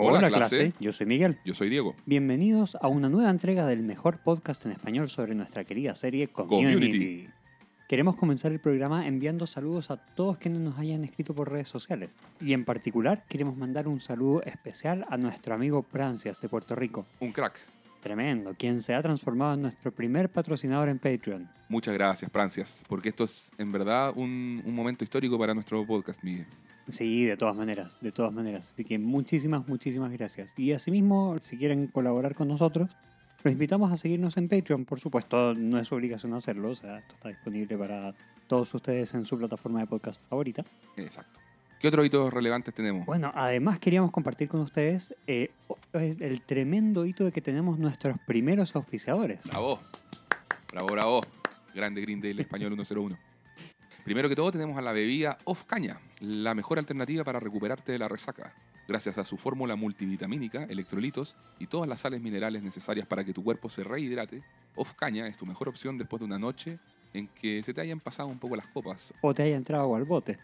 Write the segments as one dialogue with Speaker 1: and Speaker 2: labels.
Speaker 1: Hola clase, yo soy Miguel.
Speaker 2: Yo soy Diego.
Speaker 1: Bienvenidos a una nueva entrega del mejor podcast en español sobre nuestra querida serie Community. Queremos comenzar el programa enviando saludos a todos quienes nos hayan escrito por redes sociales. Y en particular queremos mandar un saludo especial a nuestro amigo Prancias de Puerto Rico.
Speaker 2: Un crack.
Speaker 1: Tremendo, quien se ha transformado en nuestro primer patrocinador en Patreon.
Speaker 2: Muchas gracias, Prancias, porque esto es en verdad un momento histórico para nuestro podcast, Miguel.
Speaker 1: Sí, de todas maneras. Así que muchísimas gracias. Y asimismo, si quieren colaborar con nosotros, los invitamos a seguirnos en Patreon. Por supuesto, no es obligación hacerlo, o sea, esto está disponible para todos ustedes en su plataforma de podcast favorita.
Speaker 2: Exacto. ¿Qué otros hitos relevantes tenemos?
Speaker 1: Bueno, además queríamos compartir con ustedes el tremendo hito de que tenemos nuestros primeros auspiciadores.
Speaker 2: ¡Bravo! ¡Bravo! Grande Greendale Español 101. Primero que todo tenemos a la bebida Off Caña, la mejor alternativa para recuperarte de la resaca. Gracias a su fórmula multivitamínica, electrolitos y todas las sales minerales necesarias para que tu cuerpo se rehidrate, Off Caña es tu mejor opción después de una noche en que se te hayan pasado un poco las copas.
Speaker 1: O te haya entrado agua al bote.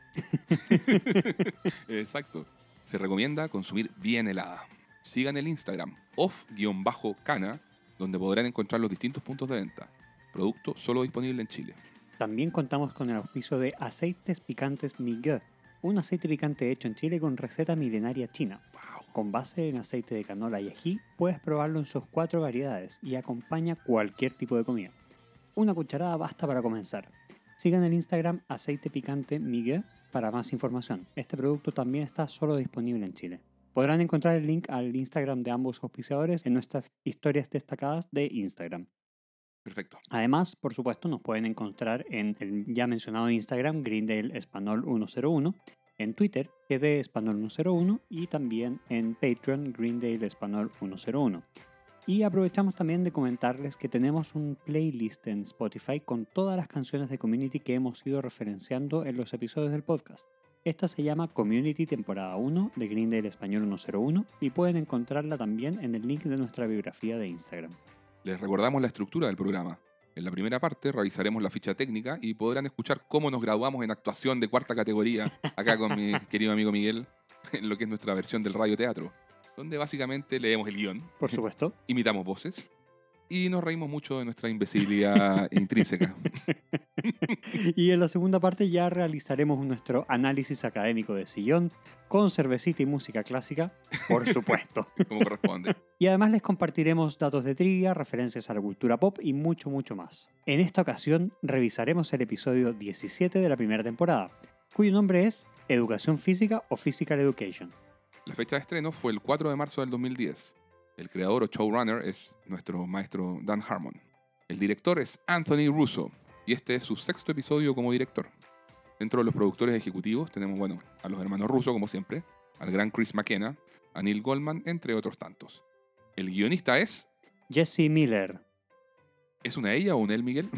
Speaker 2: Exacto. Se recomienda consumir bien helada. Sigan el Instagram off_cana, donde podrán encontrar los distintos puntos de venta. Producto solo disponible en Chile.
Speaker 1: También contamos con el auspicio de Aceites Picantes Miguel, un aceite picante hecho en Chile con receta milenaria china.
Speaker 2: ¡Wow!
Speaker 1: Con base en aceite de canola y ají, puedes probarlo en sus 4 variedades y acompaña cualquier tipo de comida. Una cucharada basta para comenzar. Sigan el Instagram Aceite Picante Miguel para más información. Este producto también está solo disponible en Chile. Podrán encontrar el link al Instagram de ambos auspiciadores en nuestras historias destacadas de Instagram.
Speaker 2: Perfecto.
Speaker 1: Además, por supuesto, nos pueden encontrar en el ya mencionado Instagram Greendale Español 101, en Twitter GD Español 101 y también en Patreon Greendale Español 101. Y aprovechamos también de comentarles que tenemos un playlist en Spotify con todas las canciones de Community que hemos ido referenciando en los episodios del podcast. Esta se llama Community temporada 1 de Greendale Español 101 y pueden encontrarla también en el link de nuestra biografía de Instagram.
Speaker 2: Les recordamos la estructura del programa. En la primera parte revisaremos la ficha técnica y podrán escuchar cómo nos graduamos en actuación de 4ª categoría, acá con mi querido amigo Miguel, en lo que es nuestra versión del radioteatro, donde básicamente leemos el guión,
Speaker 1: Por supuesto.
Speaker 2: imitamos voces y nos reímos mucho de nuestra invisibilidad intrínseca.
Speaker 1: Y en la segunda parte ya realizaremos nuestro análisis académico de sillón con cervecita y música clásica, por supuesto.
Speaker 2: Como corresponde.
Speaker 1: Y además les compartiremos datos de trivia, referencias a la cultura pop y mucho más. En esta ocasión revisaremos el episodio 17 de la primera temporada, cuyo nombre es Educación Física o Physical Education.
Speaker 2: La fecha de estreno fue el 4 de marzo del 2010. El creador o showrunner es nuestro maestro Dan Harmon. El director es Anthony Russo y este es su 6º episodio como director. Dentro de los productores ejecutivos tenemos, a los hermanos Russo, como siempre, al gran Chris McKenna, a Neil Goldman, entre otros tantos. El guionista es...
Speaker 1: Jesse Miller.
Speaker 2: ¿Es una ella o un él, Miguel?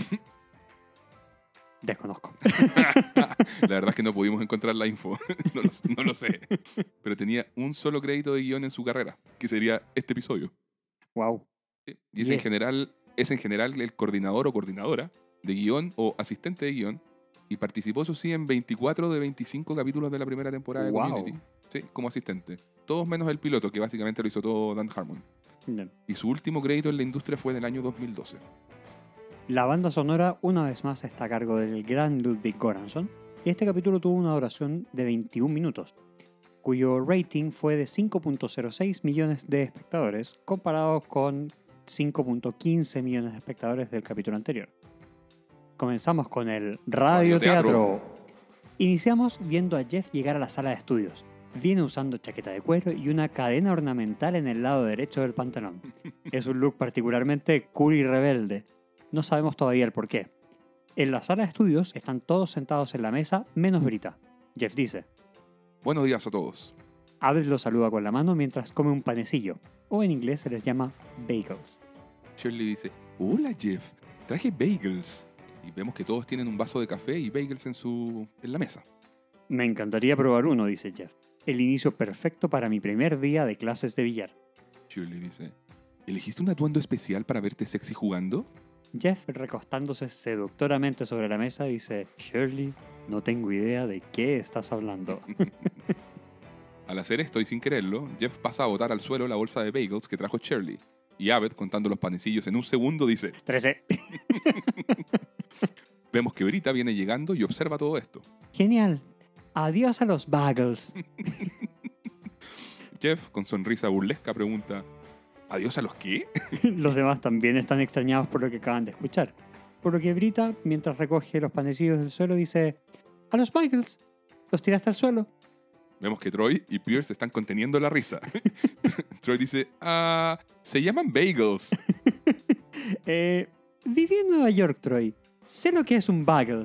Speaker 1: Desconozco.
Speaker 2: La verdad es que no pudimos encontrar la info. No lo sé. Pero tenía un solo crédito de guión en su carrera, que sería este episodio.
Speaker 1: Wow.
Speaker 2: Sí. Y es en general el coordinador o coordinadora de guión o asistente de guión. Y participó, eso sí, en 24 de 25 capítulos de la primera temporada de Community. Sí, como asistente. Todos menos el piloto, que básicamente lo hizo todo Dan Harmon.
Speaker 1: Bien.
Speaker 2: Y su último crédito en la industria fue en el año 2012.
Speaker 1: La banda sonora una vez más está a cargo del gran Ludwig Göransson y este capítulo tuvo una duración de 21 minutos, cuyo rating fue de 5.06 millones de espectadores comparado con 5.15 millones de espectadores del capítulo anterior. Comenzamos con el radioteatro. Iniciamos viendo a Jeff llegar a la sala de estudios. Viene usando chaqueta de cuero y una cadena ornamental en el lado derecho del pantalón. Es un look particularmente cool y rebelde. No sabemos todavía el porqué. En la sala de estudios están todos sentados en la mesa, menos Brita. Jeff dice:
Speaker 2: Buenos días a todos.
Speaker 1: Abed lo saluda con la mano mientras come un panecillo, o en inglés se les llama bagels.
Speaker 2: Shirley dice: Hola Jeff, traje bagels. Y vemos que todos tienen un vaso de café y bagels en la mesa.
Speaker 1: Me encantaría probar uno, dice Jeff. El inicio perfecto para mi primer día de clases de billar.
Speaker 2: Shirley dice: ¿Elegiste un atuendo especial para verte sexy jugando?
Speaker 1: Jeff, recostándose seductoramente sobre la mesa, dice: Shirley, no tengo idea de qué estás hablando.
Speaker 2: Al hacer esto y sin quererlo, Jeff pasa a botar al suelo la bolsa de bagels que trajo Shirley. Y Abed, contando los panecillos en un segundo, dice:
Speaker 1: 13.
Speaker 2: Vemos que Brita viene llegando y observa todo esto.
Speaker 1: Genial. Adiós a los bagels.
Speaker 2: Jeff, con sonrisa burlesca, pregunta: ¿adiós a los qué?
Speaker 1: Los demás también están extrañados por lo que acaban de escuchar. Por lo que Brita, mientras recoge los panecillos del suelo, dice: ¡a los bagels! ¿Los tiraste al suelo?
Speaker 2: Vemos que Troy y Pierce están conteniendo la risa. Troy dice: se llaman bagels.
Speaker 1: Viví en Nueva York, Troy. Sé lo que es un bagel.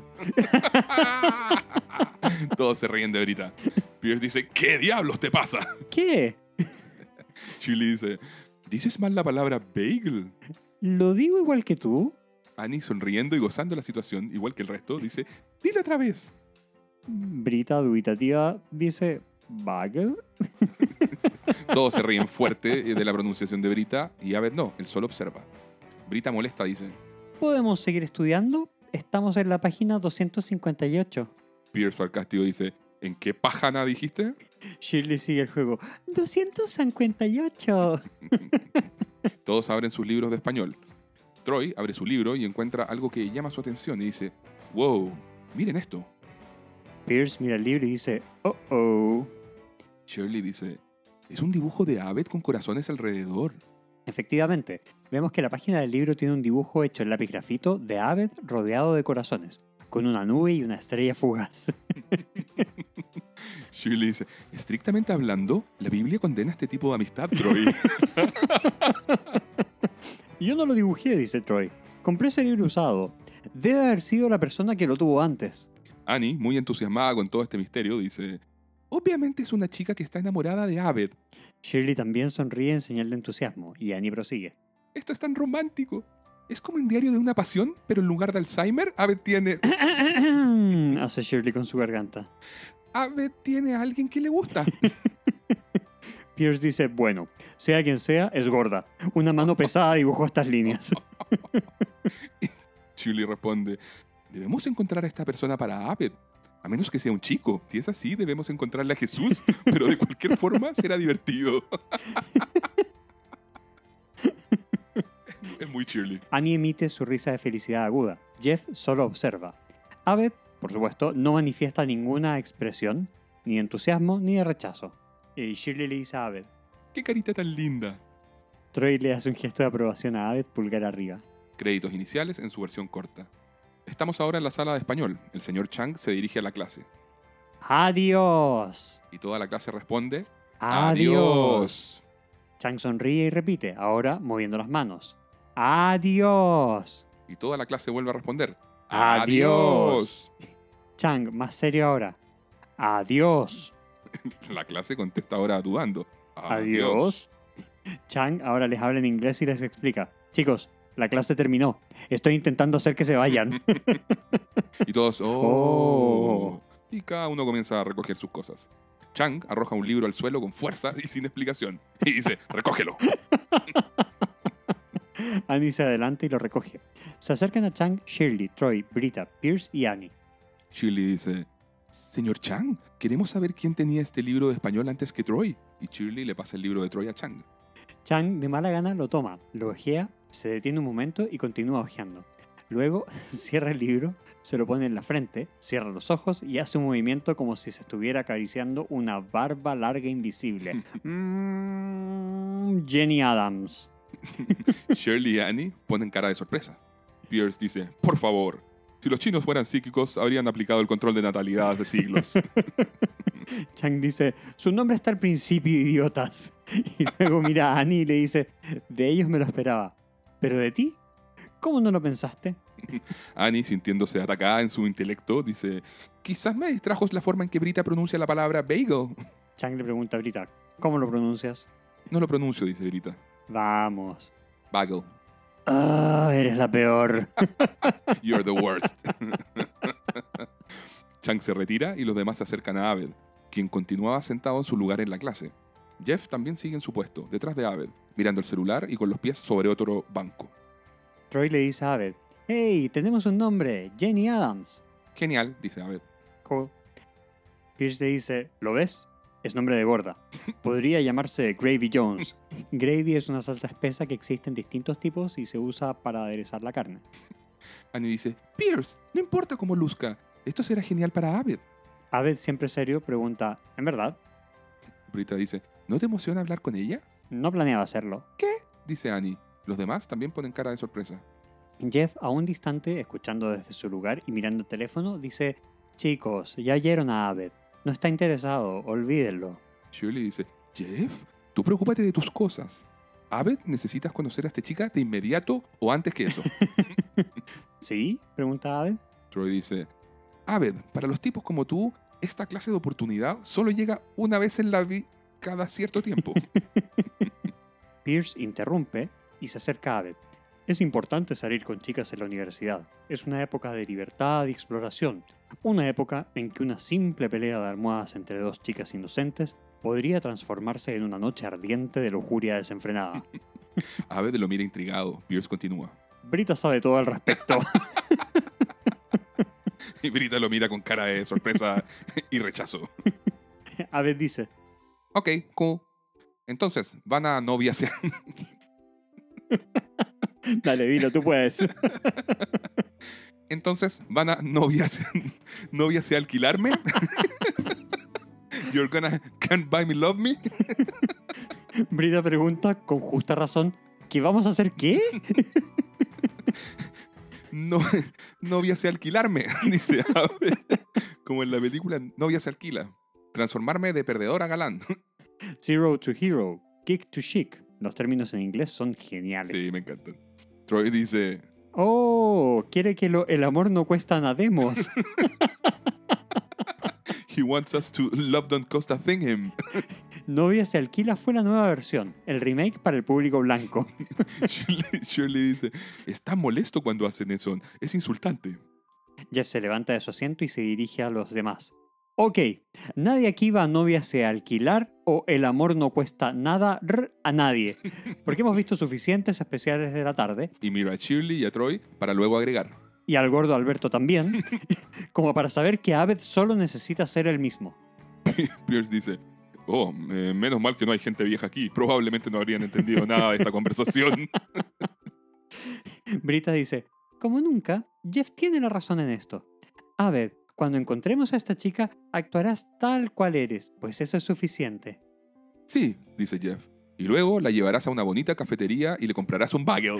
Speaker 2: Todos se ríen de Brita. Pierce dice: ¿qué diablos te pasa?
Speaker 1: ¿Qué?
Speaker 2: Shirley dice: ¿dices mal la palabra bagel?
Speaker 1: ¿Lo digo igual que tú?
Speaker 2: Annie, sonriendo y gozando la situación, igual que el resto, dice: dilo otra vez.
Speaker 1: Brita, dubitativa, dice: ¿bagel?
Speaker 2: Todos se ríen fuerte de la pronunciación de Brita y Abed no, él solo observa. Brita, molesta, dice:
Speaker 1: ¿podemos seguir estudiando? Estamos en la página 258.
Speaker 2: Pierce, sarcástico, dice: ¿en qué pájana dijiste?
Speaker 1: Shirley sigue el juego. 258.
Speaker 2: Todos abren sus libros de español. Troy abre su libro y encuentra algo que llama su atención y dice: wow, miren esto.
Speaker 1: Pierce mira el libro y dice: oh, oh.
Speaker 2: Shirley dice: es un dibujo de Abed con corazones alrededor.
Speaker 1: Efectivamente, vemos que la página del libro tiene un dibujo hecho en lápiz grafito de Abed rodeado de corazones, con una nube y una estrella fugaz.
Speaker 2: Shirley dice: estrictamente hablando, la Biblia condena este tipo de amistad, Troy.
Speaker 1: Yo no lo dibujé, dice Troy. Compré ese libro usado. Debe haber sido la persona que lo tuvo antes.
Speaker 2: Annie, muy entusiasmada con todo este misterio, dice: obviamente es una chica que está enamorada de Abed.
Speaker 1: Shirley también sonríe en señal de entusiasmo, y Annie prosigue.
Speaker 2: Esto es tan romántico. Es como un diario de una pasión, pero en lugar de Alzheimer, Abed tiene...
Speaker 1: hace Shirley con su garganta.
Speaker 2: Abed tiene a alguien que le gusta.
Speaker 1: Pierce dice: bueno, sea quien sea, es gorda. Una mano pesada dibujó estas líneas.
Speaker 2: Shirley responde: debemos encontrar a esta persona para Abed. A menos que sea un chico. Si es así, debemos encontrarle a Jesús. Pero de cualquier forma, será divertido. Es muy Shirley.
Speaker 1: Annie emite su risa de felicidad aguda. Jeff solo observa. Abed, por supuesto, no manifiesta ninguna expresión, ni de entusiasmo, ni de rechazo. Y Shirley le dice a Abed.
Speaker 2: ¡Qué carita tan linda!
Speaker 1: Troy le hace un gesto de aprobación a Abed, pulgar arriba.
Speaker 2: Créditos iniciales en su versión corta. Estamos ahora en la sala de español. El señor Chang se dirige a la clase.
Speaker 1: ¡Adiós!
Speaker 2: Y toda la clase responde:
Speaker 1: ¡Adiós! Chang sonríe y repite, ahora moviendo las manos. ¡Adiós!
Speaker 2: Y toda la clase vuelve a responder:
Speaker 1: ¡Adiós! Chang, más serio ahora. ¡Adiós!
Speaker 2: La clase contesta ahora dudando:
Speaker 1: ¿Adiós? Chang ahora les habla en inglés y les explica: chicos, la clase terminó. Estoy intentando hacer que se vayan.
Speaker 2: Y todos: ¡oh! Y cada uno comienza a recoger sus cosas. Chang arroja un libro al suelo con fuerza y sin explicación. Y dice: ¡recógelo!
Speaker 1: Annie se adelanta y lo recoge. Se acercan a Chang, Shirley, Troy, Brita, Pierce y Annie.
Speaker 2: Shirley dice: señor Chang, queremos saber quién tenía este libro de español antes que Troy. Y Shirley le pasa el libro de Troy a Chang.
Speaker 1: Chang de mala gana lo toma, lo ojea, se detiene un momento y continúa ojeando. Luego cierra el libro, se lo pone en la frente, cierra los ojos y hace un movimiento como si se estuviera acariciando una barba larga invisible. Jenny Adams.
Speaker 2: Shirley y Annie ponen cara de sorpresa. Pierce dice: por favor, si los chinos fueran psíquicos, habrían aplicado el control de natalidad hace siglos.
Speaker 1: Chang dice: su nombre está al principio, idiotas. Y luego mira a Annie y le dice: de ellos me lo esperaba. ¿Pero de ti? ¿Cómo no lo pensaste?
Speaker 2: Annie, sintiéndose atacada en su intelecto, dice: quizás me distrajo la forma en que Brita pronuncia la palabra bagel.
Speaker 1: Chang le pregunta a Brita: ¿cómo lo pronuncias?
Speaker 2: No lo pronuncio, dice Brita.
Speaker 1: Vamos.
Speaker 2: Bagel.
Speaker 1: Ah, eres la peor.
Speaker 2: You're the worst. Chang se retira y los demás se acercan a Abed, quien continuaba sentado en su lugar en la clase. Jeff también sigue en su puesto, detrás de Abed, mirando el celular y con los pies sobre otro banco.
Speaker 1: Troy le dice a Abed: ¡hey! Tenemos un nombre, Jenny Adams.
Speaker 2: Genial, dice Abed.
Speaker 1: Cool. Pierce le dice: ¿lo ves? Es nombre de gorda. Podría llamarse Gravy Jones. Gravy es una salsa espesa que existe en distintos tipos y se usa para aderezar la carne.
Speaker 2: Annie dice, Pierce, no importa cómo luzca, esto será genial para Abed.
Speaker 1: Abed, siempre serio, pregunta, ¿en verdad?
Speaker 2: Brita dice, ¿no te emociona hablar con ella?
Speaker 1: No planeaba hacerlo.
Speaker 2: ¿Qué? Dice Annie. Los demás también ponen cara de sorpresa.
Speaker 1: Jeff, aún distante, escuchando desde su lugar y mirando el teléfono, dice, chicos, ya oyeron a Abed. No está interesado, olvídenlo.
Speaker 2: Shirley dice, Jeff, tú preocúpate de tus cosas. Abed, necesitas conocer a esta chica de inmediato o antes que eso.
Speaker 1: ¿Sí? Pregunta Abed.
Speaker 2: Troy dice, Abed, para los tipos como tú, esta clase de oportunidad solo llega una vez en la vida cada cierto tiempo.
Speaker 1: Pierce interrumpe y se acerca a Abed. Es importante salir con chicas en la universidad. Es una época de libertad y exploración. Una época en que una simple pelea de almohadas entre dos chicas inocentes podría transformarse en una noche ardiente de lujuria desenfrenada.
Speaker 2: Abed lo mira intrigado. Pierce continúa.
Speaker 1: Brita sabe todo al respecto.
Speaker 2: Y Brita lo mira con cara de sorpresa y rechazo.
Speaker 1: Abed dice,
Speaker 2: Ok, cool. Entonces, van a noviasear.
Speaker 1: dale, dilo, tú puedes.
Speaker 2: Entonces, van a noviasear alquilarme. You're gonna can't buy me, love me.
Speaker 1: Brita pregunta con justa razón, ¿qué vamos a hacer qué?
Speaker 2: No, novia se alquilarme, dice Abed. Como en la película Novia se alquila. Transformarme de perdedor a galán.
Speaker 1: Zero to hero, kick to chic. Los términos en inglés son geniales.
Speaker 2: Sí, me encantan. Troy dice,
Speaker 1: Oh, quiere que el amor no cuesta nademos.
Speaker 2: he wants us to love don't cost a thing him.
Speaker 1: Novia se alquila fue la nueva versión, el remake para el público blanco.
Speaker 2: Shirley dice, está molesto cuando hacen eso, es insultante.
Speaker 1: Jeff se levanta de su asiento y se dirige a los demás. Ok, nadie aquí va a novia se alquilar o el amor no cuesta nada a nadie, porque hemos visto suficientes especiales de la tarde,
Speaker 2: Y mira a Shirley y a Troy para luego agregar.
Speaker 1: y al gordo Alberto también, como para saber que Abed solo necesita ser el mismo.
Speaker 2: Pierce dice, oh, menos mal que no hay gente vieja aquí, probablemente no habrían entendido nada de esta conversación.
Speaker 1: Brita dice, como nunca, Jeff tiene la razón en esto. Abed, cuando encontremos a esta chica, actuarás tal cual eres, pues eso es suficiente.
Speaker 2: Sí, dice Jeff. Y luego la llevarás a una bonita cafetería y le comprarás un bagel.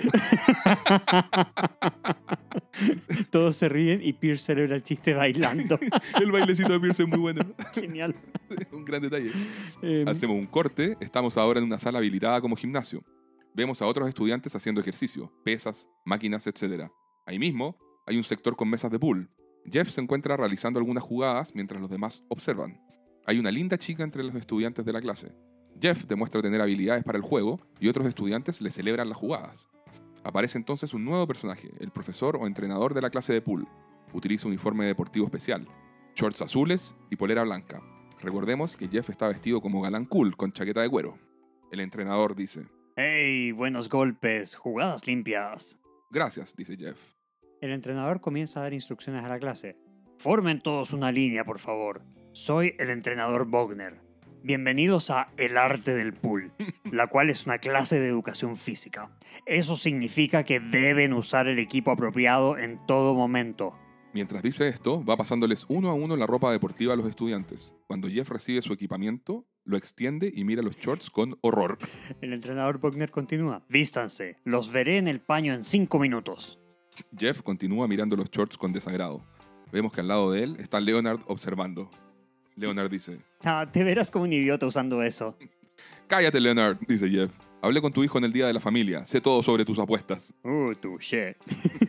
Speaker 1: Todos se ríen y Pierce celebra el chiste bailando.
Speaker 2: El bailecito de Pierce es muy bueno.
Speaker 1: Genial.
Speaker 2: Un gran detalle.
Speaker 1: Em,
Speaker 2: Hacemos un corte. Estamos ahora en una sala habilitada como gimnasio. Vemos a otros estudiantes haciendo ejercicio, pesas, máquinas, etc. Ahí mismo hay un sector con mesas de pool. Jeff se encuentra realizando algunas jugadas mientras los demás observan. Hay una linda chica entre los estudiantes de la clase. Jeff demuestra tener habilidades para el juego y otros estudiantes le celebran las jugadas. Aparece entonces un nuevo personaje, el profesor o entrenador de la clase de pool. Utiliza uniforme deportivo especial, shorts azules y polera blanca. Recordemos que Jeff está vestido como galán cool con chaqueta de cuero. El entrenador dice,
Speaker 1: ¡Hey! Buenos golpes, jugadas limpias.
Speaker 2: gracias, dice Jeff.
Speaker 1: El entrenador comienza a dar instrucciones a la clase. Formen todos una línea, por favor. Soy el entrenador Bogner. Bienvenidos a El Arte del Pool, la cual es una clase de educación física. Eso significa que deben usar el equipo apropiado en todo momento.
Speaker 2: Mientras dice esto, va pasándoles uno a uno la ropa deportiva a los estudiantes. Cuando Jeff recibe su equipamiento, lo extiende y mira los shorts con horror.
Speaker 1: El entrenador Bogner continúa. Vístanse, los veré en el paño en 5 minutos.
Speaker 2: Jeff continúa mirando los shorts con desagrado. Vemos que al lado de él está Leonard observando. Leonard dice,
Speaker 1: Ah, te verás como un idiota usando eso.
Speaker 2: cállate, Leonard, dice Jeff. Hablé con tu hijo en el día de la familia. Sé todo sobre tus apuestas.
Speaker 1: Touché.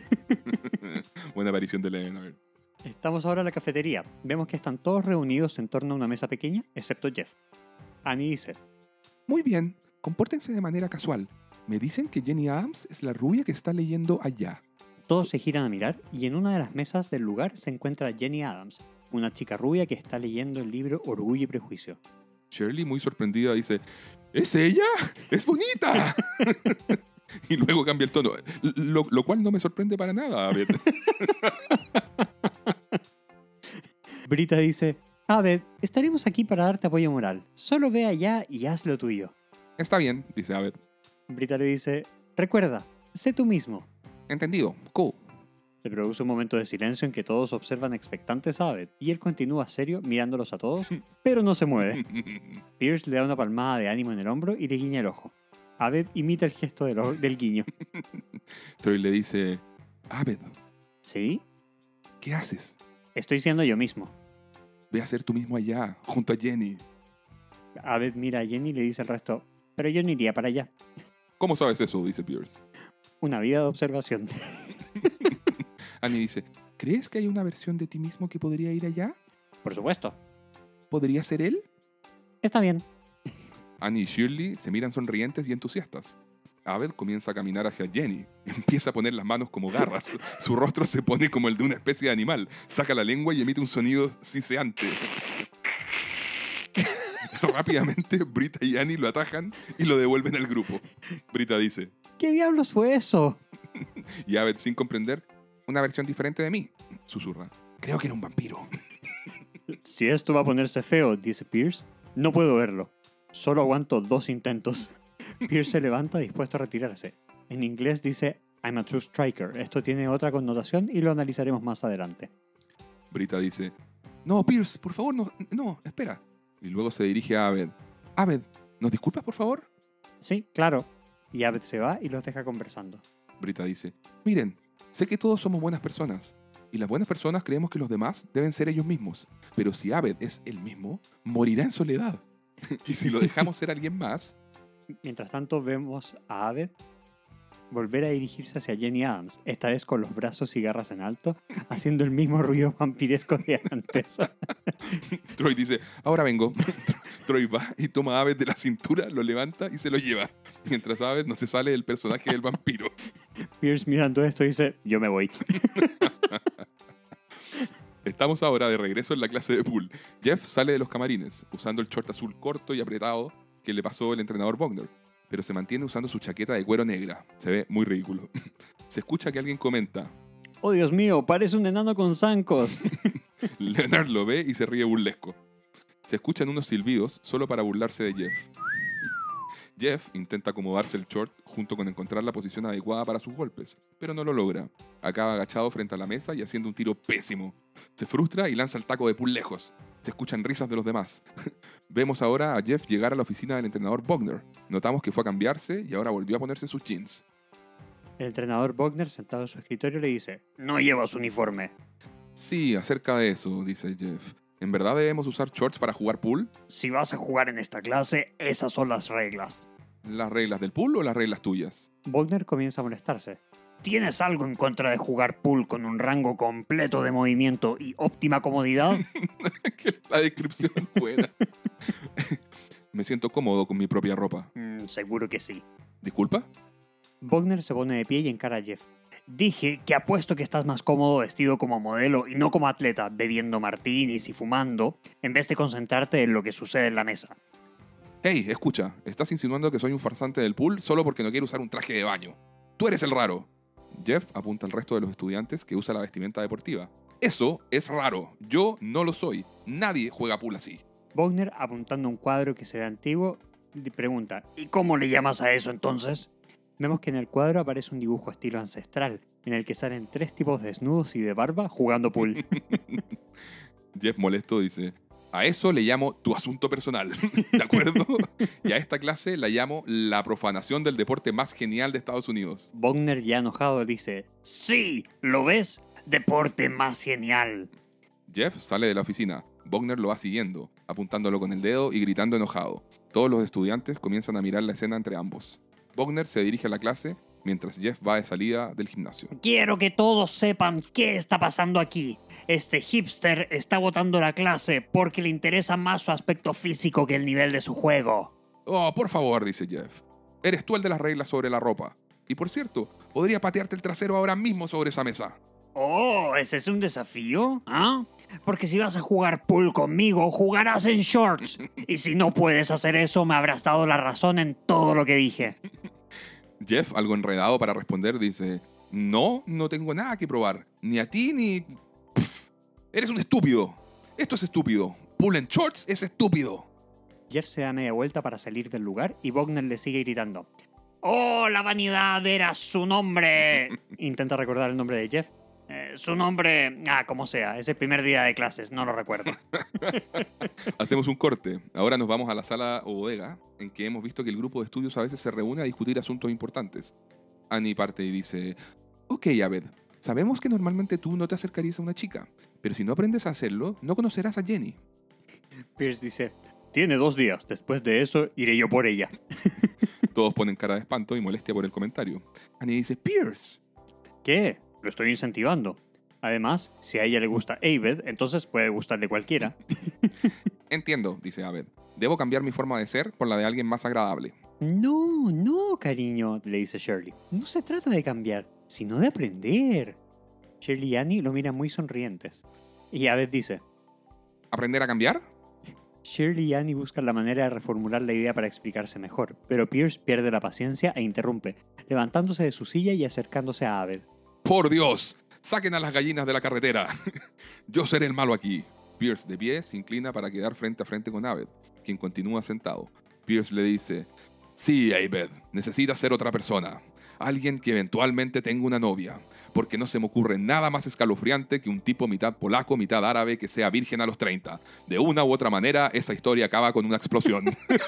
Speaker 2: Buena aparición de Leonard.
Speaker 1: Estamos ahora en la cafetería. Vemos que están todos reunidos en torno a una mesa pequeña, excepto Jeff. Annie dice,
Speaker 2: Muy bien, compórtense de manera casual. Me dicen que Jenny Adams es la rubia que está leyendo allá.
Speaker 1: todos se giran a mirar y en una de las mesas del lugar se encuentra Jenny Adams, una chica rubia que está leyendo el libro Orgullo y Prejuicio.
Speaker 2: Shirley, muy sorprendida, dice, ¿es ella? ¡Es bonita! Y luego cambia el tono, lo cual no me sorprende para nada. A ver.
Speaker 1: Brita dice, Abed, estaremos aquí para darte apoyo moral. Solo ve allá y haz lo tuyo.
Speaker 2: Está bien, dice Abed.
Speaker 1: Britta le dice, recuerda, sé tú mismo.
Speaker 2: Entendido. Cool.
Speaker 1: Se produce un momento de silencio en que todos observan expectantes a Abed y él continúa serio mirándolos a todos, pero no se mueve. Pierce le da una palmada de ánimo en el hombro y le guiña el ojo. Abed imita el gesto del guiño.
Speaker 2: Troy le dice, Abed,
Speaker 1: ¿Sí?
Speaker 2: ¿qué haces?
Speaker 1: Estoy siendo yo mismo.
Speaker 2: Ve a ser tú mismo allá, junto a Jenny.
Speaker 1: Abed mira a Jenny y le dice al resto, pero yo no iría para allá.
Speaker 2: ¿Cómo sabes eso? Dice Pierce.
Speaker 1: Una vida de observación.
Speaker 2: Annie dice, ¿crees que hay una versión de ti mismo que podría ir allá?
Speaker 1: Por supuesto.
Speaker 2: ¿Podría ser él?
Speaker 1: Está bien.
Speaker 2: Annie y Shirley se miran sonrientes y entusiastas. Abed comienza a caminar hacia Jenny. Empieza a poner las manos como garras. Su rostro se pone como el de una especie de animal. Saca la lengua y emite un sonido siseante. Rápidamente, Britta y Annie lo atajan y lo devuelven al grupo. Britta dice,
Speaker 1: ¿Qué diablos fue eso?
Speaker 2: y Abed, sin comprender, una versión diferente de mí, susurra. Creo que era un vampiro.
Speaker 1: Si esto va a ponerse feo, dice Pierce, no puedo verlo. Solo aguanto 2 intentos. Pierce se levanta dispuesto a retirarse. En inglés dice, I'm a true striker. Esto tiene otra connotación y lo analizaremos más adelante.
Speaker 2: Britta dice, no, Pierce, por favor, no, espera. Y luego se dirige a Abed. Abed, ¿nos disculpas, por favor?
Speaker 1: Sí, claro. Y Abed se va y los deja conversando.
Speaker 2: Britta dice, miren, sé que todos somos buenas personas. Y las buenas personas creemos que los demás deben ser ellos mismos. Pero si Abed es él mismo, morirá en soledad. Y si lo dejamos ser alguien más...
Speaker 1: Mientras tanto vemos a Abed volver a dirigirse hacia Jenny Adams, esta vez con los brazos y garras en alto, haciendo el mismo ruido vampiresco de antes.
Speaker 2: Troy dice, ahora vengo. Troy va y toma a Abed de la cintura, lo levanta y se lo lleva. Mientras Abed no se sale del personaje del vampiro.
Speaker 1: Pierce mirando esto dice, yo me voy.
Speaker 2: Estamos ahora de regreso en la clase de pool. Jeff sale de los camarines, usando el short azul corto y apretado que le pasó el entrenador Bogner, pero se mantiene usando su chaqueta de cuero negra. Se ve muy ridículo. Se escucha que alguien comenta,
Speaker 1: Oh, Dios mío, parece un enano con zancos.
Speaker 2: Leonard lo ve y se ríe burlesco. Se escuchan unos silbidos solo para burlarse de Jeff. Jeff intenta acomodarse el short junto con encontrar la posición adecuada para sus golpes, pero no lo logra. Acaba agachado frente a la mesa y haciendo un tiro pésimo. Se frustra y lanza el taco de pool lejos. Se escuchan risas de los demás. Vemos ahora a Jeff llegar a la oficina del entrenador Bogner. Notamos que fue a cambiarse y ahora volvió a ponerse sus jeans.
Speaker 1: El entrenador Bogner, sentado en su escritorio, le dice, no llevas uniforme.
Speaker 2: Sí, acerca de eso, dice Jeff. ¿En verdad debemos usar shorts para jugar pool?
Speaker 1: Si vas a jugar en esta clase, esas son las reglas.
Speaker 2: ¿Las reglas del pool o las reglas tuyas?
Speaker 1: Bogner comienza a molestarse. ¿Tienes algo en contra de jugar pool con un rango completo de movimiento y óptima comodidad?
Speaker 2: Que la descripción es buena. Me siento cómodo con mi propia ropa.
Speaker 1: Seguro que sí.
Speaker 2: ¿Disculpa?
Speaker 1: Bogner se pone de pie y encara a Jeff. Dije que apuesto que estás más cómodo vestido como modelo y no como atleta, bebiendo martinis y fumando, en vez de concentrarte en lo que sucede en la mesa.
Speaker 2: Hey, escucha, estás insinuando que soy un farsante del pool solo porque no quiero usar un traje de baño. Tú eres el raro. Jeff apunta al resto de los estudiantes que usa la vestimenta deportiva. Eso es raro. Yo no lo soy. Nadie juega pool así.
Speaker 1: Bogner, apuntando a un cuadro que se ve antiguo, le pregunta, ¿y cómo le llamas a eso entonces? Vemos que en el cuadro aparece un dibujo estilo ancestral, en el que salen 3 tipos desnudos y de barba jugando pool.
Speaker 2: Jeff, molesto, dice, a eso le llamo tu asunto personal, ¿de acuerdo? Y a esta clase la llamo la profanación del deporte más genial de Estados Unidos.
Speaker 1: Bogner, ya enojado, dice, ¡sí! ¿Lo ves? ¡Deporte más genial!
Speaker 2: Jeff sale de la oficina. Bogner lo va siguiendo, apuntándolo con el dedo y gritando enojado. Todos los estudiantes comienzan a mirar la escena entre ambos. Bogner se dirige a la clase mientras Jeff va de salida del gimnasio.
Speaker 1: Quiero que todos sepan qué está pasando aquí. Este hipster está botando la clase porque le interesa más su aspecto físico que el nivel de su juego.
Speaker 2: Oh, por favor, dice Jeff. Eres tú el de las reglas sobre la ropa. Y por cierto, podría patearte el trasero ahora mismo sobre esa mesa.
Speaker 1: Oh, ¿ese es un desafío? ¿Ah? Porque si vas a jugar pool conmigo, jugarás en shorts. Y si no puedes hacer eso, me habrás dado la razón en todo lo que dije.
Speaker 2: Jeff, algo enredado para responder, dice, no tengo nada que probar. Ni a ti, ni... Pff, eres un estúpido. Esto es estúpido. pullen shorts es estúpido.
Speaker 1: Jeff se da media vuelta para salir del lugar y Bogner le sigue gritando. ¡Oh, la vanidad era su nombre! Intenta recordar el nombre de Jeff. Su nombre... como sea. Es el primer día de clases, no lo recuerdo.
Speaker 2: Hacemos un corte. Ahora nos vamos a la sala o bodega, en que hemos visto que el grupo de estudios a veces se reúne a discutir asuntos importantes. Annie parte y dice... Ok, Abed, sabemos que normalmente tú no te acercarías a una chica, pero si no aprendes a hacerlo, no conocerás a Jenny.
Speaker 1: Pierce dice... Tiene 2 días. Después de eso, iré yo por ella.
Speaker 2: Todos ponen cara de espanto y molestia por el comentario. Annie dice... Pierce.
Speaker 1: ¿Qué? Lo estoy incentivando. Además, si a ella le gusta Abed, entonces puede gustarle cualquiera.
Speaker 2: Entiendo, dice Abed. Debo cambiar mi forma de ser por la de alguien más agradable.
Speaker 1: No, cariño, le dice Shirley. No se trata de cambiar, sino de aprender. Shirley y Annie lo miran muy sonrientes. Y Abed dice...
Speaker 2: ¿Aprender a cambiar?
Speaker 1: Shirley y Annie buscan la manera de reformular la idea para explicarse mejor, pero Pierce pierde la paciencia e interrumpe, levantándose de su silla y acercándose a Abed.
Speaker 2: ¡Por Dios! ¡Saquen a las gallinas de la carretera! Yo seré el malo aquí. Pierce, de pie, se inclina para quedar frente a frente con Abed, quien continúa sentado. Pierce le dice... Sí, Abed, necesitas ser otra persona. Alguien que eventualmente tenga una novia. Porque no se me ocurre nada más escalofriante que un tipo mitad polaco, mitad árabe que sea virgen a los 30. De una u otra manera, esa historia acaba con una explosión.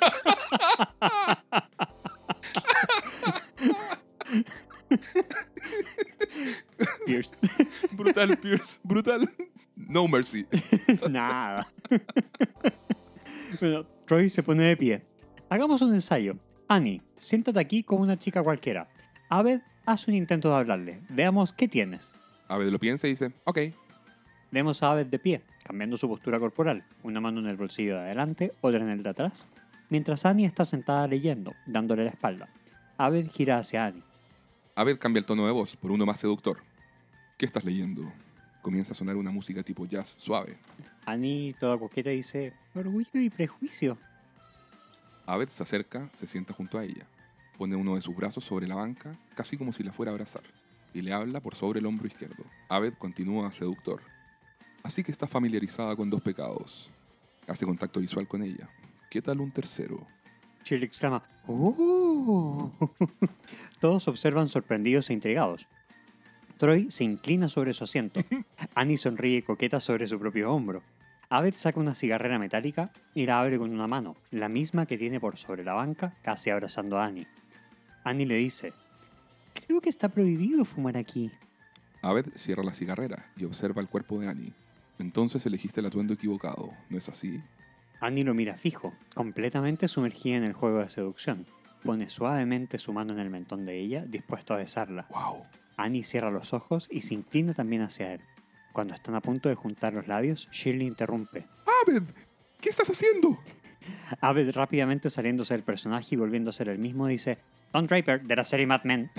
Speaker 1: Pierce.
Speaker 2: Brutal, Pierce. Brutal. No mercy.
Speaker 1: Nada. Bueno, Troy se pone de pie. Hagamos un ensayo. Annie, siéntate aquí como una chica cualquiera. Abed, haz un intento de hablarle. Veamos qué tienes.
Speaker 2: Abed lo piensa y dice, ok.
Speaker 1: Vemos a Abed de pie, cambiando su postura corporal. Una mano en el bolsillo de adelante, otra en el de atrás. Mientras Annie está sentada leyendo, dándole la espalda. Abed gira hacia Annie.
Speaker 2: Abed cambia el tono de voz por uno más seductor. ¿Qué estás leyendo? Comienza a sonar una música tipo jazz suave.
Speaker 1: Annie, toda coqueta, dice, Orgullo y Prejuicio.
Speaker 2: Abed se acerca, se sienta junto a ella. Pone uno de sus brazos sobre la banca, casi como si la fuera a abrazar, y le habla por sobre el hombro izquierdo. Abed continúa seductor. Así que está familiarizada con 2 pecados. Hace contacto visual con ella. ¿Qué tal un tercero?
Speaker 1: Shirley exclama, ¡Oh! Todos observan sorprendidos e intrigados. Troy se inclina sobre su asiento. Annie sonríe coqueta sobre su propio hombro. Abed saca una cigarrera metálica y la abre con una mano, la misma que tiene por sobre la banca, casi abrazando a Annie. Annie le dice, creo que está prohibido fumar aquí.
Speaker 2: Abed cierra la cigarrera y observa el cuerpo de Annie. Entonces elegiste el atuendo equivocado, ¿no es así?
Speaker 1: Annie lo mira fijo, completamente sumergida en el juego de seducción. Pone suavemente su mano en el mentón de ella, dispuesto a besarla.
Speaker 2: ¡Wow!
Speaker 1: Annie cierra los ojos y se inclina también hacia él. Cuando están a punto de juntar los labios, Shirley interrumpe.
Speaker 2: ¡Abed! ¿Qué estás haciendo?
Speaker 1: Abed, rápidamente saliéndose del personaje y volviendo a ser el mismo, dice, Don Draper, de la serie Mad Men.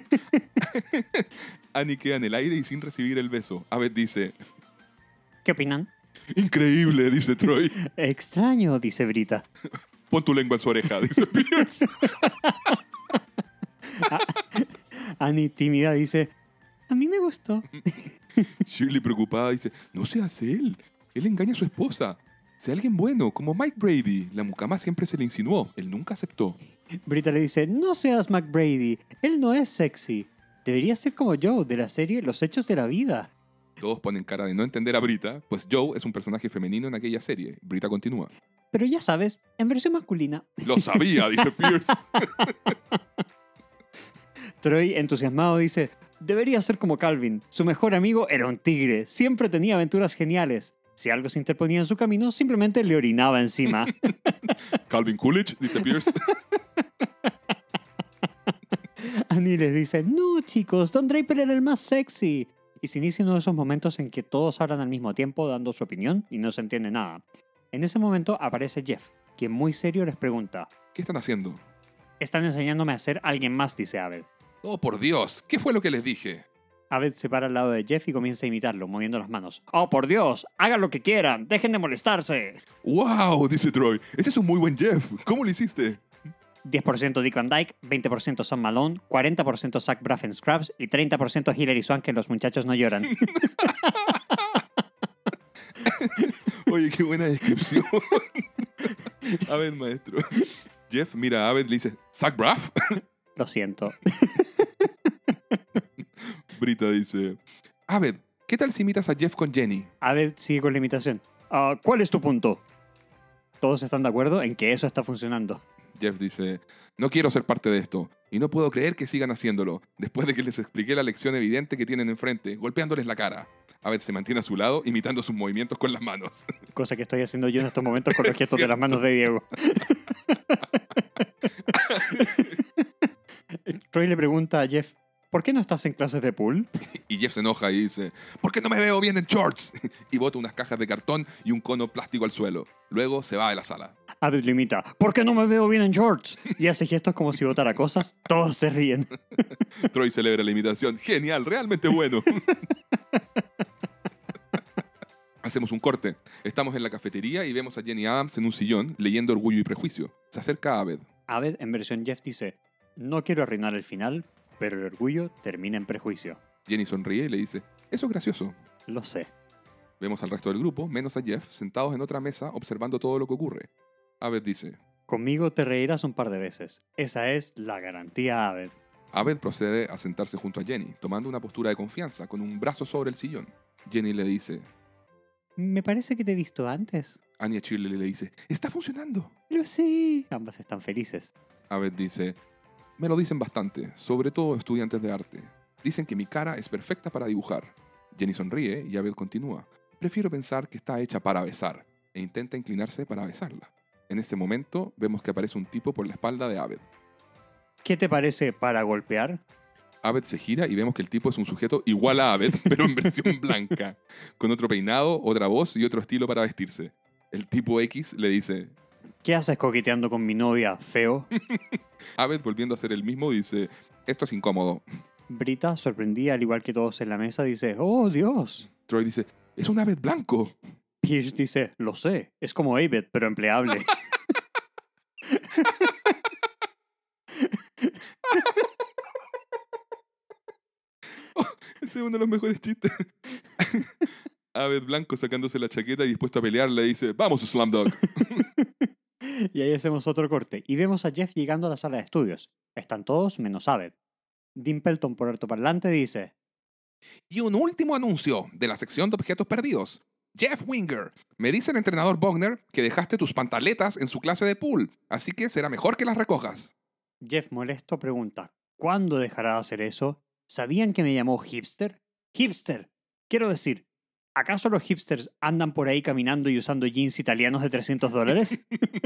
Speaker 2: Annie queda en el aire y sin recibir el beso. Abed dice,
Speaker 1: ¿Qué opinan?
Speaker 2: ¡increíble!, dice Troy.
Speaker 1: Extraño, dice Brita.
Speaker 2: Pon tu lengua en su oreja, dice Pierce.
Speaker 1: Annie, tímida, dice, a mí me gustó.
Speaker 2: Shirley, preocupada, dice, no seas él. Él engaña a su esposa. Sea alguien bueno, como Mike Brady. La mucama siempre se le insinuó. Él nunca aceptó.
Speaker 1: Brita le dice, no seas McBrady. Él no es sexy. Debería ser como Joe, de la serie Los Hechos de la Vida.
Speaker 2: Todos ponen cara de no entender a Brita, pues Joe es un personaje femenino en aquella serie. Brita continúa.
Speaker 1: Pero ya sabes, en versión masculina.
Speaker 2: Lo sabía, dice Pierce.
Speaker 1: Troy, entusiasmado, dice, debería ser como Calvin. Su mejor amigo era un tigre. Siempre tenía aventuras geniales. Si algo se interponía en su camino, simplemente le orinaba encima.
Speaker 2: Calvin Coolidge, dice Pierce.
Speaker 1: Annie les dice, no chicos, Don Draper era el más sexy. Y se inicia uno de esos momentos en que todos hablan al mismo tiempo dando su opinión y no se entiende nada. En ese momento aparece Jeff, quien muy serio les pregunta,
Speaker 2: ¿Qué están haciendo?
Speaker 1: están enseñándome a ser alguien más, dice Abed.
Speaker 2: Oh, por Dios, ¿qué fue lo que les dije?
Speaker 1: Abed se para al lado de Jeff y comienza a imitarlo, moviendo las manos. ¡Oh, por Dios! ¡Hagan lo que quieran! ¡Dejen de molestarse!
Speaker 2: ¡Wow! Dice Troy. Ese es un muy buen Jeff. ¿Cómo lo hiciste?
Speaker 1: 10% Dick Van Dyke, 20% Sam Malone, 40% Zach Braff en Scrubs y 30% Hilary Swank en Los Muchachos No Lloran.
Speaker 2: Oye, qué buena descripción. Abed, maestro. Jeff mira a Abed y le dice, Zach Braff.
Speaker 1: Lo siento.
Speaker 2: Brita dice, Abed, ¿qué tal si imitas a Jeff con Jenny?
Speaker 1: Abed sigue con la imitación. ¿Cuál es tu punto? Todos están de acuerdo en que eso está funcionando.
Speaker 2: Jeff dice, no quiero ser parte de esto y no puedo creer que sigan haciéndolo después de que les expliqué la lección evidente que tienen enfrente, golpeándoles la cara. Abed se mantiene a su lado imitando sus movimientos con las manos.
Speaker 1: Cosa que estoy haciendo yo en estos momentos con los gestos de las manos de Diego. Troy le pregunta a Jeff, ¿por qué no estás en clases de pool?
Speaker 2: Y Jeff se enoja y dice, ¿por qué no me veo bien en shorts? Y bota unas cajas de cartón y un cono plástico al suelo. Luego se va de la sala.
Speaker 1: Abed lo imita, ¿por qué no me veo bien en shorts? Y hace gestos como si botara cosas. Todos se ríen.
Speaker 2: Troy celebra la imitación. Genial, realmente bueno. Hacemos un corte. Estamos en la cafetería y vemos a Jenny Adams en un sillón leyendo Orgullo y Prejuicio. Se acerca a Abed.
Speaker 1: Abed, en versión Jeff, dice, no quiero arruinar el final, pero el orgullo termina en prejuicio.
Speaker 2: Jenny sonríe y le dice, eso es gracioso.
Speaker 1: Lo sé.
Speaker 2: Vemos al resto del grupo, menos a Jeff, sentados en otra mesa observando todo lo que ocurre. Abed dice,
Speaker 1: Conmigo te reirás un par de veces. Esa es la garantía, Abed.
Speaker 2: Abed procede a sentarse junto a Jenny, tomando una postura de confianza, con un brazo sobre el sillón. Jenny le dice,
Speaker 1: Me parece que te he visto antes.
Speaker 2: Anya Shirley le dice, ¡está funcionando!
Speaker 1: Lo sé. Ambas están felices.
Speaker 2: Abed dice, me lo dicen bastante, sobre todo estudiantes de arte. Dicen que mi cara es perfecta para dibujar. Jenny sonríe y Abed continúa. Prefiero pensar que está hecha para besar, e intenta inclinarse para besarla. En ese momento, vemos que aparece un tipo por la espalda de Abed.
Speaker 1: ¿Qué te parece para golpear?
Speaker 2: Abed se gira y vemos que el tipo es un sujeto igual a Abed, pero en versión blanca, con otro peinado, otra voz y otro estilo para vestirse. El tipo X le dice,
Speaker 1: ¿Qué haces coqueteando con mi novia, feo?
Speaker 2: Abed, volviendo a ser el mismo, dice, esto es incómodo.
Speaker 1: Brita, sorprendida al igual que todos en la mesa, dice, ¡Oh, Dios!
Speaker 2: Troy dice, es un Abed blanco.
Speaker 1: Pierce dice, lo sé, es como Abed, pero empleable.
Speaker 2: Ese es uno de los mejores chistes. Abed blanco sacándose la chaqueta y dispuesto a pelear le dice, vamos, Slamdog.
Speaker 1: Y ahí hacemos otro corte y vemos a Jeff llegando a la sala de estudios. Están todos menos Abed. Dean Pelton por altoparlante dice,
Speaker 2: Y un último anuncio de la sección de objetos perdidos. Jeff Winger, me dice el entrenador Bogner que dejaste tus pantaletas en su clase de pool, así que será mejor que las recojas.
Speaker 1: Jeff molesto pregunta, ¿cuándo dejará de hacer eso? ¿Sabían que me llamó hipster? ¡Hipster! Quiero decir, ¿acaso los hipsters andan por ahí caminando y usando jeans italianos de $300?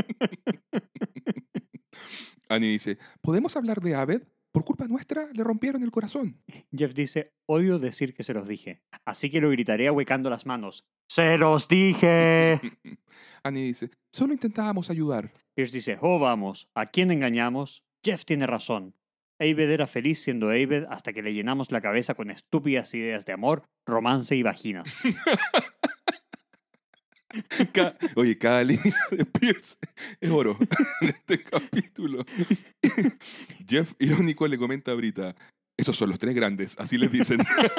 Speaker 2: Annie dice, ¿podemos hablar de Abed? Por culpa nuestra le rompieron el corazón.
Speaker 1: Jeff dice, odio decir que se los dije, así que lo gritaré ahuecando las manos. ¡Se los dije!
Speaker 2: Annie dice, solo intentábamos ayudar.
Speaker 1: Pierce dice, oh vamos, ¿a quién engañamos? Jeff tiene razón. Abed era feliz siendo Abed hasta que le llenamos la cabeza con estúpidas ideas de amor, romance y vaginas.
Speaker 2: Oye, cada línea de Pierce es oro en este capítulo. Jeff, irónico, le comenta a Brita, esos son los tres grandes, así les dicen.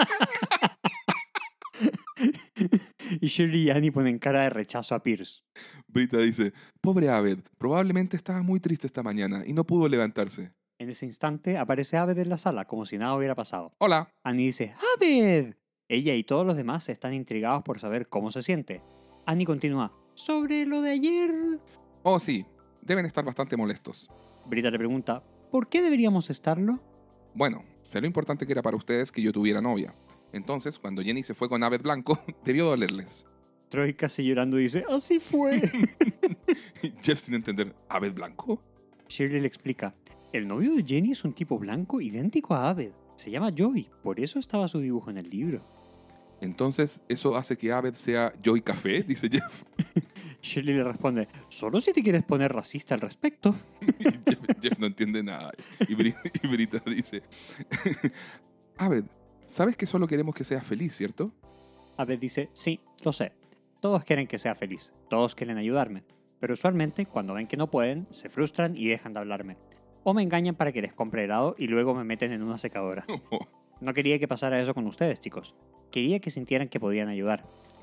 Speaker 1: Y Shirley y Annie ponen cara de rechazo a Pierce.
Speaker 2: Brita dice, pobre Abed, probablemente estaba muy triste esta mañana y no pudo levantarse.
Speaker 1: En ese instante aparece Abed en la sala, como si nada hubiera pasado.
Speaker 2: Hola.
Speaker 1: Annie dice, ¡Abed! Ella y todos los demás están intrigados por saber cómo se siente. Annie continúa, ¿sobre lo de ayer?
Speaker 2: Oh, sí, deben estar bastante molestos.
Speaker 1: Brita le pregunta, ¿por qué deberíamos estarlo?
Speaker 2: Bueno, sé lo importante que era para ustedes que yo tuviera novia. Entonces, cuando Jenny se fue con Abed blanco, debió dolerles.
Speaker 1: Troy casi llorando dice, así fue.
Speaker 2: Jeff sin entender, ¿Abed blanco?
Speaker 1: Shirley le explica, el novio de Jenny es un tipo blanco idéntico a Abed. Se llama Joey, por eso estaba su dibujo en el libro.
Speaker 2: Entonces, ¿eso hace que Abed sea Joy Café? Dice Jeff.
Speaker 1: Shirley le responde, solo si te quieres poner racista al respecto.
Speaker 2: Jeff no entiende nada. Y Brita dice, Abed, sabes que solo queremos que seas feliz, ¿cierto?
Speaker 1: Abed dice, sí, lo sé. Todos quieren que sea feliz, todos quieren ayudarme. Pero usualmente, cuando ven que no pueden, se frustran y dejan de hablarme. O me engañan para que les compre helado y luego me meten en una secadora. No quería que pasara eso con ustedes, chicos. Quería que sintieran que podían ayudar.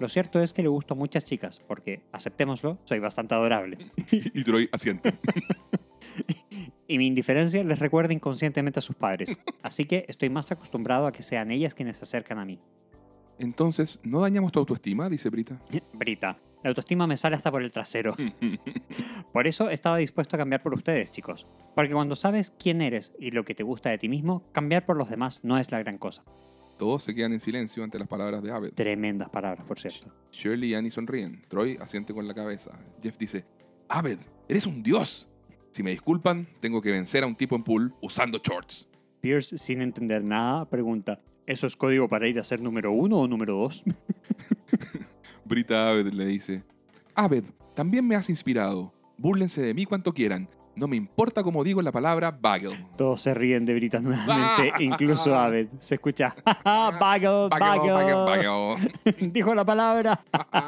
Speaker 1: Lo cierto es que le gusto a muchas chicas, porque, aceptémoslo, soy bastante adorable.
Speaker 2: Y Troy asiente.
Speaker 1: Y mi indiferencia les recuerda inconscientemente a sus padres. Así que estoy más acostumbrado a que sean ellas quienes se acercan a mí.
Speaker 2: Entonces, ¿no dañamos tu autoestima? Dice Brita.
Speaker 1: Brita, la autoestima me sale hasta por el trasero. Por eso estaba dispuesto a cambiar por ustedes, chicos. Porque cuando sabes quién eres y lo que te gusta de ti mismo, cambiar por los demás no es la gran cosa.
Speaker 2: Todos se quedan en silencio ante las palabras de Abed.
Speaker 1: Tremendas palabras, por cierto.
Speaker 2: Shirley y Annie sonríen. Troy asiente con la cabeza. Jeff dice, Abed, eres un dios. Si me disculpan, tengo que vencer a un tipo en pool usando shorts.
Speaker 1: Pierce, sin entender nada, pregunta, ¿eso es código para ir a ser número 1 o número 2?
Speaker 2: Brita a Abed le dice, Abed, también me has inspirado. Búrlense de mí cuanto quieran. No me importa cómo digo la palabra bagel.
Speaker 1: Todos se ríen de Brita nuevamente, incluso Abed. Se escucha, bagel, bagel. Dijo la palabra.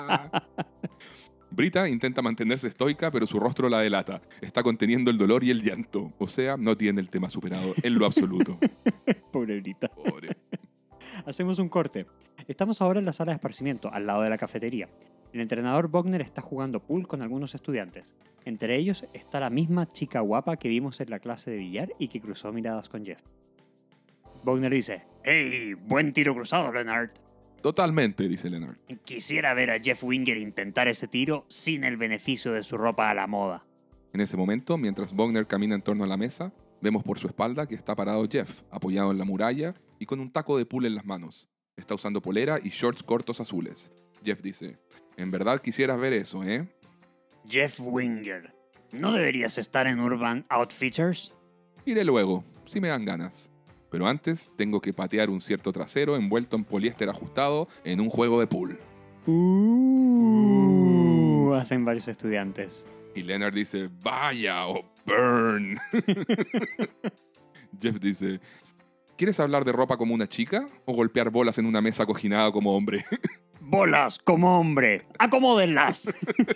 Speaker 2: Brita intenta mantenerse estoica, pero su rostro la delata. Está conteniendo el dolor y el llanto. O sea, no tiene el tema superado en lo absoluto.
Speaker 1: Pobre Brita.
Speaker 2: Pobre.
Speaker 1: Hacemos un corte. Estamos ahora en la sala de esparcimiento, al lado de la cafetería. El entrenador Bogner está jugando pool con algunos estudiantes. Entre ellos está la misma chica guapa que vimos en la clase de billar y que cruzó miradas con Jeff. Bogner dice, ¡Hey! Buen tiro cruzado, Leonard.
Speaker 2: Totalmente, dice Leonard.
Speaker 1: Quisiera ver a Jeff Winger intentar ese tiro sin el beneficio de su ropa a la moda.
Speaker 2: En ese momento, mientras Bogner camina en torno a la mesa, vemos por su espalda que está parado Jeff, apoyado en la muralla y con un taco de pool en las manos. Está usando polera y shorts cortos azules. Jeff dice, en verdad quisieras ver eso, ¿eh?
Speaker 1: Jeff Winger, ¿no deberías estar en Urban Outfitters?
Speaker 2: Iré luego, si me dan ganas. Pero antes tengo que patear un cierto trasero envuelto en poliéster ajustado en un juego de pool.
Speaker 1: Hacen varios estudiantes.
Speaker 2: Y Leonard dice, vaya o burn. Jeff dice, ¿quieres hablar de ropa como una chica o golpear bolas en una mesa cojinada como hombre?
Speaker 1: Bolas como hombre, acomódenlas.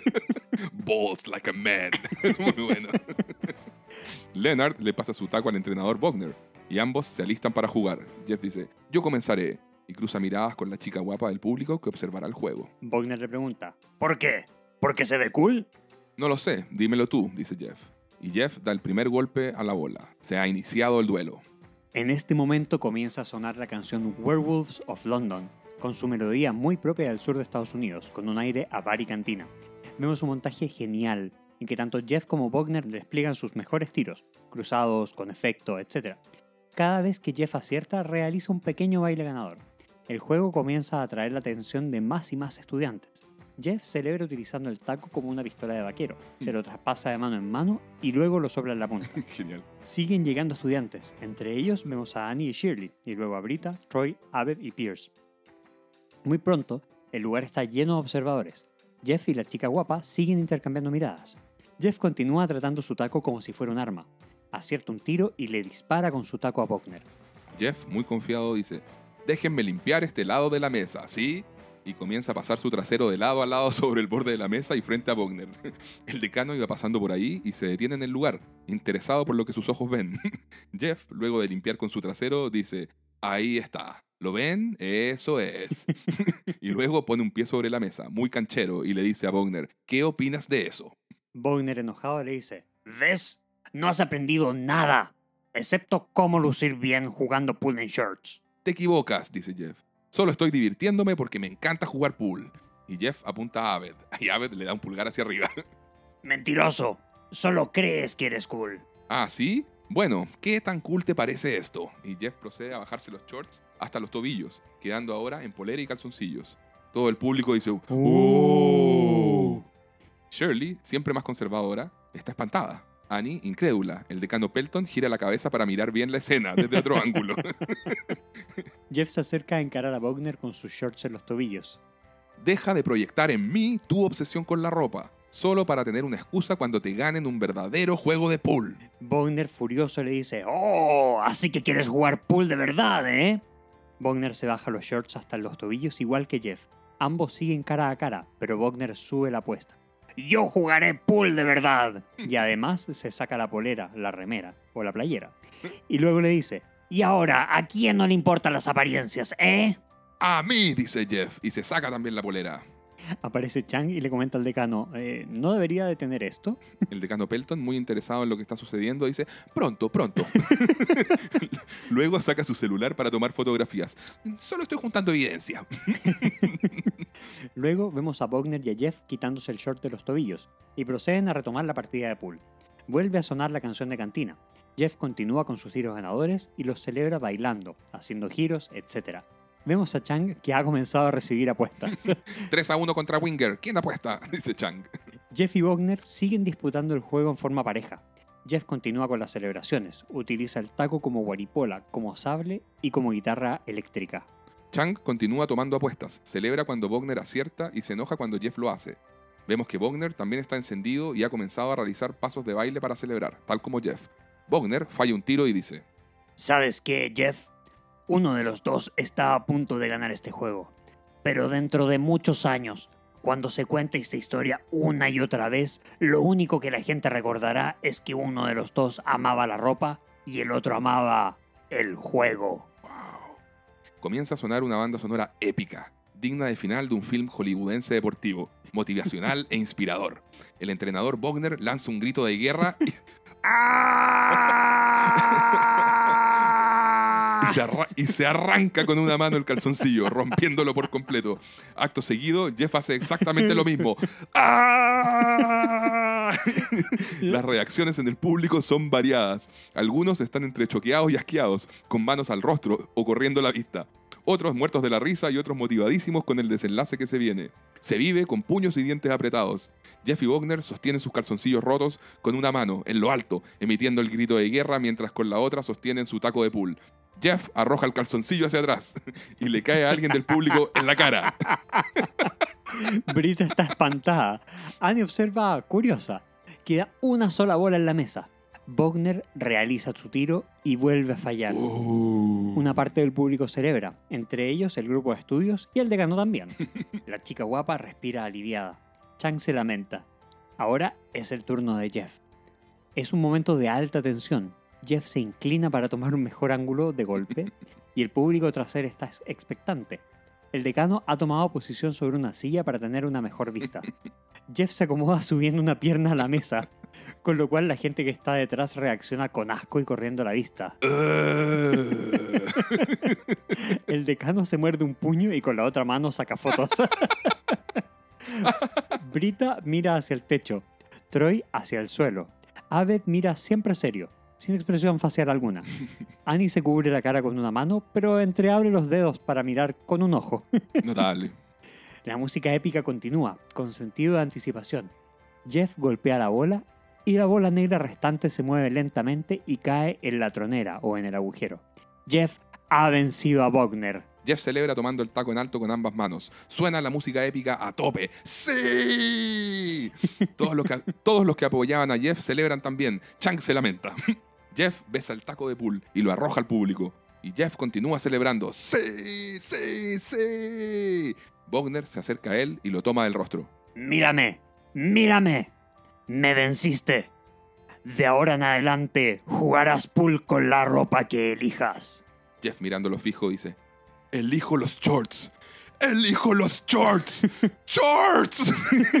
Speaker 2: Balls like a man. Muy bueno. Leonard le pasa su taco al entrenador Bogner y ambos se alistan para jugar. Jeff dice, yo comenzaré, y cruza miradas con la chica guapa del público que observará el juego.
Speaker 1: Bogner le pregunta, ¿por qué? ¿Porque se ve cool?
Speaker 2: No lo sé, dímelo tú, dice Jeff. Y Jeff da el primer golpe a la bola. Se ha iniciado el duelo.
Speaker 1: En este momento comienza a sonar la canción Werewolves of London, con su melodía muy propia del sur de Estados Unidos, con un aire a bar y cantina. Vemos un montaje genial, en que tanto Jeff como Bogner despliegan sus mejores tiros, cruzados, con efecto, etc. Cada vez que Jeff acierta, realiza un pequeño baile ganador. El juego comienza a atraer la atención de más y más estudiantes. Jeff celebra utilizando el taco como una pistola de vaquero, se lo traspasa de mano en mano y luego lo sopla en la punta.
Speaker 2: Genial.
Speaker 1: Siguen llegando estudiantes, entre ellos vemos a Annie y Shirley, y luego a Brita, Troy, Abed y Pierce. Muy pronto, el lugar está lleno de observadores. Jeff y la chica guapa siguen intercambiando miradas. Jeff continúa tratando su taco como si fuera un arma. Acierta un tiro y le dispara con su taco a Bogner.
Speaker 2: Jeff, muy confiado, dice, déjenme limpiar este lado de la mesa, ¿sí? Y comienza a pasar su trasero de lado a lado sobre el borde de la mesa y frente a Bogner. El decano iba pasando por ahí y se detiene en el lugar, interesado por lo que sus ojos ven. Jeff, luego de limpiar con su trasero, dice, ahí está. ¿Lo ven? Eso es. Y luego pone un pie sobre la mesa, muy canchero, y le dice a Bogner, ¿qué opinas de eso?
Speaker 1: Bogner, enojado, le dice, ¿ves? No has aprendido nada, excepto cómo lucir bien jugando pool en shorts.
Speaker 2: Te equivocas, dice Jeff. Solo estoy divirtiéndome porque me encanta jugar pool. Y Jeff apunta a Abed, y Abed le da un pulgar hacia arriba.
Speaker 1: Mentiroso, solo crees que eres cool.
Speaker 2: ¿Ah, sí? Bueno, ¿qué tan cool te parece esto? Y Jeff procede a bajarse los shorts hasta los tobillos, quedando ahora en polera y calzoncillos. Todo el público dice, ¡oh! Shirley, siempre más conservadora, está espantada. Annie, incrédula. El decano Pelton gira la cabeza para mirar bien la escena desde otro ángulo.
Speaker 1: Jeff se acerca a encarar a Bogner con sus shorts en los tobillos.
Speaker 2: Deja de proyectar en mí tu obsesión con la ropa, solo para tener una excusa cuando te ganen un verdadero juego de pool.
Speaker 1: Bogner, furioso, le dice, ¡oh! Así que quieres jugar pool de verdad, ¿eh? Bogner se baja los shorts hasta los tobillos igual que Jeff. Ambos siguen cara a cara, pero Bogner sube la apuesta. ¡Yo jugaré pool de verdad! Y además se saca la polera, la remera o la playera. Y luego le dice, ¿y ahora a quién no le importan las apariencias, eh?
Speaker 2: A mí, dice Jeff, y se saca también la polera.
Speaker 1: Aparece Chang y le comenta al decano, ¿no debería detener esto?
Speaker 2: El decano Pelton, muy interesado en lo que está sucediendo, dice, pronto, pronto. Luego saca su celular para tomar fotografías. Solo estoy juntando evidencia.
Speaker 1: Luego vemos a Bogner y a Jeff quitándose el short de los tobillos y proceden a retomar la partida de pool. Vuelve a sonar la canción de cantina. Jeff continúa con sus tiros ganadores y los celebra bailando, haciendo giros, etc. Vemos a Chang que ha comenzado a recibir apuestas.
Speaker 2: 3-1 contra Winger. ¿Quién apuesta? Dice Chang.
Speaker 1: Jeff y Bogner siguen disputando el juego en forma pareja. Jeff continúa con las celebraciones, utiliza el taco como guaripola, como sable y como guitarra eléctrica.
Speaker 2: Chang continúa tomando apuestas, celebra cuando Bogner acierta y se enoja cuando Jeff lo hace. Vemos que Bogner también está encendido y ha comenzado a realizar pasos de baile para celebrar, tal como Jeff. Bogner falla un tiro y dice:
Speaker 1: ¿Sabes qué, Jeff? Uno de los dos está a punto de ganar este juego. Pero dentro de muchos años, cuando se cuente esta historia una y otra vez, lo único que la gente recordará es que uno de los dos amaba la ropa y el otro amaba el juego.
Speaker 2: Wow. Comienza a sonar una banda sonora épica, digna de final de un film hollywoodense deportivo, motivacional e inspirador. El entrenador Bogner lanza un grito de guerra y... Y se arranca con una mano el calzoncillo, rompiéndolo por completo. Acto seguido, Jeff hace exactamente lo mismo. Las reacciones en el público son variadas. Algunos están entre choqueados y asqueados, con manos al rostro o corriendo la vista. Otros muertos de la risa y otros motivadísimos con el desenlace que se viene. Se vive con puños y dientes apretados. Jeff y Bogner sostienen sus calzoncillos rotos con una mano, en lo alto, emitiendo el grito de guerra mientras con la otra sostienen su taco de pool. Jeff arroja el calzoncillo hacia atrás y le cae a alguien del público en la cara.
Speaker 1: Brita está espantada. Annie observa curiosa. Queda una sola bola en la mesa. Bogner realiza su tiro y vuelve a fallar. Una parte del público celebra, entre ellos el grupo de estudios y el decano también. La chica guapa respira aliviada. Chang se lamenta. Ahora es el turno de Jeff. Es un momento de alta tensión. Jeff se inclina para tomar un mejor ángulo de golpe y el público tras él está expectante. El decano ha tomado posición sobre una silla para tener una mejor vista. Jeff se acomoda subiendo una pierna a la mesa, con lo cual la gente que está detrás reacciona con asco y corriendo a la vista. El decano se muerde un puño y con la otra mano saca fotos. Brita mira hacia el techo, Troy hacia el suelo. Abed mira siempre serio, sin expresión facial alguna. Annie se cubre la cara con una mano, pero entreabre los dedos para mirar con un ojo.
Speaker 2: Notable.
Speaker 1: La música épica continúa, con sentido de anticipación. Jeff golpea la bola y la bola negra restante se mueve lentamente y cae en la tronera o en el agujero. Jeff ha vencido a Bogner.
Speaker 2: Jeff celebra tomando el taco en alto con ambas manos. Suena la música épica a tope. ¡Sí! Todos los que apoyaban a Jeff celebran también. Chang se lamenta. Jeff besa el taco de pool y lo arroja al público. Y Jeff continúa celebrando. ¡Sí! ¡Sí! ¡Sí! Bogner se acerca a él y lo toma del rostro.
Speaker 1: ¡Mírame! ¡Mírame! ¡Me venciste! De ahora en adelante jugarás pool con la ropa que elijas.
Speaker 2: Jeff mirándolo fijo dice: elijo los shorts. ¡Elijo los shorts! ¡Shorts!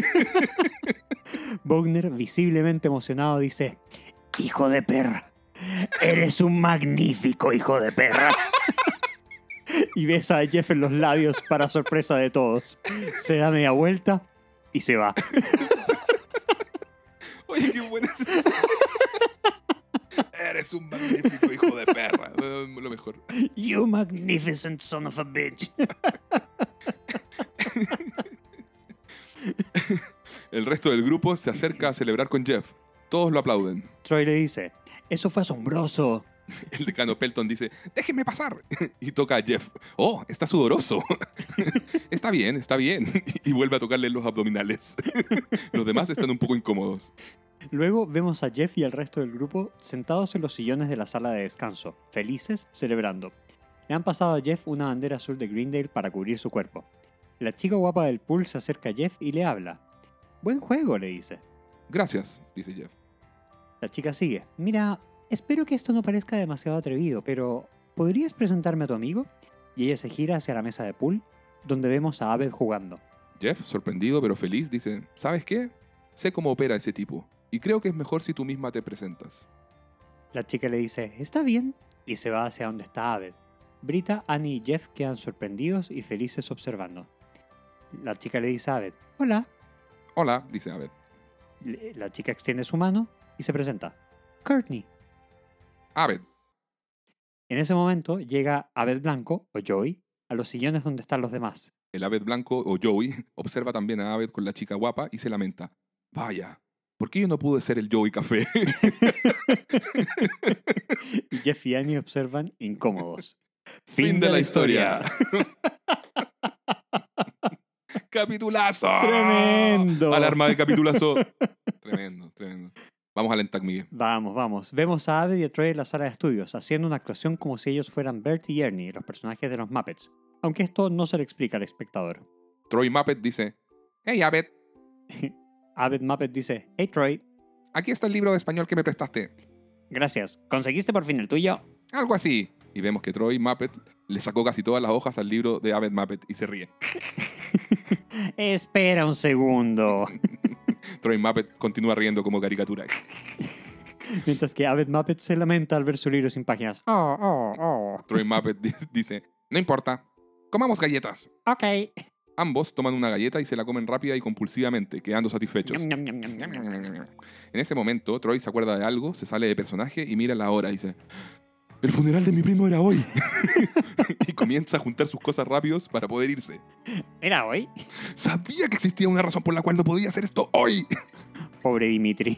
Speaker 1: Bogner, visiblemente emocionado, dice: ¡Hijo de perra! ¡Eres un magnífico hijo de perra! Y besa a Jeff en los labios para sorpresa de todos. Se da media vuelta y se va.
Speaker 2: Oye, qué buena. Eres un magnífico hijo de perra. Lo mejor.
Speaker 1: You magnificent son of a bitch.
Speaker 2: El resto del grupo se acerca a celebrar con Jeff. Todos lo aplauden.
Speaker 1: Troy le dice: eso fue asombroso.
Speaker 2: El decano Pelton dice: déjenme pasar. Y toca a Jeff. Oh, está sudoroso. Está bien, está bien. Y vuelve a tocarle los abdominales. Los demás están un poco incómodos.
Speaker 1: Luego vemos a Jeff y al resto del grupo sentados en los sillones de la sala de descanso, felices, celebrando. Le han pasado a Jeff una bandera azul de Greendale para cubrir su cuerpo. La chica guapa del pool se acerca a Jeff y le habla. Buen juego, le dice.
Speaker 2: Gracias, dice Jeff.
Speaker 1: La chica sigue. Mira, espero que esto no parezca demasiado atrevido, pero ¿podrías presentarme a tu amigo? y ella se gira hacia la mesa de pool, donde vemos a Abed jugando.
Speaker 2: Jeff, sorprendido pero feliz, dice, ¿sabes qué? Sé cómo opera ese tipo, y creo que es mejor si tú misma te presentas.
Speaker 1: La chica le dice, está bien, y se va hacia donde está Abed. Brita, Annie y Jeff quedan sorprendidos y felices observando. La chica le dice a Abed, hola.
Speaker 2: Hola, dice Abed.
Speaker 1: La chica extiende su mano y se presenta. Courtney.
Speaker 2: Abed.
Speaker 1: En ese momento llega Abed Blanco, o Joey, a los sillones donde están los demás.
Speaker 2: El Abed blanco, o Joey, observa también a Abed con la chica guapa y se lamenta. Vaya, ¿por qué yo no pude ser el Joey Café?
Speaker 1: Y Jeff y Annie observan incómodos.
Speaker 2: Fin de la historia. ¡Capitulazo!
Speaker 1: ¡Tremendo!
Speaker 2: Alarma de capitulazo. Tremendo, tremendo. Vamos al Entac, Miguel.
Speaker 1: Vamos. Vemos a Abed y a Troy en la sala de estudios, haciendo una actuación como si ellos fueran Bert y Ernie, los personajes de los Muppets. Aunque esto no se le explica al espectador.
Speaker 2: Troy Muppet dice, hey Abed,
Speaker 1: Abed Muppet dice, hey Troy,
Speaker 2: aquí está el libro de español que me prestaste.
Speaker 1: gracias, ¿conseguiste por fin el tuyo?
Speaker 2: Algo así. Y vemos que Troy Muppet le sacó casi todas las hojas al libro de Abed Muppet y se ríe.
Speaker 1: Espera un segundo.
Speaker 2: Troy Muppet continúa riendo como caricatura.
Speaker 1: Mientras que Abed Muppet se lamenta al ver su libro sin páginas. Oh.
Speaker 2: Troy Muppet dice, no importa, comamos galletas.
Speaker 1: Ok.
Speaker 2: Ambos toman una galleta y se la comen rápida y compulsivamente, quedando satisfechos.
Speaker 1: Ñam, ñam, ñam, ñam, ñam.
Speaker 2: En ese momento, Troy se acuerda de algo, se sale de personaje y mira la hora y dice, el funeral de mi primo era hoy. Y comienza a juntar sus cosas rápidos para poder irse.
Speaker 1: ¿Era hoy?
Speaker 2: Sabía que existía una razón por la cual no podía hacer esto hoy.
Speaker 1: Pobre Dimitri.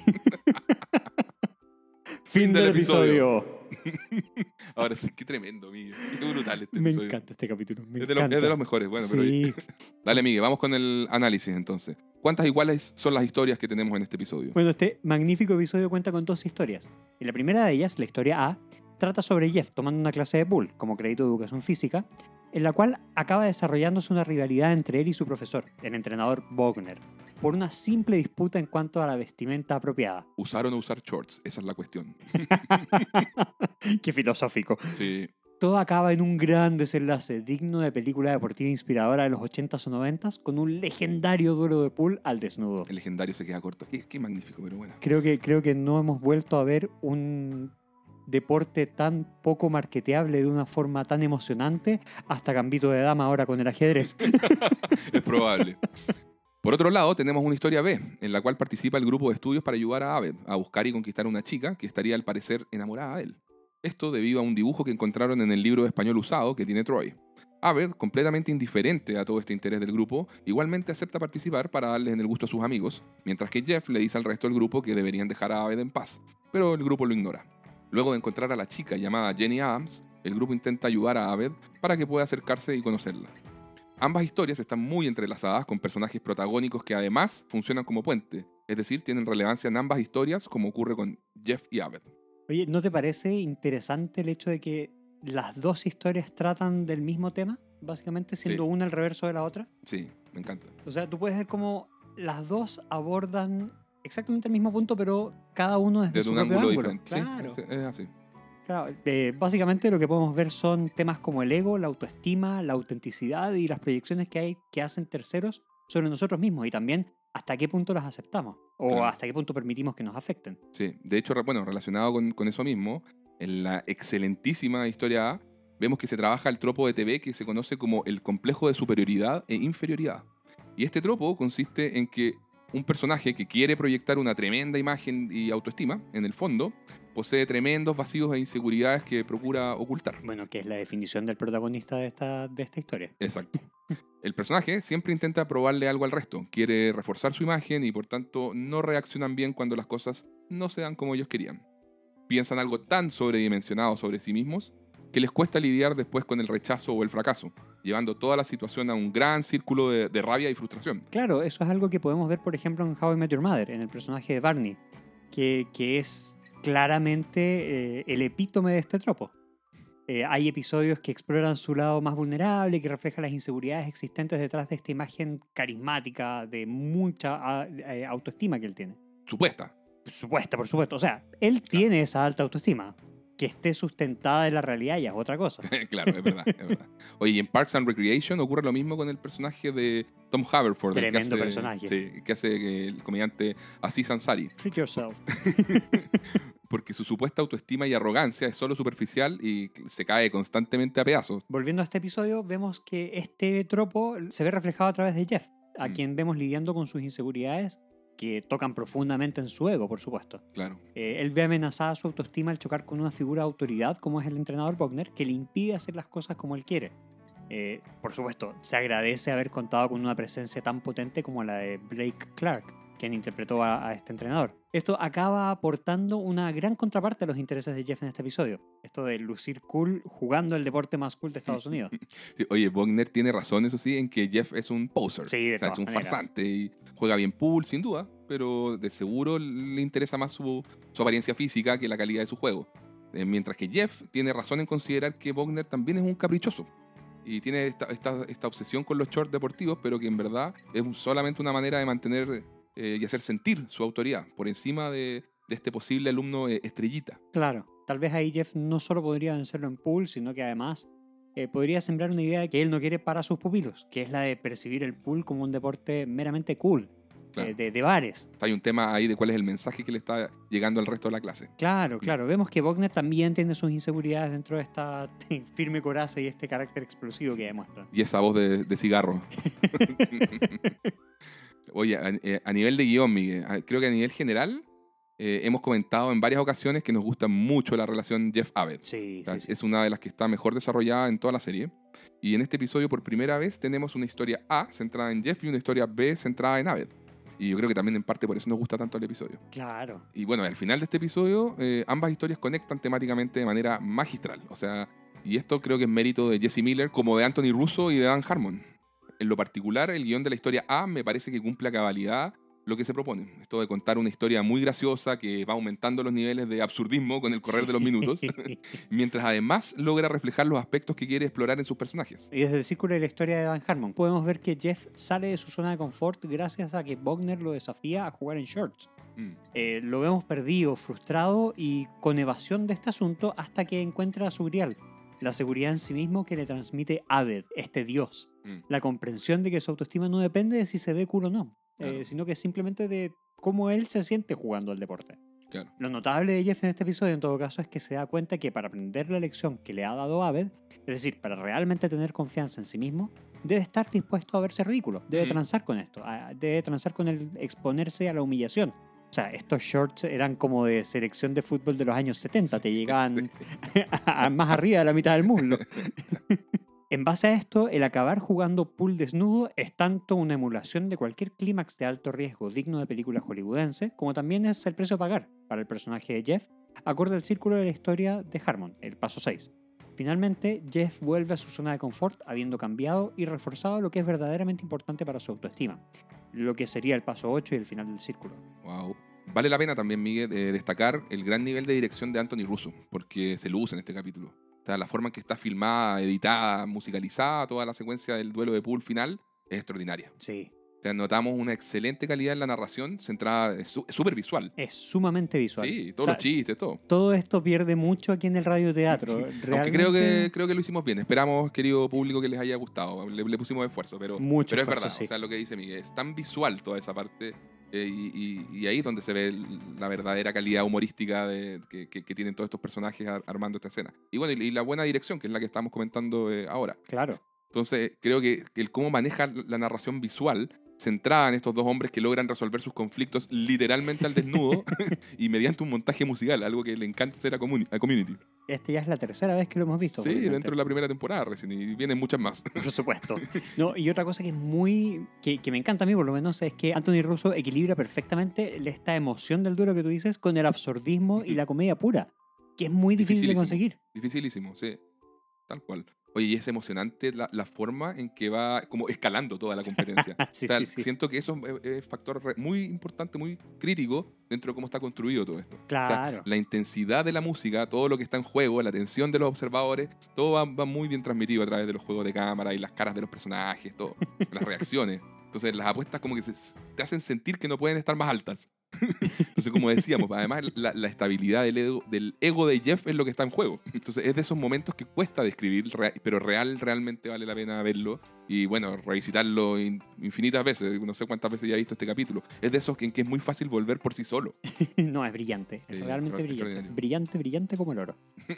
Speaker 2: Fin del
Speaker 1: episodio.
Speaker 2: Ahora sí, qué tremendo, Miguel. Qué brutal este
Speaker 1: Me
Speaker 2: episodio.
Speaker 1: encanta este capítulo.
Speaker 2: Es de los mejores, bueno, pero...
Speaker 1: Sí.
Speaker 2: Dale, Miguel, vamos con el análisis entonces. ¿Cuántas iguales son las historias que tenemos en este episodio?
Speaker 1: Bueno, este magnífico episodio cuenta con dos historias. Y la primera de ellas, la historia A, trata sobre Jeff tomando una clase de pool como crédito de educación física, en la cual acaba desarrollándose una rivalidad entre él y su profesor, el entrenador Bogner, por una simple disputa en cuanto a la vestimenta apropiada.
Speaker 2: ¿Usar o no usar shorts? Esa es la cuestión.
Speaker 1: Qué filosófico.
Speaker 2: Sí,
Speaker 1: Todo acaba en un gran desenlace digno de película deportiva inspiradora de los 80s o 90s, con un legendario duelo de pool al desnudo.
Speaker 2: el legendario se queda corto. Qué magnífico, pero bueno.
Speaker 1: Creo que no hemos vuelto a ver un deporte tan poco marketeable de una forma tan emocionante hasta Gambito de Dama ahora con el ajedrez.
Speaker 2: Es probable. Por otro lado, tenemos una historia B, en la cual participa el grupo de estudios para ayudar a Abed a buscar y conquistar a una chica que estaría al parecer enamorada de él. Esto debido a un dibujo que encontraron en el libro de español usado que tiene Troy. Abed, completamente indiferente a todo este interés del grupo, igualmente acepta participar para darles en el gusto a sus amigos, mientras que Jeff le dice al resto del grupo que deberían dejar a Abed en paz, pero el grupo lo ignora. Luego de encontrar a la chica llamada Jenny Adams, el grupo intenta ayudar a Abed para que pueda acercarse y conocerla. Ambas historias están muy entrelazadas con personajes protagónicos que además funcionan como puente, es decir, tienen relevancia en ambas historias como ocurre con Jeff y Abed.
Speaker 1: Oye, ¿no te parece interesante el hecho de que las dos historias tratan del mismo tema? Básicamente siendo
Speaker 2: Sí.
Speaker 1: una el reverso de la otra.
Speaker 2: Sí, me encanta.
Speaker 1: O sea, tú puedes ver cómo las dos abordan exactamente el mismo punto, pero cada uno desde
Speaker 2: Desde
Speaker 1: su
Speaker 2: un
Speaker 1: propio
Speaker 2: ángulo
Speaker 1: ángulo.
Speaker 2: diferente.
Speaker 1: Claro.
Speaker 2: Sí, es así.
Speaker 1: Claro, básicamente lo que podemos ver son temas como el ego, la autoestima, la autenticidad y las proyecciones que hay que hacen terceros sobre nosotros mismos y también hasta qué punto las aceptamos o
Speaker 2: Claro.
Speaker 1: hasta qué punto permitimos que nos afecten.
Speaker 2: Sí, de hecho, bueno, relacionado con eso mismo, en la excelentísima historia A, vemos que se trabaja el tropo de TV que se conoce como el complejo de superioridad e inferioridad. Y este tropo consiste en que un personaje que quiere proyectar una tremenda imagen y autoestima, en el fondo, posee tremendos vacíos e inseguridades que procura ocultar.
Speaker 1: Bueno, que es la definición del protagonista de esta historia.
Speaker 2: Exacto. El personaje siempre intenta probarle algo al resto, quiere reforzar su imagen y por tanto no reaccionan bien cuando las cosas no se dan como ellos querían. Piensan algo tan sobredimensionado sobre sí mismos que les cuesta lidiar después con el rechazo o el fracaso, llevando toda la situación a un gran círculo de rabia y frustración.
Speaker 1: Claro, eso es algo que podemos ver, por ejemplo, en How I Met Your Mother, en el personaje de Barney, que es claramente el epítome de este tropo. Hay episodios que exploran su lado más vulnerable, que reflejan las inseguridades existentes detrás de esta imagen carismática de mucha autoestima que él tiene.
Speaker 2: Supuesta.
Speaker 1: Por supuesto. O sea, él tiene esa alta autoestima. que esté sustentada en la realidad ya es otra cosa.
Speaker 2: Claro, es verdad, es verdad. Oye, y en Parks and Recreation ocurre lo mismo con el personaje de Tom Haverford. el que
Speaker 1: Tremendo
Speaker 2: hace-
Speaker 1: personaje.
Speaker 2: Sí, que hace el comediante Aziz Ansari.
Speaker 1: Treat yourself.
Speaker 2: Porque su supuesta autoestima y arrogancia es solo superficial y se cae constantemente a pedazos.
Speaker 1: Volviendo a este episodio, vemos que este tropo se ve reflejado a través de Jeff, a
Speaker 2: Mm.
Speaker 1: quien vemos lidiando con sus inseguridades que tocan profundamente en su ego, por supuesto.
Speaker 2: Claro.
Speaker 1: Él ve amenazada su autoestima al chocar con una figura de autoridad como es el entrenador Bogner, que le impide hacer las cosas como él quiere. Por supuesto, se agradece haber contado con una presencia tan potente como la de Blake Clark, quien interpretó a este entrenador. Esto acaba aportando una gran contraparte a los intereses de Jeff en este episodio. Esto de lucir cool jugando el deporte más cool de Estados Unidos.
Speaker 2: Sí, oye, Bogner tiene razón, eso sí, en que Jeff es un poser.
Speaker 1: Sí, de
Speaker 2: O sea,
Speaker 1: todas
Speaker 2: es un
Speaker 1: maneras.
Speaker 2: farsante y juega bien pool, sin duda, pero de seguro le interesa más su apariencia física que la calidad de su juego. Mientras que Jeff tiene razón en considerar que Bogner también es un caprichoso. Y tiene esta obsesión con los shorts deportivos, pero que en verdad es solamente una manera de mantener y hacer sentir su autoridad por encima de este posible alumno estrellita.
Speaker 1: Claro, tal vez ahí Jeff no solo podría vencerlo en pool, sino que además podría sembrar una idea que él no quiere para sus pupilos, que es la de percibir el pool como un deporte meramente cool,
Speaker 2: Claro.
Speaker 1: de bares.
Speaker 2: Hay un tema ahí de cuál es el mensaje que le está llegando al resto de la clase.
Speaker 1: Claro, claro. Vemos que Bogner también tiene sus inseguridades dentro de esta firme coraza y este carácter explosivo que demuestra.
Speaker 2: Y esa voz de cigarro. Oye, a nivel de guión, Miguel, creo que a nivel general hemos comentado en varias ocasiones que nos gusta mucho la relación Jeff-Abed.
Speaker 1: Sí,
Speaker 2: O sea,
Speaker 1: sí, sí.
Speaker 2: es una de las que está mejor desarrollada en toda la serie. Y en este episodio, por primera vez, tenemos una historia A centrada en Jeff y una historia B centrada en Abed. Y yo creo que también en parte por eso nos gusta tanto el episodio.
Speaker 1: Claro.
Speaker 2: Y bueno, al final de este episodio, ambas historias conectan temáticamente de manera magistral. O sea, y esto creo que es mérito de Jesse Miller como de Anthony Russo y de Dan Harmon. En lo particular, el guión de la historia A me parece que cumple a cabalidad lo que se propone. Esto de contar una historia muy graciosa que va aumentando los niveles de absurdismo con el correr de los minutos, mientras además logra reflejar los aspectos que quiere explorar en sus personajes.
Speaker 1: Y desde el círculo de la historia de Dan Harmon podemos ver que Jeff sale de su zona de confort gracias a que Bogner lo desafía a jugar en shorts. Lo vemos perdido, frustrado y con evasión de este asunto hasta que encuentra a su grial, la seguridad en sí mismo que le transmite Abed, este dios. La comprensión de que su autoestima no depende de si se ve cool o no,
Speaker 2: Claro.
Speaker 1: sino que simplemente de cómo él se siente jugando al deporte.
Speaker 2: Claro.
Speaker 1: Lo notable de Jeff en este episodio, en todo caso, es que se da cuenta que para aprender la lección que le ha dado Abed, es decir, para realmente tener confianza en sí mismo, debe estar dispuesto a verse ridículo. Debe transar con esto. Debe transar con el exponerse a la humillación. O sea, estos shorts eran como de selección de fútbol de los años 70. Te llegaban más arriba de la mitad del muslo. En base a esto, el acabar jugando pool desnudo es tanto una emulación de cualquier clímax de alto riesgo digno de película hollywoodense, como también es el precio a pagar para el personaje de Jeff, acorde al círculo de la historia de Harmon, el paso 6. Finalmente, Jeff vuelve a su zona de confort habiendo cambiado y reforzado lo que es verdaderamente importante para su autoestima, lo que sería el paso 8 y el final del círculo.
Speaker 2: Wow. Vale la pena también, Miguel, destacar el gran nivel de dirección de Anthony Russo, porque se luce en este capítulo. O sea, la forma en que está filmada, editada, musicalizada, toda la secuencia del duelo de pool final es extraordinaria.
Speaker 1: Sí.
Speaker 2: O sea, notamos una excelente calidad en la narración, centrada, es súper visual.
Speaker 1: Es sumamente visual.
Speaker 2: Sí, todos
Speaker 1: O sea,
Speaker 2: los chistes, todo.
Speaker 1: Todo esto pierde mucho aquí en el radioteatro.
Speaker 2: Aunque creo que lo hicimos bien. Esperamos, querido público, que les haya gustado. Le pusimos esfuerzo, pero
Speaker 1: Mucho
Speaker 2: es
Speaker 1: esfuerzo,
Speaker 2: verdad.
Speaker 1: sí.
Speaker 2: O sea, lo que dice Miguel, es tan visual toda esa parte. Y ahí es donde se ve la verdadera calidad humorística que tienen todos estos personajes armando esta escena. Y bueno, y la buena dirección, que es la que estamos comentando ahora.
Speaker 1: Claro.
Speaker 2: Entonces, creo que el cómo maneja la narración visual, centrada en estos dos hombres que logran resolver sus conflictos literalmente al desnudo y mediante un montaje musical, algo que le encanta hacer a Community.
Speaker 1: Este ya es la tercera vez que lo hemos visto.
Speaker 2: Sí,
Speaker 1: posiblemente.
Speaker 2: dentro de la primera temporada recién, y vienen muchas más.
Speaker 1: Por supuesto. No, y otra cosa que es muy. Que me encanta a mí, por lo menos, es que Anthony Russo equilibra perfectamente esta emoción del duelo que tú dices con el absurdismo y la comedia pura, que es muy difícil de
Speaker 2: Dificilísimo.
Speaker 1: conseguir.
Speaker 2: Dificilísimo, sí. Tal cual. Oye, y es emocionante la forma en que va como escalando toda la competencia.
Speaker 1: Sí,
Speaker 2: O sea,
Speaker 1: sí, sí.
Speaker 2: siento que eso es factor muy importante, muy crítico dentro de cómo está construido todo esto.
Speaker 1: Claro.
Speaker 2: O sea, la intensidad de la música, todo lo que está en juego, la atención de los observadores, todo va muy bien transmitido a través de los juegos de cámara y las caras de los personajes, todo, las reacciones. Entonces las apuestas como que te hacen sentir que no pueden estar más altas. Entonces, como decíamos, además la estabilidad del ego de Jeff es lo que está en juego. Entonces, es de esos momentos que cuesta describir, pero realmente vale la pena verlo. Y bueno, revisitarlo infinitas veces. No sé cuántas veces ya he visto este capítulo. Es de esos en que es muy fácil volver por sí solo.
Speaker 1: No, es brillante. Es realmente brillante.
Speaker 2: Extraordinario.
Speaker 1: Brillante, brillante como el oro.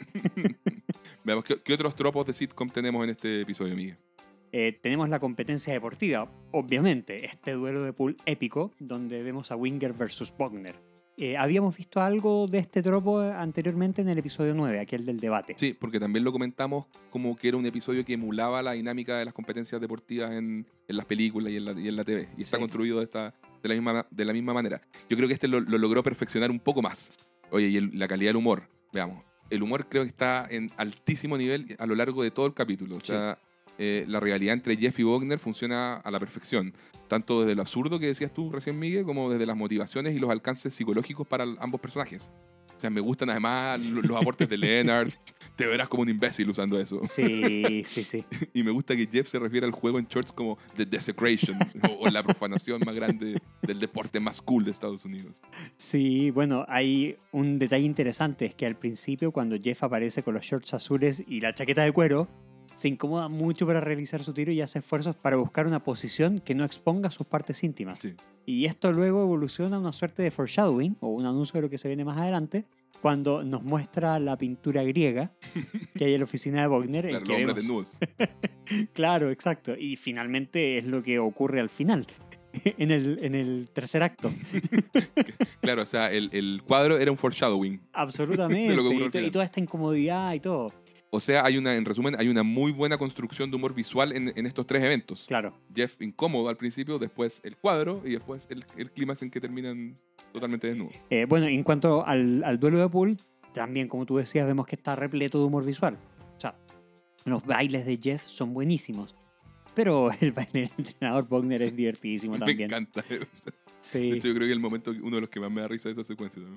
Speaker 2: Veamos, ¿qué otros tropos de sitcom tenemos en este episodio, Miguel?
Speaker 1: Tenemos la competencia deportiva, obviamente, este duelo de pool épico, donde vemos a Winger versus Bogner. Habíamos visto algo de este tropo anteriormente en el episodio 9, aquel del debate.
Speaker 2: Sí, porque también lo comentamos como que era un episodio que emulaba la dinámica de las competencias deportivas en las películas y en la TV. Y está construido de la misma manera. Yo creo que este lo logró perfeccionar un poco más. Oye, y la calidad del humor, veamos. El humor creo que está en altísimo nivel a lo largo de todo el capítulo. O sea, la rivalidad entre Jeff y Bogner funciona a la perfección. Tanto desde lo absurdo que decías tú recién, Miguel, como desde las motivaciones y los alcances psicológicos para ambos personajes. O sea, me gustan además los aportes de Leonard. Te verás como un imbécil usando eso.
Speaker 1: Sí, sí, sí.
Speaker 2: Y me gusta que Jeff se refiere al juego en shorts como The Desecration o la profanación más grande del deporte más cool de Estados Unidos.
Speaker 1: Sí, bueno, hay un detalle interesante, es que al principio cuando Jeff aparece con los shorts azules y la chaqueta de cuero, se incomoda mucho para realizar su tiro y hace esfuerzos para buscar una posición que no exponga sus partes íntimas.
Speaker 2: Sí.
Speaker 1: Y esto luego evoluciona a una suerte de foreshadowing, o un anuncio de lo que se viene más adelante, cuando nos muestra la pintura griega que hay en la oficina de Bogner.
Speaker 2: Claro, los hombres desnudos.
Speaker 1: Claro, exacto. Y finalmente es lo que ocurre al final, en el tercer acto.
Speaker 2: Claro, o sea, el cuadro era un foreshadowing.
Speaker 1: Absolutamente.
Speaker 2: De lo que ocurre al final.
Speaker 1: Y toda esta incomodidad y todo.
Speaker 2: O sea, en resumen, hay una muy buena construcción de humor visual en estos tres eventos.
Speaker 1: Claro.
Speaker 2: Jeff incómodo al principio, después el cuadro y después el clímax en que terminan totalmente desnudos.
Speaker 1: Bueno, en cuanto al duelo de pool, también, como tú decías, vemos que está repleto de humor visual. O sea, los bailes de Jeff son buenísimos. Pero el baile del entrenador Bogner es divertidísimo también.
Speaker 2: Me encanta.
Speaker 1: Sí.
Speaker 2: De hecho, yo creo que uno de los que más me da risa de esa secuencia, ¿no?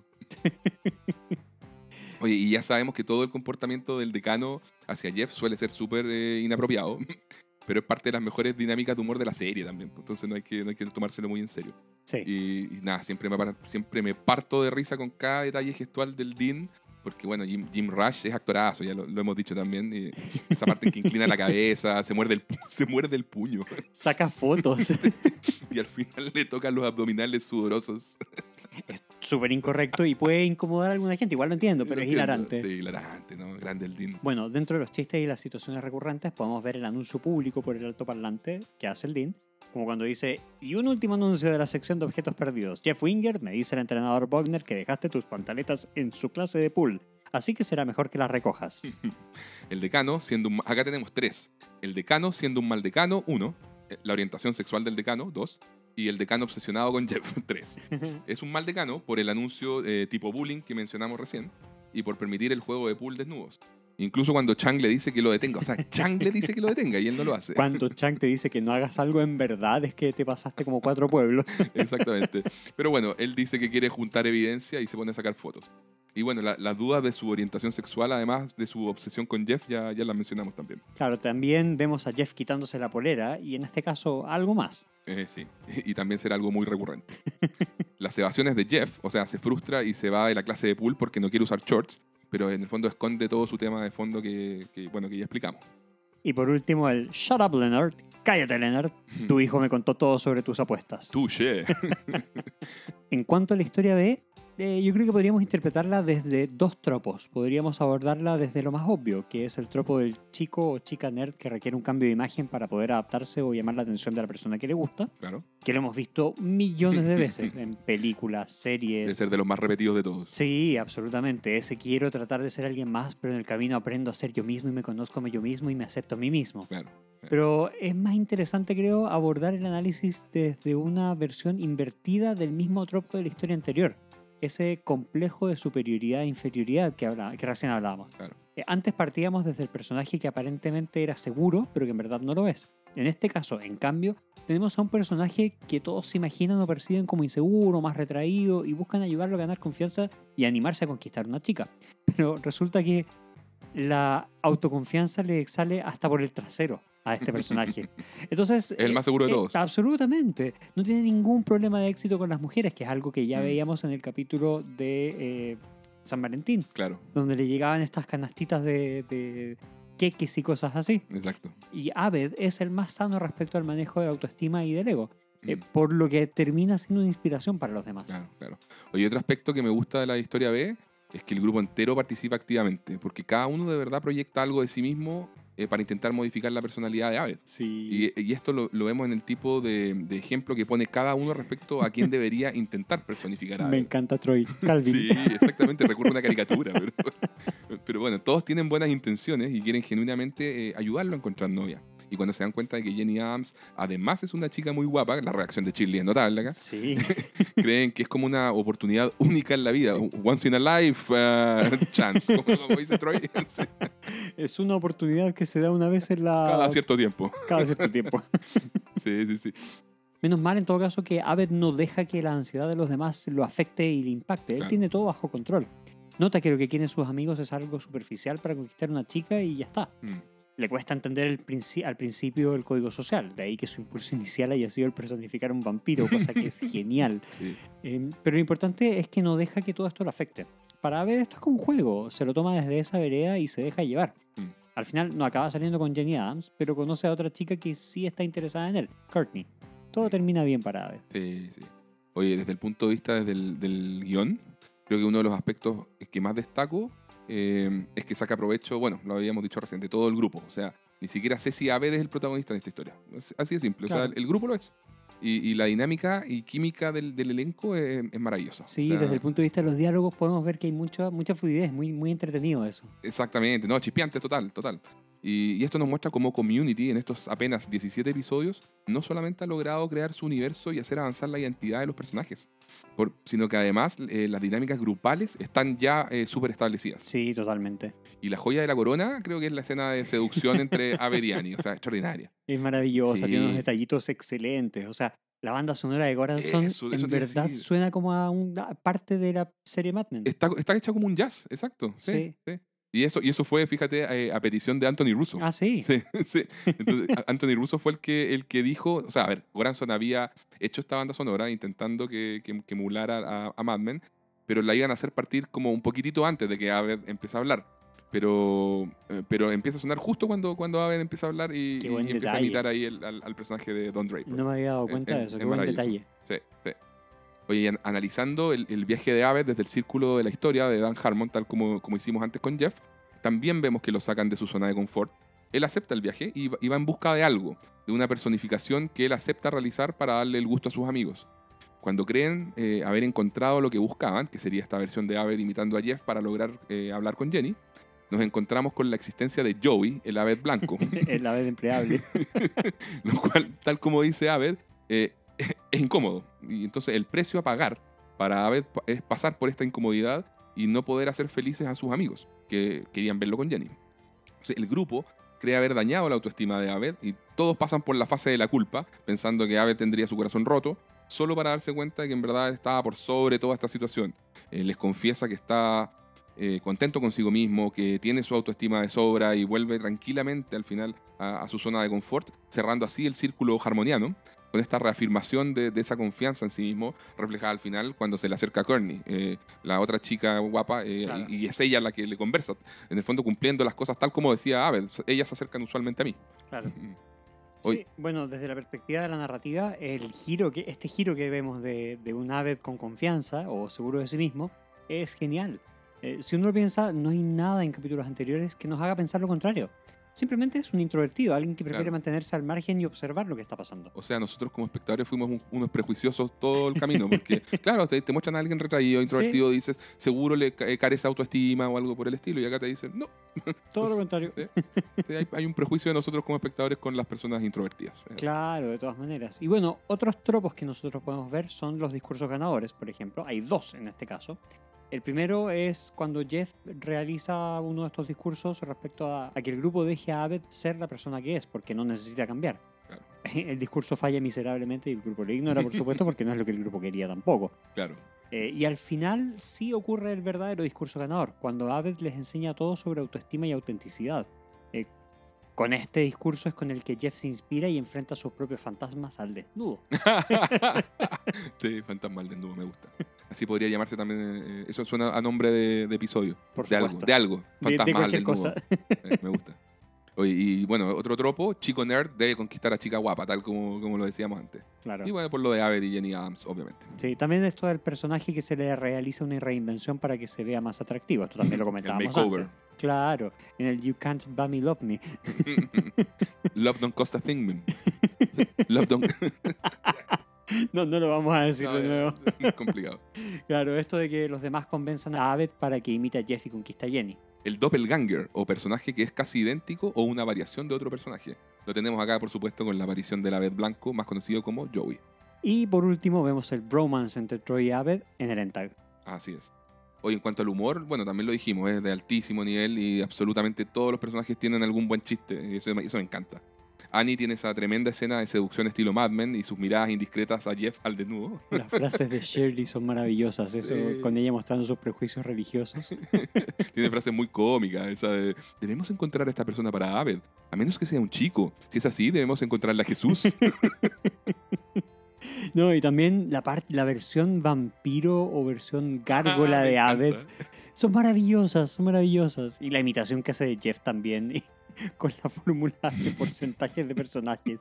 Speaker 2: Oye, y ya sabemos que todo el comportamiento del decano hacia Jeff suele ser súper inapropiado, pero es parte de las mejores dinámicas de humor de la serie también. Entonces no hay que tomárselo muy en serio.
Speaker 1: Sí.
Speaker 2: Y nada, siempre me parto de risa con cada detalle gestual del Dean, porque bueno, Jim Rush es actorazo, ya lo hemos dicho también. Y esa parte en que inclina la cabeza, se muerde el puño.
Speaker 1: Saca fotos.
Speaker 2: Y al final le tocan los abdominales sudorosos.
Speaker 1: Es súper incorrecto y puede incomodar a alguna gente. Igual lo entiendo, pero es hilarante.
Speaker 2: Sí, hilarante, ¿no? Grande el Dean.
Speaker 1: Bueno, dentro de los chistes y las situaciones recurrentes podemos ver el anuncio público por el altoparlante que hace el Dean. Como cuando dice, y un último anuncio de la sección de objetos perdidos. Jeff Winger, me dice el entrenador Bogner que dejaste tus pantaletas en su clase de pool. Así que será mejor que las recojas.
Speaker 2: El decano siendo un... Acá tenemos 3. El decano siendo un mal decano, 1. La orientación sexual del decano, 2. Y el decano obsesionado con Jeff, 3. Es un mal decano por el anuncio tipo bullying que mencionamos recién y por permitir el juego de pool desnudos. Incluso cuando Chang le dice que lo detenga. O sea, Chang le dice que lo detenga y él no lo hace.
Speaker 1: Cuando Chang te dice que no hagas algo en verdad es que te pasaste como 4 pueblos.
Speaker 2: Exactamente. Pero bueno, él dice que quiere juntar evidencia y se pone a sacar fotos. Y bueno, las dudas de su orientación sexual, además de su obsesión con Jeff, ya las mencionamos también.
Speaker 1: Claro, también vemos a Jeff quitándose la polera y en este caso algo más.
Speaker 2: Sí, y también será algo muy recurrente. Las evasiones de Jeff, o sea, se frustra y se va de la clase de pool porque no quiere usar shorts, pero en el fondo esconde todo su tema de fondo que ya explicamos.
Speaker 1: Y por último el Shut up, Leonard. Cállate, Leonard. Tu hijo me contó todo sobre tus apuestas.
Speaker 2: Touché.
Speaker 1: En cuanto a la historia B, yo creo que podríamos interpretarla desde 2 tropos. Podríamos abordarla desde lo más obvio, que es el tropo del chico o chica nerd que requiere un cambio de imagen para poder adaptarse o llamar la atención de la persona que le gusta.
Speaker 2: Claro.
Speaker 1: Que lo hemos visto millones de veces en películas, series.
Speaker 2: Debe ser de los más repetidos de todos.
Speaker 1: Sí, absolutamente. Ese quiero tratar de ser alguien más, pero en el camino aprendo a ser yo mismo y me conozco a yo mismo y me acepto a mí mismo.
Speaker 2: Claro.
Speaker 1: Pero es más interesante, creo, abordar el análisis desde una versión invertida del mismo tropo de la historia anterior. Ese complejo de superioridad e inferioridad que recién hablábamos.
Speaker 2: Claro.
Speaker 1: Antes partíamos desde el personaje que aparentemente era seguro, pero que en verdad no lo es. En este caso, en cambio, tenemos a un personaje que todos se imaginan o perciben como inseguro, más retraído, y buscan ayudarlo a ganar confianza y animarse a conquistar una chica. Pero resulta que la autoconfianza le sale hasta por el trasero a este personaje. Entonces,
Speaker 2: Es el más seguro de todos.
Speaker 1: absolutamente. No tiene ningún problema de éxito con las mujeres, que es algo que ya
Speaker 2: Mm.
Speaker 1: veíamos en el capítulo de San Valentín,
Speaker 2: Claro,
Speaker 1: donde le llegaban estas canastitas de queques y cosas así.
Speaker 2: exacto.
Speaker 1: Y Abed es el más sano respecto al manejo de autoestima y del ego,
Speaker 2: Mm.
Speaker 1: por lo que termina siendo una inspiración para los demás.
Speaker 2: Claro, claro. Oye, otro aspecto que me gusta de la historia B es que el grupo entero participa activamente, porque cada uno de verdad proyecta algo de sí mismo para intentar modificar la personalidad de Abed.
Speaker 1: Sí.
Speaker 2: Y esto lo vemos en el tipo de ejemplo que pone cada uno respecto a quién debería intentar personificar a
Speaker 1: Me
Speaker 2: Abed.
Speaker 1: encanta Troy Calvin.
Speaker 2: Sí, exactamente, recuerdo una caricatura. Pero bueno, todos tienen buenas intenciones y quieren genuinamente ayudarlo a encontrar novia. Y cuando se dan cuenta de que Jenny Adams además es una chica muy guapa, la reacción de Shirley es notable acá,
Speaker 1: Sí.
Speaker 2: creen que es como una oportunidad única en la vida, once in a life chance, como dice Troy, sí,
Speaker 1: Es una oportunidad que se da una vez en
Speaker 2: cada cierto tiempo.
Speaker 1: cada cierto tiempo.
Speaker 2: Sí, sí, sí.
Speaker 1: Menos mal en todo caso que Abed no deja que la ansiedad de los demás lo afecte y le impacte. Él
Speaker 2: Claro.
Speaker 1: tiene todo bajo control. Nota que lo que quieren sus amigos es algo superficial para conquistar a una chica y ya está.
Speaker 2: Mm,
Speaker 1: Le cuesta entender al principio el código social, de ahí que su impulso inicial haya sido el personificar a un vampiro, cosa que es genial.
Speaker 2: sí.
Speaker 1: Pero lo importante es que no deja que todo esto lo afecte. Para Abed esto es como un juego, se lo toma desde esa vereda y se deja llevar.
Speaker 2: Mm.
Speaker 1: Al final no acaba saliendo con Jenny Adams, pero conoce a otra chica que sí está interesada en él, Courtney. Todo termina bien para Abed.
Speaker 2: Sí, sí. Oye, desde el punto de vista del guión, creo que uno de los aspectos que más destaco es que saca provecho, bueno, lo habíamos dicho recién, de todo el grupo. O sea, ni siquiera sé si Abed es el protagonista de esta historia. Así de simple.
Speaker 1: Claro.
Speaker 2: O sea, el grupo lo es. Y la dinámica y química del elenco es maravillosa.
Speaker 1: Sí,
Speaker 2: O sea,
Speaker 1: desde el punto de vista de los diálogos podemos ver que hay mucha fluidez, muy, muy entretenido eso.
Speaker 2: Exactamente, no, chispeante, total, total. Y esto nos muestra cómo Community, en estos apenas 17 episodios, no solamente ha logrado crear su universo y hacer avanzar la identidad de los personajes, sino que además las dinámicas grupales están ya súper establecidas.
Speaker 1: Sí, totalmente.
Speaker 2: Y la joya de la corona creo que es la escena de seducción entre Abed y Annie, o sea, extraordinaria.
Speaker 1: Es maravillosa,
Speaker 2: Sí.
Speaker 1: tiene unos detallitos excelentes. O sea, la banda sonora de Goranson
Speaker 2: Eso
Speaker 1: en
Speaker 2: te iba a
Speaker 1: verdad
Speaker 2: decir.
Speaker 1: suena como a una parte de la serie Mad Men.
Speaker 2: Está hecha como un jazz, exacto. Sí,
Speaker 1: Sí.
Speaker 2: sí. Y eso fue, fíjate, a petición de Anthony Russo.
Speaker 1: Ah, sí.
Speaker 2: Sí, sí. Entonces, Anthony Russo fue el que dijo, o sea, a ver, Goranson había hecho esta banda sonora intentando que emulara a Mad Men, pero la iban a hacer partir como un poquitito antes de que Abed empiece a hablar. Pero empieza a sonar justo cuando Abed empieza a hablar y
Speaker 1: Qué buen
Speaker 2: empieza a
Speaker 1: detalle.
Speaker 2: imitar ahí al personaje de Don Draper.
Speaker 1: No me había dado cuenta de eso, qué buen
Speaker 2: maravilloso.
Speaker 1: detalle.
Speaker 2: Sí, sí. Oye, y analizando el viaje de Abed desde el círculo de la historia de Dan Harmon, tal como hicimos antes con Jeff, también vemos que lo sacan de su zona de confort. Él acepta el viaje y va en busca de algo, de una personificación que él acepta realizar para darle el gusto a sus amigos. Cuando creen haber encontrado lo que buscaban, que sería esta versión de Abed imitando a Jeff para lograr hablar con Jenny, nos encontramos con la existencia de Joey, el Abed blanco.
Speaker 1: Es la vez empleable.
Speaker 2: Lo cual, tal como dice Abed, es incómodo. Y entonces el precio a pagar para Abed es pasar por esta incomodidad y no poder hacer felices a sus amigos que querían verlo con Jenny. Entonces, el grupo cree haber dañado la autoestima de Abed y todos pasan por la fase de la culpa, pensando que Abed tendría su corazón roto, solo para darse cuenta de que en verdad estaba por sobre toda esta situación. Les confiesa que está contento consigo mismo, que tiene su autoestima de sobra y vuelve tranquilamente al final a su zona de confort, cerrando así el círculo harmoniano, con esta reafirmación de esa confianza en sí mismo, reflejada al final cuando se le acerca a Courtney, la otra chica guapa,
Speaker 1: Claro.
Speaker 2: y es ella la que le conversa, en el fondo cumpliendo las cosas tal como decía Abed, ellas se acercan usualmente a mí.
Speaker 1: Claro.
Speaker 2: Hoy-
Speaker 1: Sí, bueno, desde la perspectiva de la narrativa, este giro que vemos de un Abed con confianza o seguro de sí mismo es genial. Si uno lo piensa, no hay nada en capítulos anteriores que nos haga pensar lo contrario. Simplemente es un introvertido, alguien que prefiere
Speaker 2: Claro.
Speaker 1: mantenerse al margen y observar lo que está pasando.
Speaker 2: O sea, nosotros como espectadores fuimos unos prejuiciosos todo el camino, porque claro, te muestran a alguien retraído, introvertido, dices, seguro le carece autoestima o algo por el estilo, y acá te dicen, no.
Speaker 1: Todo lo contrario.
Speaker 2: Sí, hay un prejuicio de nosotros como espectadores con las personas introvertidas.
Speaker 1: Claro, de todas maneras. Y bueno, otros tropos que nosotros podemos ver son los discursos ganadores, por ejemplo. Hay dos en este caso. El primero es cuando Jeff realiza uno de estos discursos respecto a que el grupo deje a Abed ser la persona que es, porque no necesita cambiar.
Speaker 2: Claro.
Speaker 1: El discurso falla miserablemente y el grupo lo ignora, por supuesto, porque no es lo que el grupo quería tampoco.
Speaker 2: Claro.
Speaker 1: Y al final sí ocurre el verdadero discurso ganador, cuando Abed les enseña todo sobre autoestima y autenticidad. Con este discurso es con el que Jeff se inspira y enfrenta sus propios fantasmas al desnudo.
Speaker 2: Sí, fantasma al desnudo, me gusta. Así podría llamarse también. Eso suena a nombre de episodio.
Speaker 1: Por
Speaker 2: De
Speaker 1: supuesto.
Speaker 2: algo, de algo.
Speaker 1: De
Speaker 2: Fantasma al
Speaker 1: cualquier
Speaker 2: desnudo.
Speaker 1: cosa.
Speaker 2: Me gusta. Oye, y bueno, otro tropo, chico nerd debe conquistar a chica guapa, tal como lo decíamos antes.
Speaker 1: Claro.
Speaker 2: Y bueno, por lo de Abed y Jenny Adams, obviamente.
Speaker 1: Sí, también esto del personaje que se le realiza una reinvención para que se vea más atractivo. Esto también lo
Speaker 2: El
Speaker 1: comentábamos
Speaker 2: makeover.
Speaker 1: antes. Claro, en el You Can't Buy Me Love Me.
Speaker 2: Love don't cost a thing, man. Love don't...
Speaker 1: No lo vamos a decir de nuevo.
Speaker 2: Es complicado.
Speaker 1: Claro, esto de que los demás convenzan a Abed para que imite a Jeff y conquista a Jenny.
Speaker 2: El doppelganger, o personaje que es casi idéntico o una variación de otro personaje. Lo tenemos acá, por supuesto, con la aparición del Abed blanco, más conocido como Joey.
Speaker 1: Y por último vemos el bromance entre Troy y Abed en el Entag.
Speaker 2: Así es. Hoy, en cuanto al humor, bueno, también lo dijimos, es de altísimo nivel y absolutamente todos los personajes tienen algún buen chiste. Y eso me encanta. Annie tiene esa tremenda escena de seducción estilo Mad Men y sus miradas indiscretas a Jeff al desnudo.
Speaker 1: Las frases de Shirley son maravillosas, eso
Speaker 2: Sí.
Speaker 1: con ella mostrando sus prejuicios religiosos.
Speaker 2: Tiene frases muy cómicas, esa de debemos encontrar a esta persona para Abed, a menos que sea un chico. Si es así, debemos encontrarla a Jesús.
Speaker 1: No, y también la versión vampiro o versión gárgola
Speaker 2: Me
Speaker 1: de
Speaker 2: encanta.
Speaker 1: Abed son maravillosas, son maravillosas. Y la imitación que hace de Jeff también, y con la fórmula de porcentajes de personajes.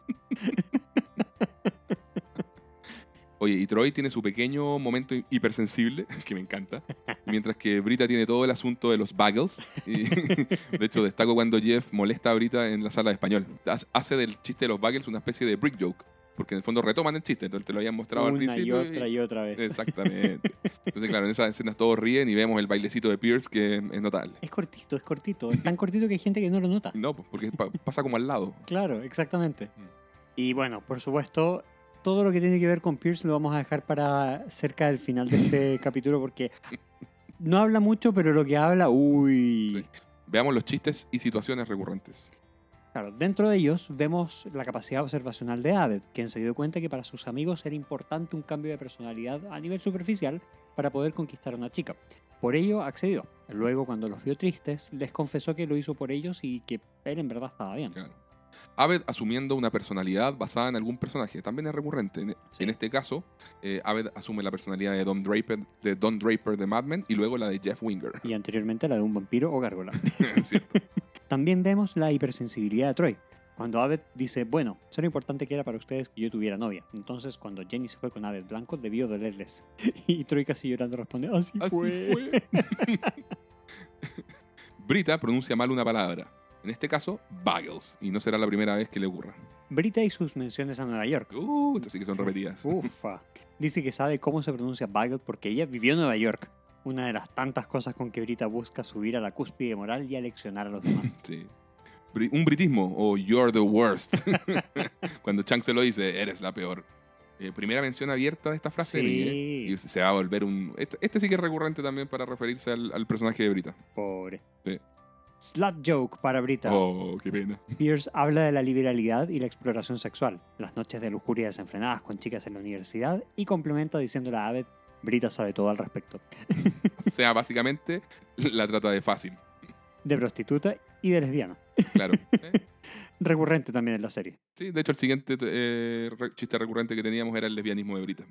Speaker 2: Oye, y Troy tiene su pequeño momento hipersensible, que me encanta, mientras que Brita tiene todo el asunto de los bagels. Y, de hecho, destaco cuando Jeff molesta a Brita en la sala de español. Hace del chiste de los bagels una especie de brick joke, porque en el fondo retoman el chiste, entonces te lo habían mostrado al
Speaker 1: Una y
Speaker 2: principio.
Speaker 1: otra y otra vez.
Speaker 2: Exactamente. Entonces, claro, en esas escenas todos ríen y vemos el bailecito de Pierce, que es notable.
Speaker 1: Es cortito, es cortito. Es tan cortito que hay gente que no lo nota.
Speaker 2: No, pues, porque pasa como al lado.
Speaker 1: Claro, exactamente.
Speaker 2: Mm.
Speaker 1: Y bueno, por supuesto, todo lo que tiene que ver con Pierce lo vamos a dejar para cerca del final de este capítulo porque no habla mucho, pero lo que habla, uy.
Speaker 2: Sí. Veamos los chistes y situaciones recurrentes.
Speaker 1: Claro, dentro de ellos vemos la capacidad observacional de Abed, quien se dio cuenta que para sus amigos era importante un cambio de personalidad a nivel superficial para poder conquistar a una chica. Por ello accedió. Luego, cuando los vio tristes, les confesó que lo hizo por ellos y que él en verdad estaba bien.
Speaker 2: Claro. Abed asumiendo una personalidad basada en algún personaje también es recurrente.
Speaker 1: Sí.
Speaker 2: En este caso, Abed asume la personalidad de Don Draper de Mad Men y luego la de Jeff Winger.
Speaker 1: Y anteriormente la de un vampiro o gárgola.
Speaker 2: ¿Cierto?
Speaker 1: También vemos la hipersensibilidad de Troy. Cuando Abed dice, bueno, sé lo importante que era para ustedes que yo tuviera novia. Entonces, cuando Jenny se fue con Abed Blanco, debió dolerles. Y Troy casi llorando responde, así fue.
Speaker 2: Brita pronuncia mal una palabra. En este caso, bagels. Y no será la primera vez que le ocurra.
Speaker 1: Brita y sus menciones a Nueva York.
Speaker 2: Esto sí que son repetidas.
Speaker 1: Ufa. Dice que sabe cómo se pronuncia bagel porque ella vivió en Nueva York. Una de las tantas cosas con que Brita busca subir a la cúspide moral y aleccionar a los demás.
Speaker 2: Sí. Un britismo o you're the worst. Cuando Chang se lo dice, eres la peor. Primera mención abierta de esta frase.
Speaker 1: Sí.
Speaker 2: Y se va a volver un... Este sí que es recurrente también para referirse al personaje de Brita.
Speaker 1: Pobre.
Speaker 2: Sí.
Speaker 1: Slut joke para Brita.
Speaker 2: Oh, qué pena.
Speaker 1: Pierce habla de la liberalidad y la exploración sexual, las noches de lujuria desenfrenadas con chicas en la universidad y complementa diciéndole a Abed, Brita sabe todo al respecto.
Speaker 2: O sea, básicamente la trata de fácil.
Speaker 1: De prostituta y de lesbiana.
Speaker 2: Claro.
Speaker 1: Recurrente también en la serie.
Speaker 2: Sí, de hecho el siguiente chiste recurrente que teníamos era el lesbianismo de Brita.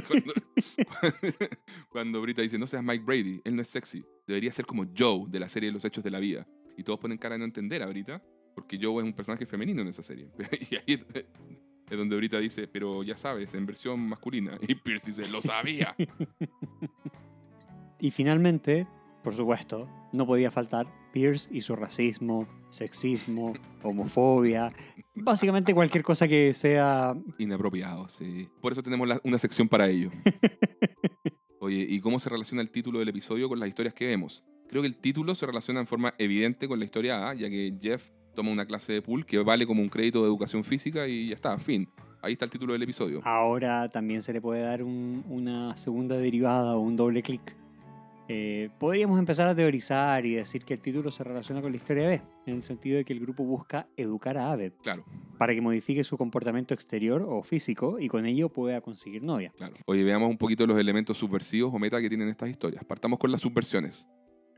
Speaker 2: cuando Brita dice, no seas Mike Brady, él no es sexy, debería ser como Joe de la serie Los Hechos de la Vida. Y todos ponen cara de no entender a Brita, porque Joe es un personaje femenino en esa serie. Y ahí es donde Brita dice, pero ya sabes, en versión masculina. Y Pierce dice, lo sabía.
Speaker 1: Y finalmente, por supuesto, no podía faltar Pierce y su racismo, sexismo, homofobia, básicamente cualquier cosa que sea...
Speaker 2: Inapropiado, sí. Por eso tenemos una sección para ello. Oye, ¿y cómo se relaciona el título del episodio con las historias que vemos? Creo que el título se relaciona en forma evidente con la historia A, ya que Jeff toma una clase de pool que vale como un crédito de educación física y ya está, fin. Ahí está el título del episodio.
Speaker 1: Ahora también se le puede dar una segunda derivada o un doble clic. Podríamos empezar a teorizar y decir que el título se relaciona con la historia B, en el sentido de que el grupo busca educar a Abed
Speaker 2: Claro,
Speaker 1: para que modifique su comportamiento exterior o físico y con ello pueda conseguir novia.
Speaker 2: claro. Oye, veamos un poquito los elementos subversivos o meta que tienen estas historias. Partamos con las subversiones.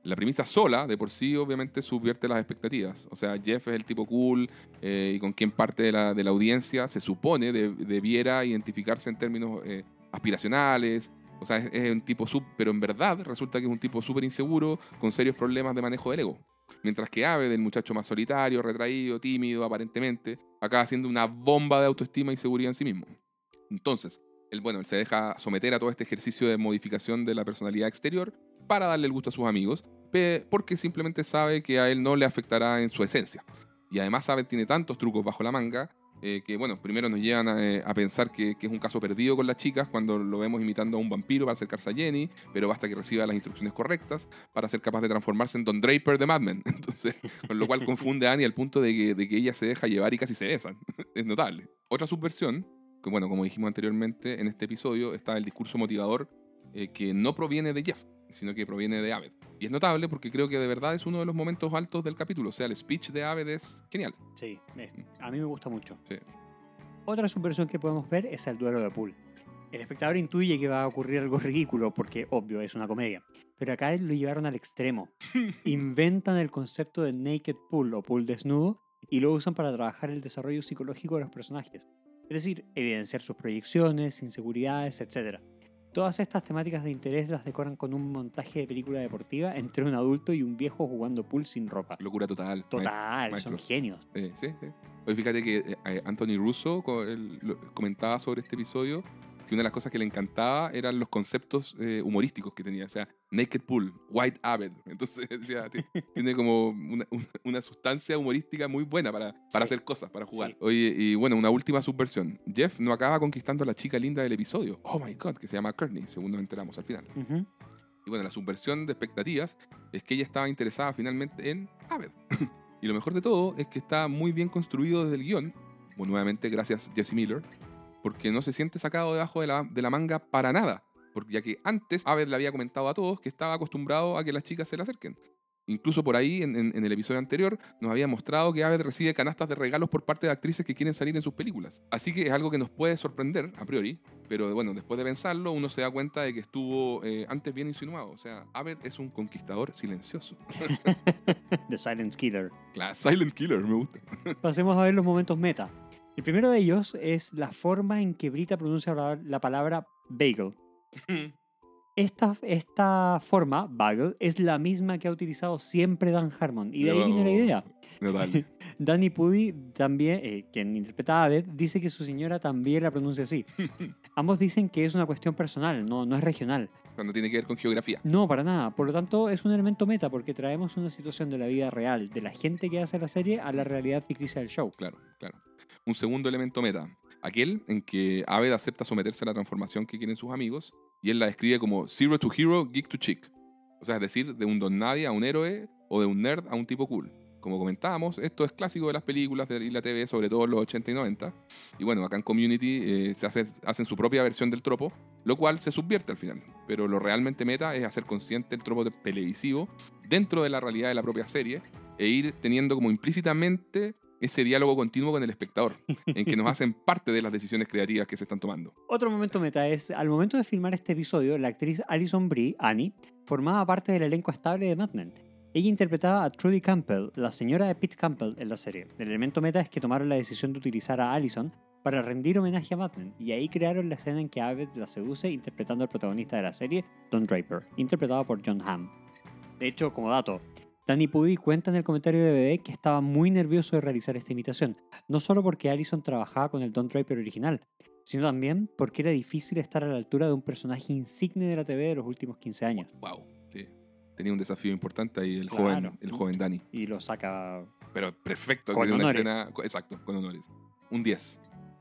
Speaker 2: La premisa sola, de por sí, obviamente subvierte las expectativas. O sea, Jeff es el tipo cool y con quien parte de la audiencia se supone debiera identificarse en términos aspiracionales. O sea, es un tipo pero en verdad resulta que es un tipo súper inseguro con serios problemas de manejo del ego. Mientras que Aved, el muchacho más solitario, retraído, tímido, aparentemente, acaba siendo una bomba de autoestima y seguridad en sí mismo. Entonces, él se deja someter a todo este ejercicio de modificación de la personalidad exterior para darle el gusto a sus amigos, porque simplemente sabe que a él no le afectará en su esencia. Y además Aved tiene tantos trucos bajo la manga que, primero nos llevan a pensar que es un caso perdido con las chicas cuando lo vemos imitando a un vampiro para acercarse a Jenny, pero basta que reciba las instrucciones correctas para ser capaz de transformarse en Don Draper de Mad Men. Entonces, con lo cual confunde a Annie al punto de que ella se deja llevar y casi se besan. Es notable. Otra subversión, que como dijimos anteriormente en este episodio, está el discurso motivador que no proviene de Jeff, sino que proviene de Aved. Y es notable porque creo que de verdad es uno de los momentos altos del capítulo. O sea, el speech de Aved es genial.
Speaker 1: Sí, a mí me gusta mucho.
Speaker 2: Sí.
Speaker 1: Otra subversión que podemos ver es el duelo de pool. El espectador intuye que va a ocurrir algo ridículo porque, obvio, es una comedia. Pero acá lo llevaron al extremo. Inventan el concepto de naked pool o pool desnudo y lo usan para trabajar el desarrollo psicológico de los personajes. Es decir, evidenciar sus proyecciones, inseguridades, etc. Todas estas temáticas de interés las decoran con un montaje de película deportiva entre un adulto y un viejo jugando pool sin ropa.
Speaker 2: Locura total.
Speaker 1: Total,
Speaker 2: Maestros.
Speaker 1: son genios.
Speaker 2: Sí. Oye, fíjate que Anthony Russo comentaba sobre este episodio que una de las cosas que le encantaba eran los conceptos humorísticos que tenía. O sea, naked pool, white Aved. Entonces, decía, tiene como una sustancia humorística muy buena para hacer cosas, para jugar.
Speaker 1: Sí.
Speaker 2: Oye, y una última subversión. Jeff no acaba conquistando a la chica linda del episodio. Oh my God, que se llama Courtney, según nos enteramos al final.
Speaker 1: Uh-huh.
Speaker 2: Y la subversión de expectativas es que ella estaba interesada finalmente en Aved. Y lo mejor de todo es que está muy bien construido desde el guión, nuevamente gracias Jesse Miller, porque no se siente sacado debajo de la manga para nada, porque ya que antes Aved le había comentado a todos que estaba acostumbrado a que las chicas se le acerquen. Incluso por ahí, en el episodio anterior, nos había mostrado que Aved recibe canastas de regalos por parte de actrices que quieren salir en sus películas. Así que es algo que nos puede sorprender, a priori, pero después de pensarlo, uno se da cuenta de que estuvo antes bien insinuado. O sea, Aved es un conquistador silencioso.
Speaker 1: The Silent Killer.
Speaker 2: Claro, Silent Killer, me gusta.
Speaker 1: Pasemos a ver los momentos meta. El primero de ellos es la forma en que Brita pronuncia la palabra bagel. Esta forma, bagel, es la misma que ha utilizado siempre Dan Harmon. Y de ahí vino la idea.
Speaker 2: Total.
Speaker 1: Danny Pudi, también, quien interpreta a Aved, dice que su señora también la pronuncia así. Ambos dicen que es una cuestión personal, no es regional.
Speaker 2: No tiene que ver con geografía.
Speaker 1: No, para nada. Por lo tanto, es un elemento meta porque traemos una situación de la vida real, de la gente que hace la serie, a la realidad ficticia del show.
Speaker 2: Claro. Un segundo elemento meta. Aquel en que Aved acepta someterse a la transformación que quieren sus amigos y él la describe como Zero to Hero, Geek to Chick. O sea, es decir, de un don nadie a un héroe o de un nerd a un tipo cool. Como comentábamos, esto es clásico de las películas y la TV, sobre todo en los 80 y 90. Y acá en Community hacen su propia versión del tropo, lo cual se subvierte al final. Pero lo realmente meta es hacer consciente el tropo televisivo dentro de la realidad de la propia serie e ir teniendo como implícitamente ese diálogo continuo con el espectador, en que nos hacen parte de las decisiones creativas que se están tomando.
Speaker 1: Otro momento meta es, al momento de filmar este episodio, la actriz Alison Brie, Annie, formaba parte del elenco estable de Mad Men. Ella interpretaba a Trudy Campbell, la señora de Pete Campbell en la serie. El elemento meta es que tomaron la decisión de utilizar a Alison para rendir homenaje a Mad Men, y ahí crearon la escena en que Aved la seduce interpretando al protagonista de la serie, Don Draper, interpretado por John Hamm. De hecho, como dato, Danny Pudi cuenta en el comentario de BD que estaba muy nervioso de realizar esta imitación, no solo porque Alison trabajaba con el Don Draper original, sino también porque era difícil estar a la altura de un personaje insigne de la TV de los últimos 15 años.
Speaker 2: Wow, sí. Tenía un desafío importante ahí el joven Danny.
Speaker 1: Y lo saca...
Speaker 2: Pero perfecto.
Speaker 1: Con honores.
Speaker 2: Una escena, exacto, con honores. Un 10.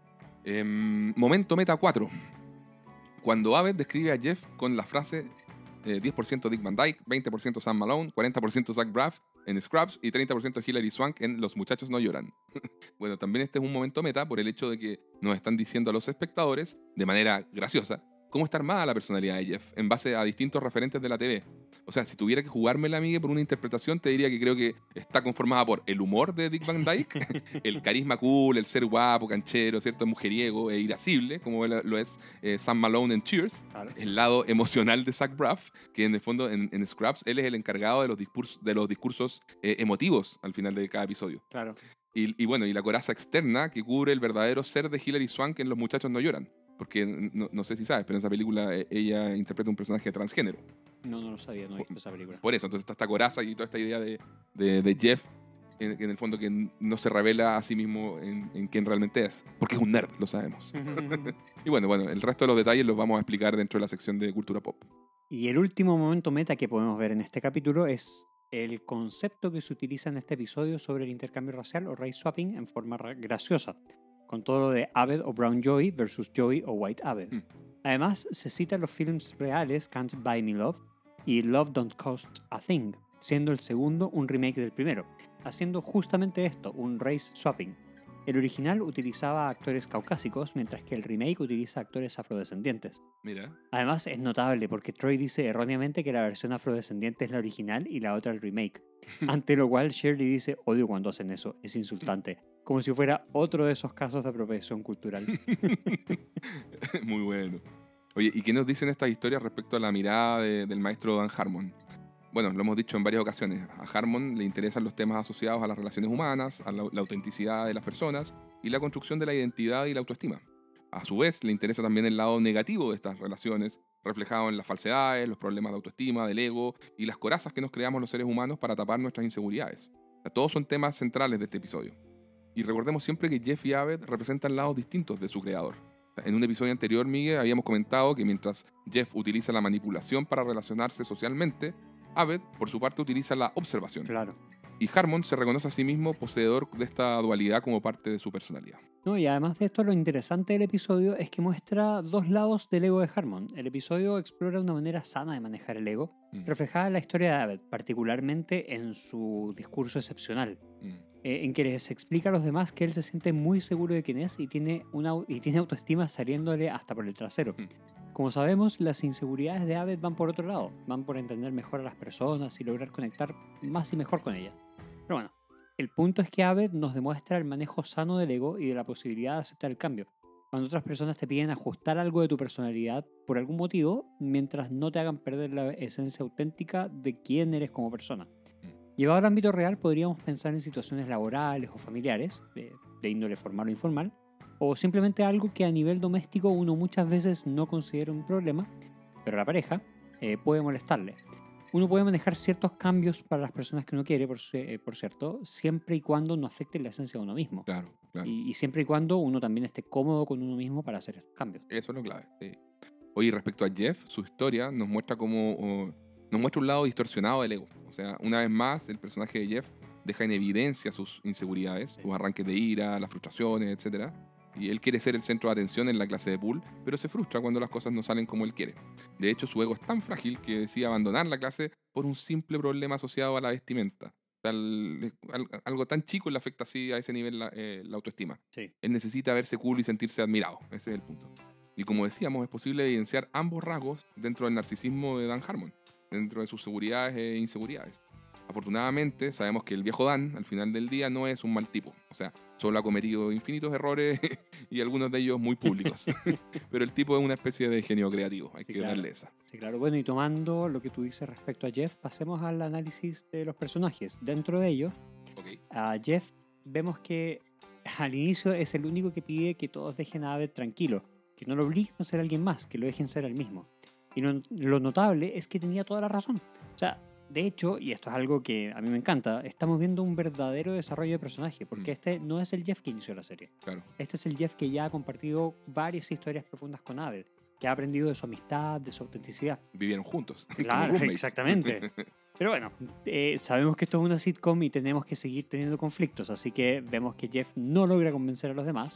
Speaker 2: Momento meta 4. Cuando Aved describe a Jeff con la frase 10% Dick Van Dyke, 20% Sam Malone, 40% Zach Braff en Scrubs y 30% Hilary Swank en Los Muchachos No Lloran. También este es un momento meta por el hecho de que nos están diciendo a los espectadores, de manera graciosa, cómo está armada la personalidad de Jeff en base a distintos referentes de la TV. O sea, si tuviera que jugármela, amiga, por una interpretación, te diría que creo que está conformada por el humor de Dick Van Dyke, el carisma cool, el ser guapo, canchero, ¿cierto? Mujeriego e irascible, como lo es Sam Malone en Cheers.
Speaker 1: Claro.
Speaker 2: El lado emocional de Zach Braff, que en el fondo en Scraps él es el encargado de los discursos emotivos al final de cada episodio.
Speaker 1: Claro.
Speaker 2: Y bueno, y la coraza externa que cubre el verdadero ser de Hilary Swank en Los Muchachos No Lloran. Porque no sé si sabes, pero en esa película ella interpreta un personaje transgénero.
Speaker 1: No lo sabía, no he visto esa película.
Speaker 2: Por eso, entonces está esta coraza y toda esta idea de Jeff, en el fondo que no se revela a sí mismo en quién realmente es. Porque es un nerd, lo sabemos. Y bueno, el resto de los detalles los vamos a explicar dentro de la sección de cultura pop.
Speaker 1: Y el último momento meta que podemos ver en este capítulo es el concepto que se utiliza en este episodio sobre el intercambio racial o race swapping en forma graciosa, con todo lo de Abed o Brown Joey versus Joey o White Abed. Además, se citan los films reales Can't Buy Me Love y Love Don't Cost a Thing, siendo el segundo un remake del primero, haciendo justamente esto, un race swapping. El original utilizaba actores caucásicos, mientras que el remake utiliza actores afrodescendientes.
Speaker 2: Mira.
Speaker 1: Además, es notable porque Troy dice erróneamente que la versión afrodescendiente es la original y la otra el remake. Ante lo cual Shirley dice, odio cuando hacen eso, es insultante. Como si fuera otro de esos casos de apropiación cultural.
Speaker 2: Muy bueno. Oye, ¿y qué nos dicen estas historias respecto a la mirada del maestro Dan Harmon? Bueno, lo hemos dicho en varias ocasiones. A Harmon le interesan los temas asociados a las relaciones humanas, a la autenticidad de las personas y la construcción de la identidad y la autoestima. A su vez, le interesa también el lado negativo de estas relaciones, reflejado en las falsedades, los problemas de autoestima, del ego y las corazas que nos creamos los seres humanos para tapar nuestras inseguridades. O sea, todos son temas centrales de este episodio. Y recordemos siempre que Jeff y Abed representan lados distintos de su creador. En un episodio anterior, Miguel, habíamos comentado que mientras Jeff utiliza la manipulación para relacionarse socialmente, Abed, por su parte, utiliza la observación.
Speaker 1: Claro.
Speaker 2: Y Harmon se reconoce a sí mismo poseedor de esta dualidad como parte de su personalidad.
Speaker 1: No, y además de esto, lo interesante del episodio es que muestra dos lados del ego de Harmon. El episodio explora una manera sana de manejar el ego, reflejada en la historia de Abed, particularmente en su discurso excepcional, en que les explica a los demás que él se siente muy seguro de quién es y tiene autoestima saliéndole hasta por el trasero. Como sabemos, las inseguridades de Abed van por otro lado, van por entender mejor a las personas y lograr conectar más y mejor con ellas. Pero bueno, el punto es que Abed nos demuestra el manejo sano del ego y de la posibilidad de aceptar el cambio. Cuando otras personas te piden ajustar algo de tu personalidad por algún motivo, mientras no te hagan perder la esencia auténtica de quién eres como persona. Llevado al ámbito real, podríamos pensar en situaciones laborales o familiares, de índole formal o informal, o simplemente algo que a nivel doméstico uno muchas veces no considera un problema, pero la pareja puede molestarle. Uno puede manejar ciertos cambios para las personas que uno quiere, por cierto, siempre y cuando no afecte la esencia de uno mismo.
Speaker 2: Claro.
Speaker 1: Y siempre y cuando uno también esté cómodo con uno mismo para hacer estos cambios.
Speaker 2: Eso es lo clave, sí. Oye, respecto a Jeff, su historia nos muestra nos muestra un lado distorsionado del ego. O sea, una vez más, el personaje de Jeff deja en evidencia sus inseguridades, sus arranques de ira, las frustraciones, etc. Y él quiere ser el centro de atención en la clase de pool, pero se frustra cuando las cosas no salen como él quiere. De hecho, su ego es tan frágil que decide abandonar la clase por un simple problema asociado a la vestimenta. O sea, algo tan chico le afecta así a ese nivel la autoestima.
Speaker 1: Sí.
Speaker 2: Él necesita verse cool y sentirse admirado. Ese es el punto. Y como decíamos, es posible evidenciar ambos rasgos dentro del narcisismo de Dan Harmon, dentro de sus seguridades e inseguridades. Afortunadamente, sabemos que el viejo Dan, al final del día, no es un mal tipo. O sea, solo ha cometido infinitos errores y algunos de ellos muy públicos. Pero el tipo es una especie de genio creativo, hay que darle esa.
Speaker 1: Sí, claro. Bueno, y tomando lo que tú dices respecto a Jeff, pasemos al análisis de los personajes. Dentro de ellos, a Jeff vemos que al inicio es el único que pide que todos dejen a Abed tranquilo, que no lo obliguen a ser alguien más, que lo dejen ser el mismo. Y lo notable es que tenía toda la razón. O sea, de hecho, y esto es algo que a mí me encanta, estamos viendo un verdadero desarrollo de personaje, porque este no es el Jeff que inició la serie.
Speaker 2: Claro.
Speaker 1: Este es el Jeff que ya ha compartido varias historias profundas con Abed, que ha aprendido de su amistad, de su autenticidad.
Speaker 2: Vivieron juntos.
Speaker 1: Claro, exactamente. Pero bueno, sabemos que esto es una sitcom y tenemos que seguir teniendo conflictos, así que vemos que Jeff no logra convencer a los demás,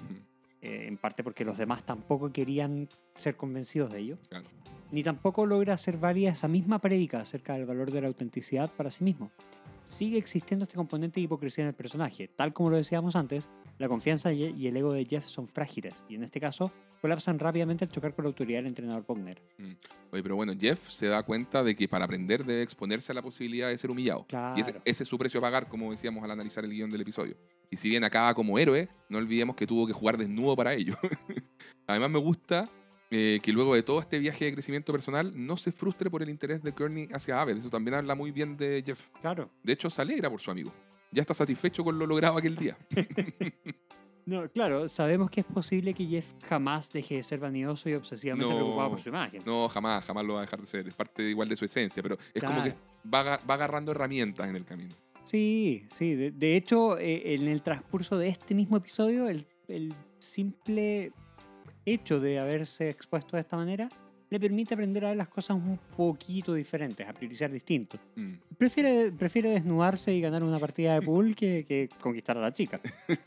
Speaker 1: en parte porque los demás tampoco querían ser convencidos de ello.
Speaker 2: Claro.
Speaker 1: Ni tampoco logra hacer válida esa misma prédica acerca del valor de la autenticidad para sí mismo. Sigue existiendo este componente de hipocresía en el personaje. Tal como lo decíamos antes, la confianza y el ego de Jeff son frágiles, y en este caso, colapsan rápidamente al chocar con la autoridad del entrenador Pogner.
Speaker 2: Oye, pero bueno, Jeff se da cuenta de que para aprender debe exponerse a la posibilidad de ser humillado.
Speaker 1: Claro.
Speaker 2: Y ese es su precio a pagar, como decíamos al analizar el guión del episodio. Y si bien acaba como héroe, no olvidemos que tuvo que jugar desnudo para ello. Además me gusta que luego de todo este viaje de crecimiento personal no se frustre por el interés de Kearney hacia Abed. Eso también habla muy bien de Jeff.
Speaker 1: Claro.
Speaker 2: De hecho, se alegra por su amigo. Ya está satisfecho con lo logrado aquel día.
Speaker 1: No, claro, sabemos que es posible que Jeff jamás deje de ser vanidoso y obsesivamente preocupado por su imagen.
Speaker 2: No, jamás lo va a dejar de ser. Es parte igual de su esencia, pero es
Speaker 1: Claro.
Speaker 2: como que va agarrando herramientas en el camino.
Speaker 1: Sí. De hecho, en el transcurso de este mismo episodio, el simple hecho de haberse expuesto de esta manera le permite aprender a ver las cosas un poquito diferentes, a priorizar distinto. Prefiere desnudarse y ganar una partida de pool que conquistar a la chica.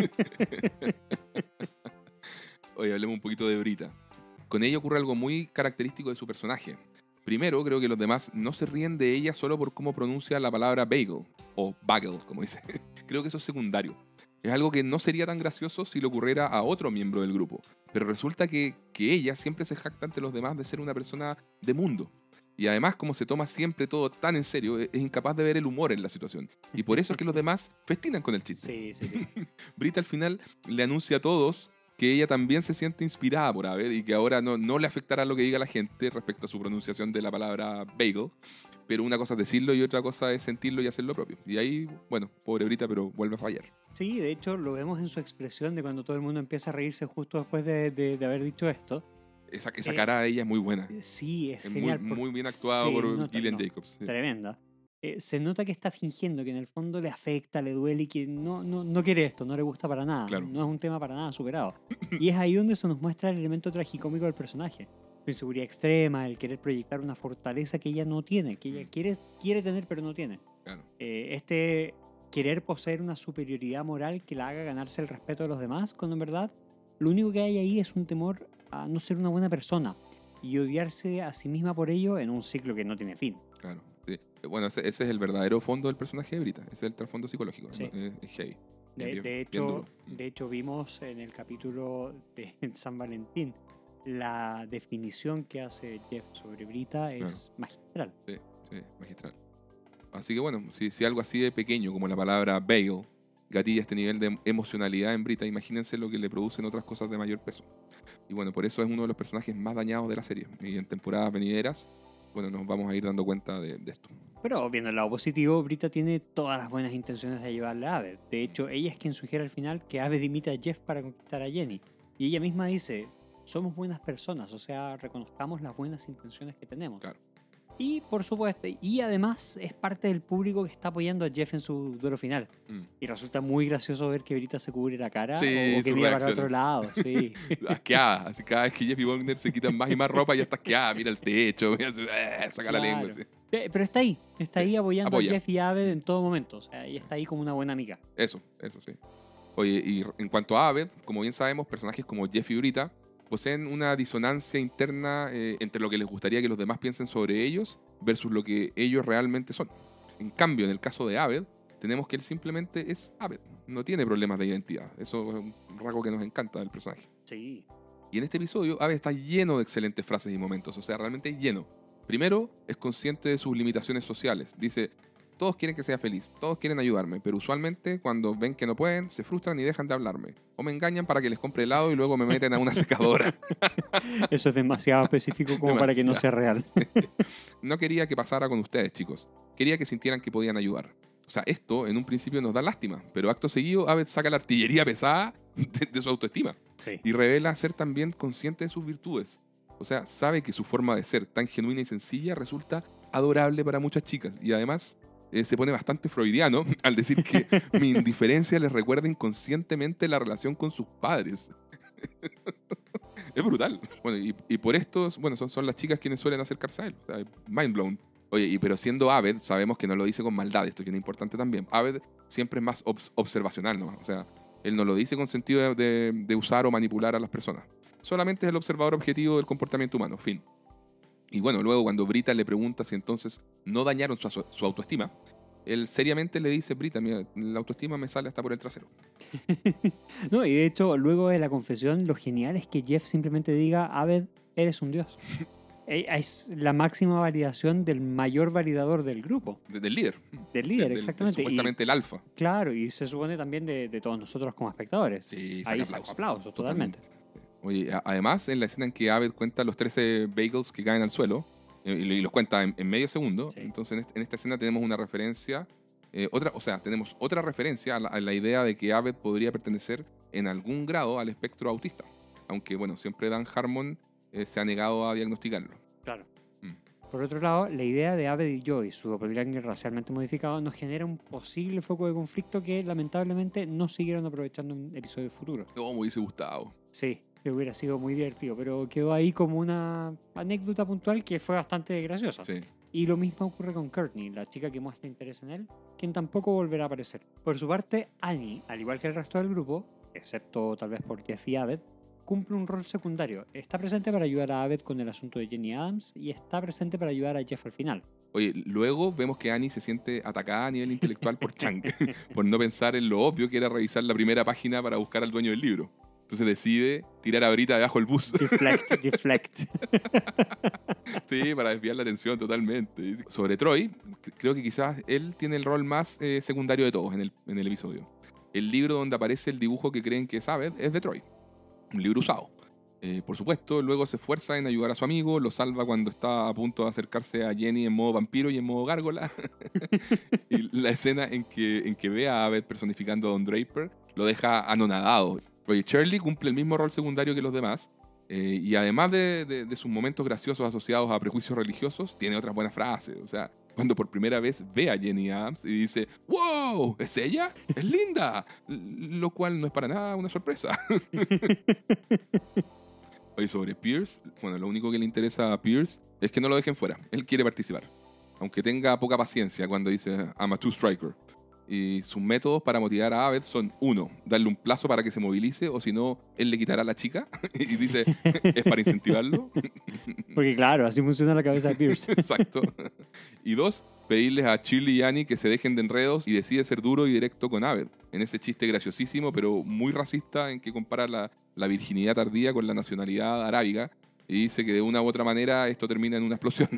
Speaker 2: Oye, hablemos un poquito de Brita. Con ella ocurre algo muy característico de su personaje. Primero, creo que los demás no se ríen de ella solo por cómo pronuncia la palabra bagel, o bagel, como dice. Creo que eso es secundario. Es algo que no sería tan gracioso si le ocurriera a otro miembro del grupo. Pero resulta que ella siempre se jacta ante los demás de ser una persona de mundo. Y además, como se toma siempre todo tan en serio, es incapaz de ver el humor en la situación. Y por eso es que los demás festinan con el chiste.
Speaker 1: Sí.
Speaker 2: Brita al final le anuncia a todos que ella también se siente inspirada por Abed y que ahora no le afectará lo que diga la gente respecto a su pronunciación de la palabra bagel. Pero una cosa es decirlo y otra cosa es sentirlo y hacer lo propio. Y ahí, bueno, pobre Brita, pero vuelve a fallar.
Speaker 1: Sí, de hecho lo vemos en su expresión de cuando todo el mundo empieza a reírse justo después de haber dicho esto.
Speaker 2: Esa cara de ella es muy buena.
Speaker 1: Sí, es
Speaker 2: Es
Speaker 1: genial.
Speaker 2: muy bien actuado por
Speaker 1: nota,
Speaker 2: Gillian Jacobs. Sí.
Speaker 1: Tremenda. Se nota que está fingiendo, que en el fondo le afecta, le duele y que no quiere esto, no le gusta para nada.
Speaker 2: Claro.
Speaker 1: No es un tema para nada superado. Y es ahí donde se nos muestra el elemento tragicómico del personaje. Su inseguridad extrema, el querer proyectar una fortaleza que ella no tiene, que ella quiere tener pero no tiene.
Speaker 2: Claro.
Speaker 1: Este querer poseer una superioridad moral que la haga ganarse el respeto de los demás, cuando en verdad lo único que hay ahí es un temor a no ser una buena persona y odiarse a sí misma por ello en un ciclo que no tiene fin.
Speaker 2: Claro. Sí. Bueno, ese es el verdadero fondo del personaje de Brita. Ese es el trasfondo psicológico.
Speaker 1: Sí.
Speaker 2: Es heavy.
Speaker 1: De hecho, vimos en el capítulo de San Valentín la definición que hace Jeff sobre Brita es magistral.
Speaker 2: Sí, magistral. Así que bueno, si algo así de pequeño como la palabra bagel gatilla este nivel de emocionalidad en Brita, imagínense lo que le producen otras cosas de mayor peso. Y bueno, por eso es uno de los personajes más dañados de la serie. Y en temporadas venideras, bueno, nos vamos a ir dando cuenta de esto.
Speaker 1: Pero viendo el lado positivo, Brita tiene todas las buenas intenciones de ayudarle a Abed. De hecho, ella es quien sugiere al final que Abed imite a Jeff para conquistar a Jenny. Y ella misma dice, somos buenas personas, o sea, reconozcamos las buenas intenciones que tenemos.
Speaker 2: Claro.
Speaker 1: Y por supuesto, y además es parte del público que está apoyando a Jeff en su duelo final. Y resulta muy gracioso ver que Brita se cubre la cara o que mira para otro lado. Sí.
Speaker 2: Asqueada. Así cada vez que Jeff y Wagner se quitan más y más ropa, ya está asqueada. Mira el techo, saca la lengua. Sí.
Speaker 1: Pero está ahí apoyando a Jeff y a Abed en todo momento. O sea, ella está ahí como una buena amiga.
Speaker 2: Eso sí. Oye, y en cuanto a Abed, como bien sabemos, personajes como Jeff y Brita poseen una disonancia interna entre lo que les gustaría que los demás piensen sobre ellos versus lo que ellos realmente son. En cambio, en el caso de Abed, tenemos que él simplemente es Abed. No tiene problemas de identidad. Eso es un rasgo que nos encanta del personaje.
Speaker 1: Sí.
Speaker 2: Y en este episodio, Abed está lleno de excelentes frases y momentos. O sea, realmente lleno. Primero, es consciente de sus limitaciones sociales. Dice, todos quieren que sea feliz, todos quieren ayudarme, pero usualmente cuando ven que no pueden, se frustran y dejan de hablarme. O me engañan para que les compre helado y luego me meten a una secadora.
Speaker 1: Eso es demasiado específico como para que no sea real.
Speaker 2: No quería que pasara con ustedes, chicos. Quería que sintieran que podían ayudar. O sea, esto en un principio nos da lástima, pero acto seguido Abed saca la artillería pesada de su autoestima.
Speaker 1: Sí.
Speaker 2: Y revela ser también consciente de sus virtudes. O sea, sabe que su forma de ser tan genuina y sencilla resulta adorable para muchas chicas. Y además se pone bastante freudiano al decir que mi indiferencia les recuerda inconscientemente la relación con sus padres. Es brutal. Bueno, y por esto, bueno, son las chicas quienes suelen acercarse a él. O sea, mind blown. Oye, pero siendo Abed, sabemos que no lo dice con maldad. Esto que es importante también. Abed siempre es más observacional, ¿no? O sea, él no lo dice con sentido de usar o manipular a las personas. Solamente es el observador objetivo del comportamiento humano. Fin. Y bueno, luego cuando Brita le pregunta si entonces no dañaron su autoestima, él seriamente le dice, Brita, mira, la autoestima me sale hasta por el trasero.
Speaker 1: No, y de hecho, luego de la confesión, lo genial es que Jeff simplemente diga, Abed, eres un dios. Es la máxima validación del mayor validador del grupo.
Speaker 2: Del líder.
Speaker 1: Del líder, exactamente.
Speaker 2: Supuestamente el alfa.
Speaker 1: Claro, y se supone también de todos nosotros como espectadores.
Speaker 2: Sí,
Speaker 1: Ahí
Speaker 2: saca
Speaker 1: saco aplausos, totalmente.
Speaker 2: Oye, además, en la escena en que Abed cuenta los 13 bagels que caen al suelo, y los cuenta en medio segundo,
Speaker 1: Sí.
Speaker 2: entonces en esta escena tenemos una referencia, tenemos otra referencia a la idea de que Abed podría pertenecer en algún grado al espectro autista. Aunque, bueno, siempre Dan Harmon se ha negado a diagnosticarlo.
Speaker 1: Claro.
Speaker 2: Mm.
Speaker 1: Por otro lado, la idea de Abed y Joey, su doppelganger racialmente modificado, nos genera un posible foco de conflicto que lamentablemente no siguieron aprovechando en episodios futuros.
Speaker 2: Oh, me hubiese gustado.
Speaker 1: Sí, que hubiera sido muy divertido, pero quedó ahí como una anécdota puntual que fue bastante graciosa.
Speaker 2: Sí.
Speaker 1: Y lo mismo ocurre con Courtney, la chica que muestra interés en él, quien tampoco volverá a aparecer. Por su parte, Annie, al igual que el resto del grupo, excepto tal vez por Jeff y Abed, cumple un rol secundario. Está presente para ayudar a Abed con el asunto de Jenny Adams y está presente para ayudar a Jeff al final.
Speaker 2: Oye, luego vemos que Annie se siente atacada a nivel intelectual por Chang, por no pensar en lo obvio que era revisar la primera página para buscar al dueño del libro. Entonces decide tirar a Brita debajo del bus.
Speaker 1: Deflect.
Speaker 2: Sí, para desviar la atención totalmente. Sobre Troy, creo que quizás él tiene el rol más secundario de todos en el episodio. El libro donde aparece el dibujo que creen que es Abed es de Troy. Un libro usado. Por supuesto, luego se esfuerza en ayudar a su amigo, lo salva cuando está a punto de acercarse a Jenny en modo vampiro y en modo gárgola. Y la escena en que ve a Abed personificando a Don Draper lo deja anonadado. Oye, Shirley cumple el mismo rol secundario que los demás, y además de sus momentos graciosos asociados a prejuicios religiosos, tiene otras buenas frases. O sea, cuando por primera vez ve a Jenny Adams y dice, ¡wow! ¿Es ella? ¡Es linda! Lo cual no es para nada una sorpresa. Oye, sobre Pierce, bueno, lo único que le interesa a Pierce es que no lo dejen fuera. Él quiere participar. Aunque tenga poca paciencia cuando dice, I'm a two-striker. Y sus métodos para motivar a Abed son: 1, darle un plazo para que se movilice, o si no, él le quitará a la chica. Y dice, es para incentivarlo.
Speaker 1: Porque claro, así funciona la cabeza de Pierce.
Speaker 2: Exacto. Y 2, pedirles a Shirley y Annie que se dejen de enredos y decide ser duro y directo con Abed. En ese chiste graciosísimo, pero muy racista, en que compara la virginidad tardía con la nacionalidad arábiga. Y dice que de una u otra manera esto termina en una explosión.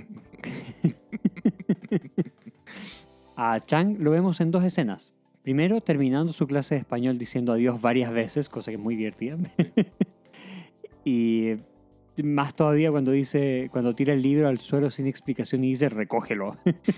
Speaker 1: A Chang lo vemos en 2 escenas. Primero, terminando su clase de español diciendo adiós varias veces, cosa que es muy divertida. Y más todavía cuando tira el libro al suelo sin explicación y dice, recógelo.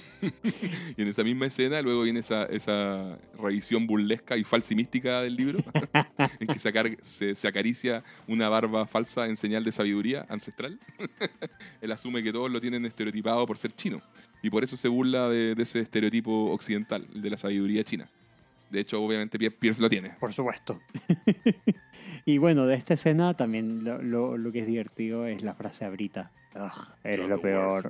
Speaker 2: Y en esa misma escena luego viene esa revisión burlesca y falsimística del libro, en que se acaricia una barba falsa en señal de sabiduría ancestral. Él asume que todos lo tienen estereotipado por ser chino, y por eso se burla de ese estereotipo occidental, el de la sabiduría china. De hecho, obviamente Pierce lo tiene.
Speaker 1: Por supuesto. Y bueno, de esta escena también lo que es divertido es la frase a Brita. Eres lo peor.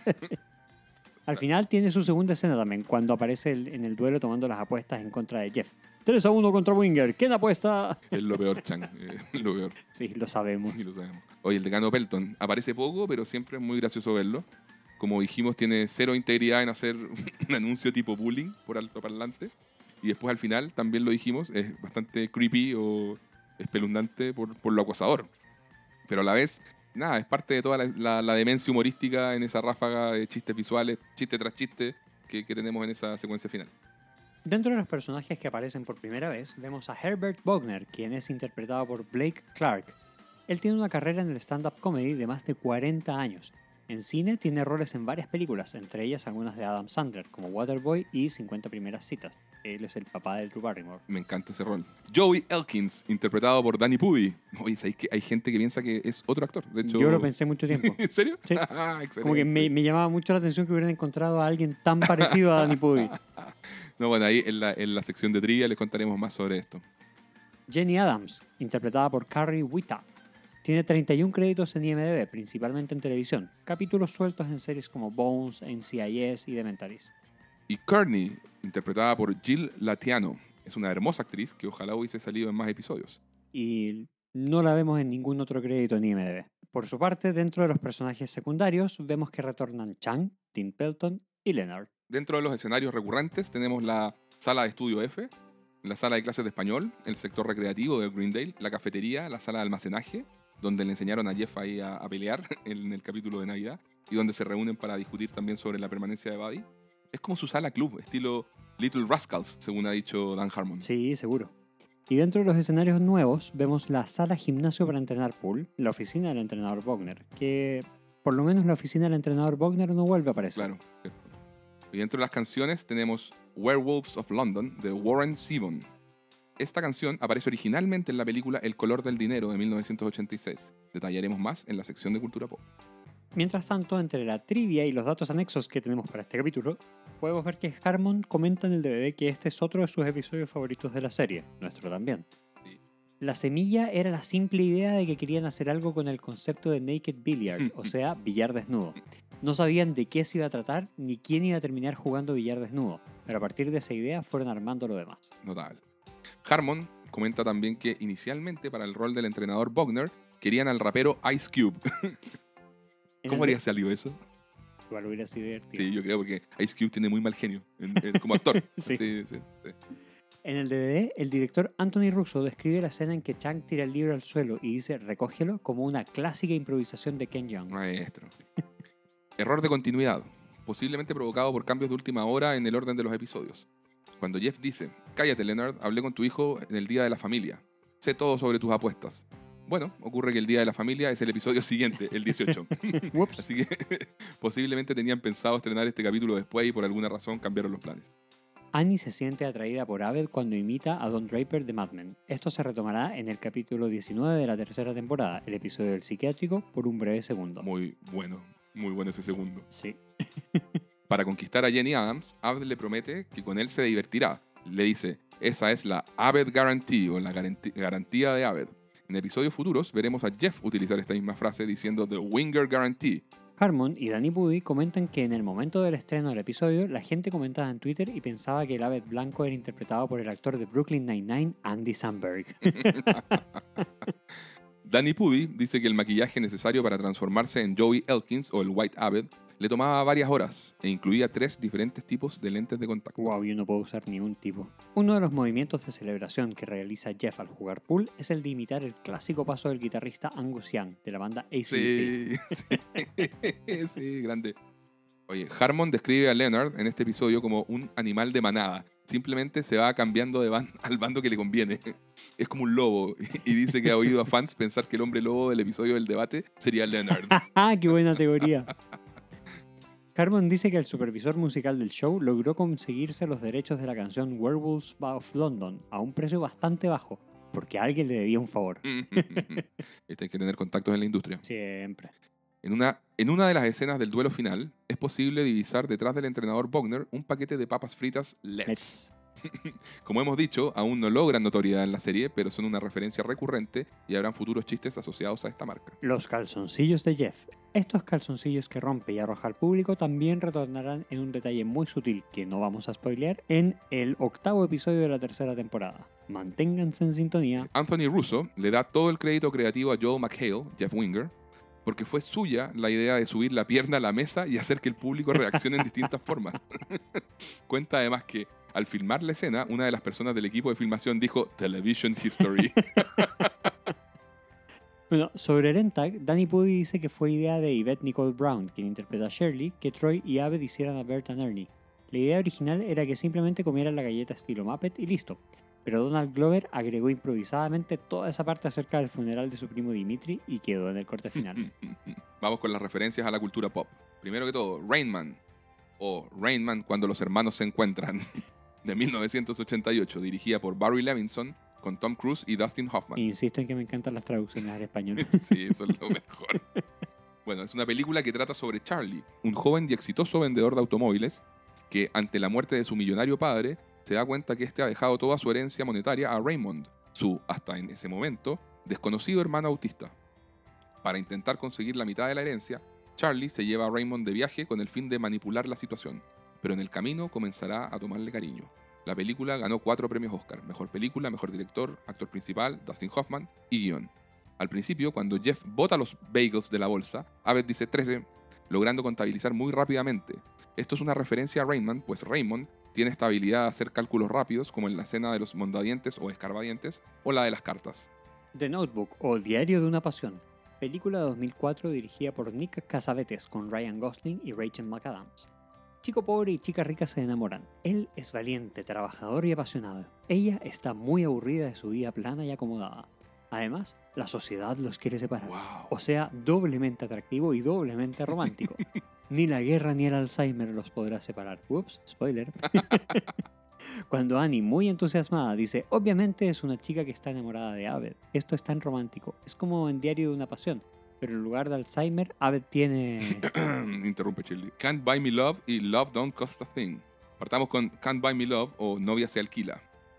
Speaker 1: Al final tiene su segunda escena también, cuando aparece en el duelo tomando las apuestas en contra de Jeff. 3-1 contra Winger. ¿Quién apuesta?
Speaker 2: Es lo peor, Chang. Lo peor.
Speaker 1: Sí, lo sabemos.
Speaker 2: Y lo sabemos. Oye, el decano Pelton aparece poco, pero siempre es muy gracioso verlo. Como dijimos, tiene cero integridad en hacer un anuncio tipo bullying por altoparlante. Y después al final, también lo dijimos, es bastante creepy o espeluznante por lo acosador. Pero a la vez, nada, es parte de toda la demencia humorística en esa ráfaga de chistes visuales, chiste tras chiste, que tenemos en esa secuencia final.
Speaker 1: Dentro de los personajes que aparecen por primera vez, vemos a Herbert Bogner, quien es interpretado por Blake Clark. Él tiene una carrera en el stand-up comedy de más de 40 años. En cine tiene roles en varias películas, entre ellas algunas de Adam Sandler, como Waterboy y 50 primeras citas. Él es el papá de Drew Barrymore.
Speaker 2: Me encanta ese rol. Joey Elkins, interpretado por Danny Pudi. Oye, ¿sabes que hay gente que piensa que es otro actor? De hecho...
Speaker 1: Yo lo pensé mucho tiempo.
Speaker 2: ¿En serio?
Speaker 1: Sí.
Speaker 2: Excelente.
Speaker 1: Como que me llamaba mucho la atención que hubieran encontrado a alguien tan parecido a Danny Pudi.
Speaker 2: No, bueno, ahí en la sección de trivia les contaremos más sobre esto.
Speaker 1: Jenny Adams, interpretada por Carrie Whitta. Tiene 31 créditos en IMDb, principalmente en televisión. Capítulos sueltos en series como Bones, NCIS y The Mentalist.
Speaker 2: Y Courtney, interpretada por Jill Latiano. Es una hermosa actriz que ojalá hubiese salido en más episodios.
Speaker 1: Y no la vemos en ningún otro crédito en IMDb. Por su parte, dentro de los personajes secundarios, vemos que retornan Chang, Tim Pelton y Leonard.
Speaker 2: Dentro de los escenarios recurrentes tenemos la sala de estudio F, la sala de clases de español, el sector recreativo de Greendale, la cafetería, la sala de almacenaje, donde le enseñaron a Jeff ahí a pelear en el capítulo de Navidad, y donde se reúnen para discutir también sobre la permanencia de Buddy. Es como su sala club, estilo Little Rascals, según ha dicho Dan Harmon.
Speaker 1: Sí, seguro. Y dentro de los escenarios nuevos vemos la sala gimnasio para entrenar pool, la oficina del entrenador Bogner, que por lo menos la oficina del entrenador Bogner no vuelve a aparecer.
Speaker 2: Claro, cierto. Y dentro de las canciones tenemos Werewolves of London de Warren Zevon. Esta canción aparece originalmente en la película El color del dinero de 1986. Detallaremos más en la sección de cultura pop.
Speaker 1: Mientras tanto, entre la trivia y los datos anexos que tenemos para este capítulo, podemos ver que Harmon comenta en el DVD que este es otro de sus episodios favoritos de la serie, nuestro también.
Speaker 2: Sí.
Speaker 1: La semilla era la simple idea de que querían hacer algo con el concepto de naked billiard, o sea, billar desnudo. No sabían de qué se iba a tratar ni quién iba a terminar jugando billar desnudo, pero a partir de esa idea fueron armando lo demás.
Speaker 2: Notable. Harmon comenta también que inicialmente para el rol del entrenador Bogner querían al rapero Ice Cube. ¿Cómo habría salido eso?
Speaker 1: Igual hubiera sido divertido.
Speaker 2: Sí, yo creo porque Ice Cube tiene muy mal genio como actor.
Speaker 1: Sí.
Speaker 2: Sí.
Speaker 1: En el DVD, el director Anthony Russo describe la escena en que Chang tira el libro al suelo y dice recógelo como una clásica improvisación de Ken Jeong.
Speaker 2: Maestro. Error de continuidad, posiblemente provocado por cambios de última hora en el orden de los episodios. Cuando Jeff dice, cállate Leonard, hablé con tu hijo en el Día de la Familia. Sé todo sobre tus apuestas. Bueno, ocurre que el Día de la Familia es el episodio siguiente, el 18.
Speaker 1: Ups.
Speaker 2: Así que posiblemente tenían pensado estrenar este capítulo después y por alguna razón cambiaron los planes.
Speaker 1: Annie se siente atraída por Abed cuando imita a Don Draper de Mad Men. Esto se retomará en el capítulo 19 de la tercera temporada, el episodio del psiquiátrico, por un breve segundo.
Speaker 2: Muy bueno ese segundo.
Speaker 1: Sí.
Speaker 2: Para conquistar a Jenny Adams, Abed le promete que con él se divertirá. Le dice, esa es la Abed Guarantee o la garantía de Abed. En episodios futuros veremos a Jeff utilizar esta misma frase diciendo The Winger Guarantee.
Speaker 1: Harmon y Danny Pudi comentan que en el momento del estreno del episodio, la gente comentaba en Twitter y pensaba que el Abed blanco era interpretado por el actor de Brooklyn Nine-Nine, Andy Samberg.
Speaker 2: Danny Pudi dice que el maquillaje necesario para transformarse en Joey Elkins o el White Abed le tomaba varias horas e incluía 3 diferentes tipos de lentes de contacto.
Speaker 1: Wow, yo no puedo usar ningún tipo. Uno de los movimientos de celebración que realiza Jeff al jugar pool es el de imitar el clásico paso del guitarrista Angus Young de la banda AC/DC.
Speaker 2: Sí, grande. Oye, Harmon describe a Leonard en este episodio como un animal de manada. Simplemente se va cambiando de al bando que le conviene. Es como un lobo. Y dice que ha oído a fans pensar que el hombre lobo del episodio del debate sería Leonard.
Speaker 1: ¡Ah, qué buena teoría! Harmon dice que el supervisor musical del show logró conseguirse los derechos de la canción Werewolves of London a un precio bastante bajo, porque alguien le debía un favor.
Speaker 2: Hay que tener contactos en la industria.
Speaker 1: Siempre.
Speaker 2: En una de las escenas del duelo final, es posible divisar detrás del entrenador Bogner un paquete de papas fritas Let's. Como hemos dicho, aún no logran notoriedad en la serie, pero son una referencia recurrente y habrán futuros chistes asociados a esta marca.
Speaker 1: Los calzoncillos de Jeff. Estos calzoncillos que rompe y arroja al público también retornarán en un detalle muy sutil que no vamos a spoilear en el 8º episodio de la tercera temporada. Manténganse en sintonía.
Speaker 2: Anthony Russo le da todo el crédito creativo a Joel McHale, Jeff Winger, porque fue suya la idea de subir la pierna a la mesa y hacer que el público reaccione en distintas formas. Cuenta además que al filmar la escena, una de las personas del equipo de filmación dijo Television History.
Speaker 1: Bueno, sobre el ENTAG, Danny Pudi dice que fue idea de Yvette Nicole Brown, quien interpreta a Shirley, que Troy y Abed hicieran a Bert and Ernie. La idea original era que simplemente comieran la galleta estilo Muppet y listo. Pero Donald Glover agregó improvisadamente toda esa parte acerca del funeral de su primo Dimitri y quedó en el corte final.
Speaker 2: Vamos con las referencias a la cultura pop. Primero que todo, Rain Man, o Rain Man cuando los hermanos se encuentran, de 1988, dirigida por Barry Levinson, con Tom Cruise y Dustin Hoffman.
Speaker 1: Insisto en que me encantan las traducciones al español.
Speaker 2: Sí, eso es lo mejor. Bueno, es una película que trata sobre Charlie, un joven y exitoso vendedor de automóviles que, ante la muerte de su millonario padre, se da cuenta que este ha dejado toda su herencia monetaria a Raymond, su, hasta en ese momento, desconocido hermano autista. Para intentar conseguir la mitad de la herencia, Charlie se lleva a Raymond de viaje con el fin de manipular la situación, pero en el camino comenzará a tomarle cariño. La película ganó 4 premios Oscar: Mejor Película, Mejor Director, Actor Principal, Dustin Hoffman y Guión. Al principio, cuando Jeff bota los bagels de la bolsa, Abed dice 13, logrando contabilizar muy rápidamente. Esto es una referencia a Raymond, pues Raymond tiene esta habilidad de hacer cálculos rápidos, como en la escena de los mondadientes o escarbadientes, o la de las cartas.
Speaker 1: The Notebook o Diario de una Pasión, película de 2004 dirigida por Nick Cassavetes con Ryan Gosling y Rachel McAdams. Chico pobre y chica rica se enamoran. Él es valiente, trabajador y apasionado. Ella está muy aburrida de su vida plana y acomodada. Además, la sociedad los quiere separar.
Speaker 2: ¡Wow!
Speaker 1: O sea, doblemente atractivo y doblemente romántico. Ni la guerra ni el Alzheimer los podrá separar. Ups, spoiler. Cuando Annie, muy entusiasmada, dice, obviamente es una chica que está enamorada de Abed. Esto es tan romántico. Es como en Diario de una Pasión. Pero en lugar de Alzheimer, Abed tiene...
Speaker 2: Interrumpe Shirley. Can't Buy Me Love y Love Don't Cost a Thing. Partamos con Can't Buy Me Love o Novia se alquila.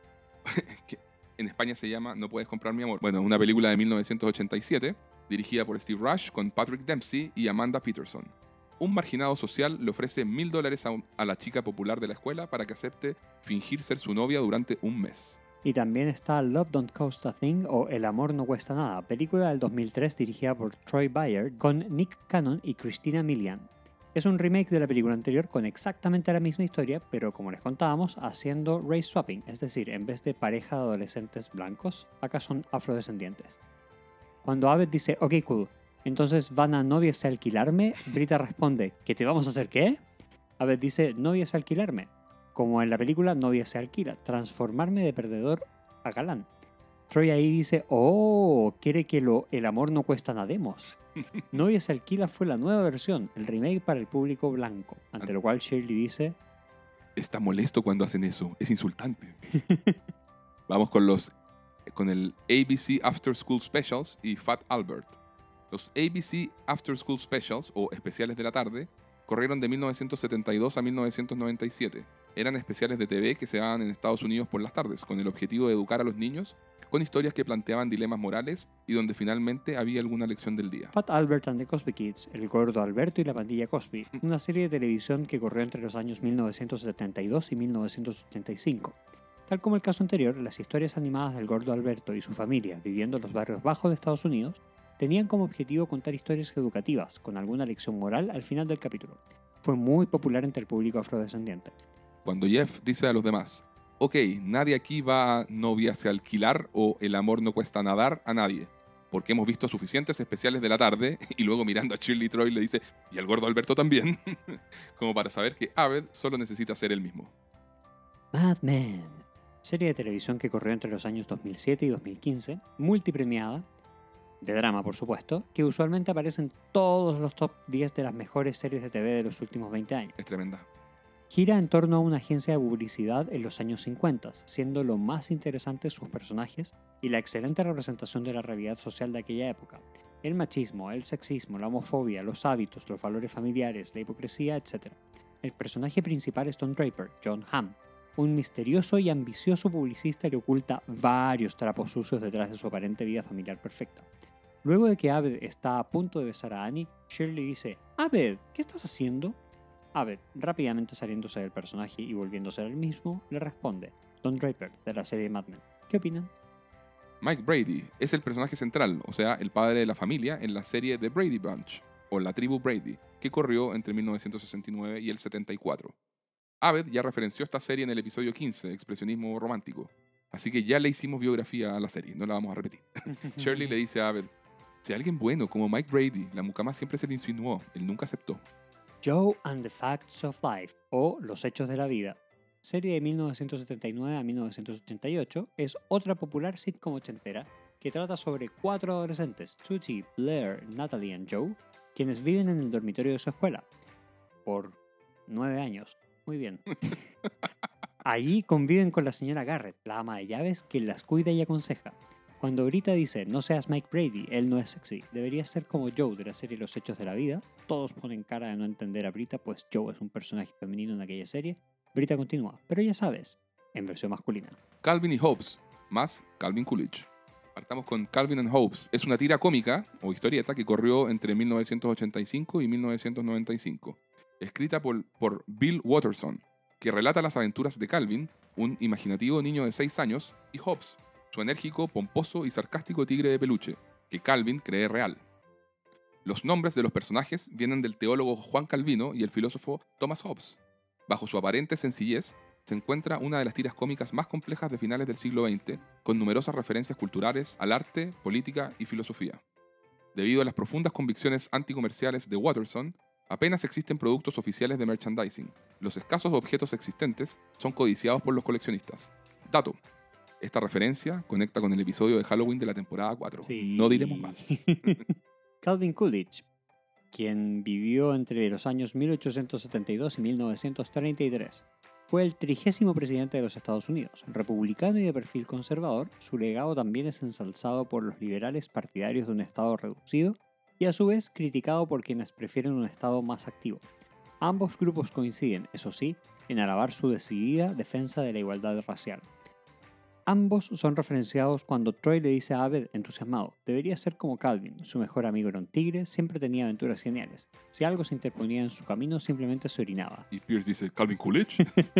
Speaker 2: Que en España se llama No puedes comprar mi amor. Bueno, una película de 1987 dirigida por Steve Rush con Patrick Dempsey y Amanda Peterson. Un marginado social le ofrece $1000 a la chica popular de la escuela para que acepte fingir ser su novia durante un mes.
Speaker 1: Y también está Love Don't Cost a Thing o El amor no cuesta nada, película del 2003 dirigida por Troy Bayer con Nick Cannon y Christina Milian. Es un remake de la película anterior con exactamente la misma historia, pero como les contábamos, haciendo race swapping, es decir, en vez de pareja de adolescentes blancos, acá son afrodescendientes. Cuando Abed dice, ok cool, entonces van a novias a alquilarme, Brita responde, ¿que te vamos a hacer qué? Abed dice, novias a alquilarme. Como en la película Novia se alquila, transformarme de perdedor a galán. Troy ahí dice, oh, quiere que el amor no cuesta nademos. Novia se alquila fue la nueva versión, el remake para el público blanco, ante lo cual Shirley dice,
Speaker 2: Está molesto cuando hacen eso, es insultante. Vamos con el ABC After School Specials y Fat Albert. Los ABC After School Specials, o especiales de la tarde, corrieron de 1972 a 1997. Eran especiales de TV que se daban en Estados Unidos por las tardes, con el objetivo de educar a los niños con historias que planteaban dilemas morales y donde finalmente había alguna lección del día.
Speaker 1: Fat Albert and the Cosby Kids, El Gordo Alberto y la Pandilla Cosby, una serie de televisión que corrió entre los años 1972 y 1985. Tal como el caso anterior, las historias animadas del Gordo Alberto y su familia viviendo en los barrios bajos de Estados Unidos tenían como objetivo contar historias educativas, con alguna lección moral al final del capítulo. Fue muy popular entre el público afrodescendiente.
Speaker 2: Cuando Jeff dice a los demás, ok, nadie aquí va a noviarse a alquilar o el amor no cuesta nadar a nadie, porque hemos visto suficientes especiales de la tarde, y luego mirando a Shirley Troy le dice, y al gordo Alberto también, como para saber que Abed solo necesita ser el mismo.
Speaker 1: Mad Men, serie de televisión que corrió entre los años 2007 y 2015, multipremiada, de drama por supuesto, que usualmente aparece en todos los top 10 de las mejores series de TV de los últimos 20 años.
Speaker 2: Es tremenda.
Speaker 1: Gira en torno a una agencia de publicidad en los años 50, siendo lo más interesante sus personajes y la excelente representación de la realidad social de aquella época. El machismo, el sexismo, la homofobia, los hábitos, los valores familiares, la hipocresía, etc. El personaje principal es Don Draper, John Hamm, un misterioso y ambicioso publicista que oculta varios trapos sucios detrás de su aparente vida familiar perfecta. Luego de que Abed está a punto de besar a Annie, Shirley dice, Abed, ¿qué estás haciendo? Abed, rápidamente saliéndose del personaje y volviéndose al mismo, le responde, Don Draper, de la serie Mad Men. ¿Qué opinan?
Speaker 2: Mike Brady es el personaje central, o sea, el padre de la familia en la serie The Brady Bunch, o La Tribu Brady, que corrió entre 1969 y el 74. Abed ya referenció esta serie en el episodio 15, Expresionismo Romántico, así que ya le hicimos biografía a la serie, no la vamos a repetir. Shirley le dice a Abed, si alguien bueno como Mike Brady, la mucama siempre se le insinuó, él nunca aceptó.
Speaker 1: Joe and the Facts of Life, o Los Hechos de la Vida, serie de 1979 a 1988, es otra popular sitcom ochentera que trata sobre 4 adolescentes, Tutti, Blair, Natalie y Joe, quienes viven en el dormitorio de su escuela. Por 9 años. Muy bien. Allí conviven con la señora Garrett, la ama de llaves, quien las cuida y aconseja. Cuando Brita dice, no seas Mike Brady, él no es sexy, deberías ser como Joe de la serie Los Hechos de la Vida, todos ponen cara de no entender a Brita, pues Joe es un personaje femenino en aquella serie. Brita continúa, pero ya sabes, en versión masculina.
Speaker 2: Calvin y Hobbes, más Calvin Coolidge. Partamos con Calvin and Hobbes. Es una tira cómica o historieta que corrió entre 1985 y 1995. Escrita por Bill Watterson, que relata las aventuras de Calvin, un imaginativo niño de 6 años, y Hobbes, su enérgico, pomposo y sarcástico tigre de peluche, que Calvin cree real. Los nombres de los personajes vienen del teólogo Juan Calvino y el filósofo Thomas Hobbes. Bajo su aparente sencillez, se encuentra una de las tiras cómicas más complejas de finales del siglo XX, con numerosas referencias culturales al arte, política y filosofía. Debido a las profundas convicciones anticomerciales de Watterson, apenas existen productos oficiales de merchandising. Los escasos objetos existentes son codiciados por los coleccionistas. Dato: esta referencia conecta con el episodio de Halloween de la temporada 4.
Speaker 1: Sí.
Speaker 2: No diremos más.
Speaker 1: Calvin Coolidge, quien vivió entre los años 1872 y 1933. Fue el 30º presidente de los Estados Unidos. Republicano y de perfil conservador, su legado también es ensalzado por los liberales partidarios de un Estado reducido y a su vez criticado por quienes prefieren un Estado más activo. Ambos grupos coinciden, eso sí, en alabar su decidida defensa de la igualdad racial. Ambos son referenciados cuando Troy le dice a Abed, entusiasmado, debería ser como Calvin, su mejor amigo era un tigre, siempre tenía aventuras geniales. Si algo se interponía en su camino, simplemente se orinaba.
Speaker 2: Y Pierce dice, ¿Calvin Coolidge?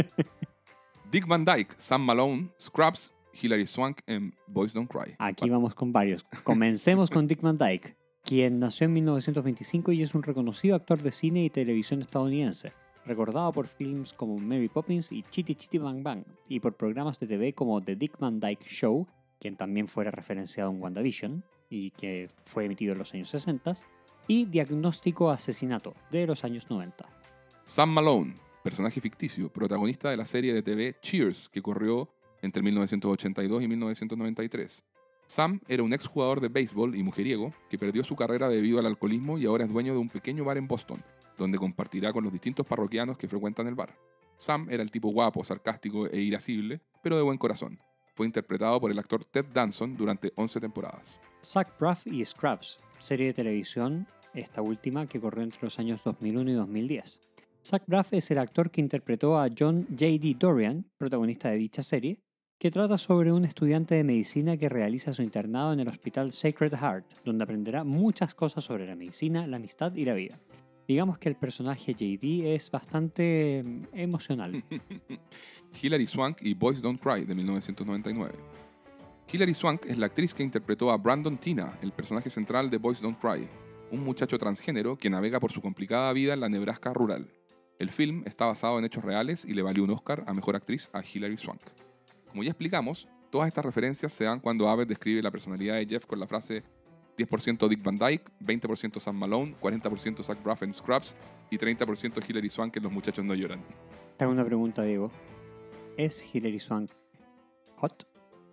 Speaker 2: Dick Van Dyke, Sam Malone, Scrubs, Hilary Swank en Boys Don't Cry.
Speaker 1: Aquí vamos con varios. Comencemos con Dick Van Dyke, quien nació en 1925 y es un reconocido actor de cine y televisión estadounidense, recordado por films como Mary Poppins y Chitty Chitty Bang Bang, y por programas de TV como The Dick Van Dyke Show, quien también fuera referenciado en WandaVision y que fue emitido en los años 60, y Diagnóstico Asesinato, de los años 90.
Speaker 2: Sam Malone, personaje ficticio, protagonista de la serie de TV Cheers, que corrió entre 1982 y 1993. Sam era un exjugador de béisbol y mujeriego que perdió su carrera debido al alcoholismo y ahora es dueño de un pequeño bar en Boston, donde compartirá con los distintos parroquianos que frecuentan el bar. Sam era el tipo guapo, sarcástico e irascible, pero de buen corazón. Fue interpretado por el actor Ted Danson durante 11 temporadas.
Speaker 1: Zach Braff y Scrubs, serie de televisión, esta última que corrió entre los años 2001 y 2010. Zach Braff es el actor que interpretó a John J.D. Dorian, protagonista de dicha serie, que trata sobre un estudiante de medicina que realiza su internado en el hospital Sacred Heart, donde aprenderá muchas cosas sobre la medicina, la amistad y la vida. Digamos que el personaje JD es bastante emocional.
Speaker 2: Hilary Swank y Boys Don't Cry, de 1999. Hilary Swank es la actriz que interpretó a Brandon Tina, el personaje central de Boys Don't Cry, un muchacho transgénero que navega por su complicada vida en la Nebraska rural. El film está basado en hechos reales y le valió un Oscar a Mejor Actriz a Hilary Swank. Como ya explicamos, todas estas referencias se dan cuando Abed describe la personalidad de Jeff con la frase 10% Dick Van Dyke, 20% Sam Malone, 40% Zach Braff en Scrubs y 30% Hilary Swank en Los Muchachos No Lloran.
Speaker 1: Te hago una pregunta, Diego. ¿Es Hilary Swank hot?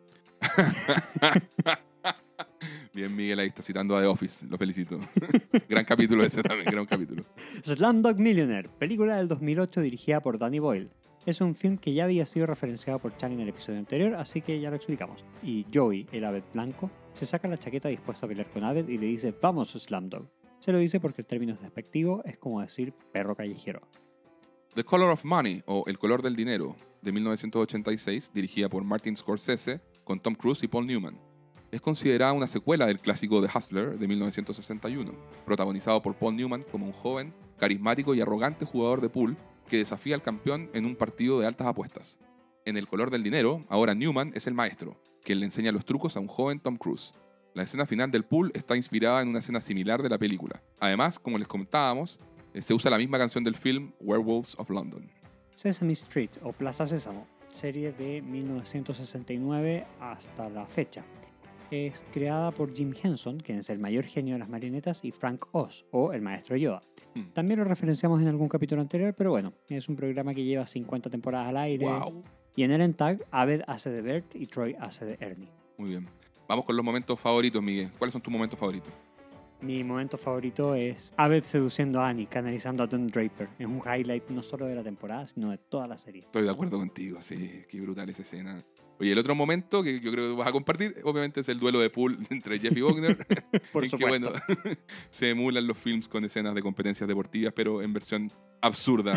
Speaker 2: Bien, Miguel, ahí está citando a The Office. Lo felicito. Gran capítulo ese también, gran capítulo.
Speaker 1: Slumdog Millionaire, película del 2008 dirigida por Danny Boyle. Es un film que ya había sido referenciado por Chan en el episodio anterior, así que ya lo explicamos. Y Joey, el Abed blanco, se saca la chaqueta dispuesto a pelear con Abed y le dice «Vamos, Slumdog». Se lo dice porque el término es despectivo, es como decir perro callejero.
Speaker 2: The Color of Money, o El color del dinero, de 1986, dirigida por Martin Scorsese, con Tom Cruise y Paul Newman. Es considerada una secuela del clásico The Hustler de 1961, protagonizado por Paul Newman como un joven, carismático y arrogante jugador de pool que desafía al campeón en un partido de altas apuestas. En El color del dinero, ahora Newman es el maestro, quien le enseña los trucos a un joven Tom Cruise. La escena final del pool está inspirada en una escena similar de la película. Además, como les comentábamos, se usa la misma canción del film Werewolves of London.
Speaker 1: Sesame Street o Plaza Sésamo, serie de 1969 hasta la fecha. Es creada por Jim Henson, quien es el mayor genio de las marionetas, y Frank Oz, o el maestro Yoda. También lo referenciamos en algún capítulo anterior, pero bueno, es un programa que lleva 50 temporadas al aire.
Speaker 2: ¡Wow!
Speaker 1: Y en el tag, Abed hace de Bert y Troy hace de Ernie.
Speaker 2: Muy bien. Vamos con los momentos favoritos, Miguel. ¿Cuáles son tus momentos favoritos?
Speaker 1: Mi momento favorito es Abed seduciendo a Annie, canalizando a Don Draper. Es un highlight no solo de la temporada, sino de toda la serie.
Speaker 2: Estoy de acuerdo contigo, sí. Qué brutal esa escena. Oye, el otro momento que yo creo que vas a compartir, obviamente, es el duelo de pool entre Jeff y Wagner.
Speaker 1: Por
Speaker 2: en
Speaker 1: supuesto.
Speaker 2: que, bueno, se emulan los films con escenas de competencias deportivas, pero en versión absurda.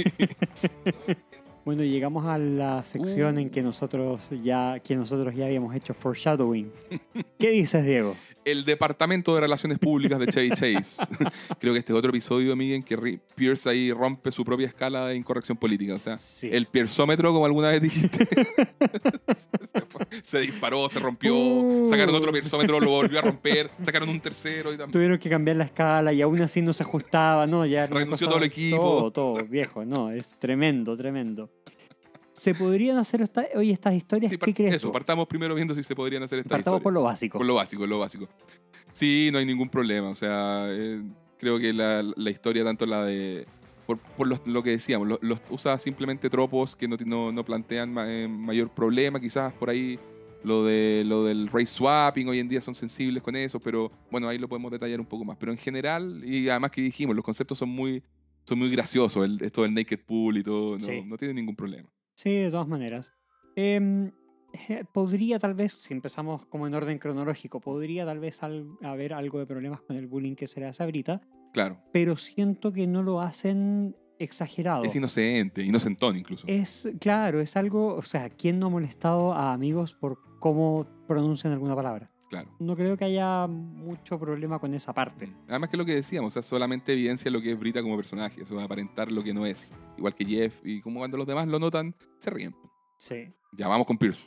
Speaker 1: Bueno, llegamos a la sección en que nosotros ya habíamos hecho foreshadowing. ¿Qué dices, Diego?
Speaker 2: El Departamento de Relaciones Públicas de Chevy Chase. Creo que este es otro episodio, amigo, en que Pierce ahí rompe su propia escala de incorrección política. O sea,
Speaker 1: Sí.
Speaker 2: el pierzómetro, como alguna vez dijiste, se disparó, se rompió, sacaron otro pierzómetro, lo volvió a romper, sacaron un tercero y también.
Speaker 1: Tuvieron que cambiar la escala y aún así no se ajustaba, ¿no? Ya era una
Speaker 2: Renunció
Speaker 1: cosa-
Speaker 2: todo el equipo.
Speaker 1: Todo, viejo, no, es tremendo, tremendo. ¿Se podrían hacer hoy estas historias?
Speaker 2: Sí,
Speaker 1: ¿Qué crees
Speaker 2: eso,
Speaker 1: tú?
Speaker 2: partamos primero viendo si se podrían hacer estas
Speaker 1: Partamos
Speaker 2: historias.
Speaker 1: por lo básico.
Speaker 2: Por lo básico, lo básico. Sí, no hay ningún problema. O sea, creo que la historia, tanto la de... Por lo que decíamos, usa simplemente tropos que no plantean mayor problema. Quizás por ahí lo del race swapping hoy en día son sensibles con eso, pero bueno, ahí lo podemos detallar un poco más. Pero en general, y además que dijimos, los conceptos son muy graciosos. Esto del naked pool y todo,
Speaker 1: Sí.
Speaker 2: no tiene ningún problema.
Speaker 1: Sí, de todas maneras. Podría tal vez, si empezamos como en orden cronológico, podría tal vez haber algo de problemas con el bullying que se le hace a Brita,
Speaker 2: Claro.
Speaker 1: pero siento que no lo hacen exagerado.
Speaker 2: Es inocente, inocentón incluso.
Speaker 1: Claro, es algo, o sea, ¿quién no ha molestado a amigos por cómo pronuncian alguna palabra?
Speaker 2: Claro.
Speaker 1: No creo que haya mucho problema con esa parte.
Speaker 2: Además que lo que decíamos, o sea, solamente evidencia lo que es Brita como personaje, eso va a aparentar lo que no es. Igual que Jeff, y como cuando los demás lo notan, se ríen.
Speaker 1: Sí.
Speaker 2: Ya vamos con Pierce.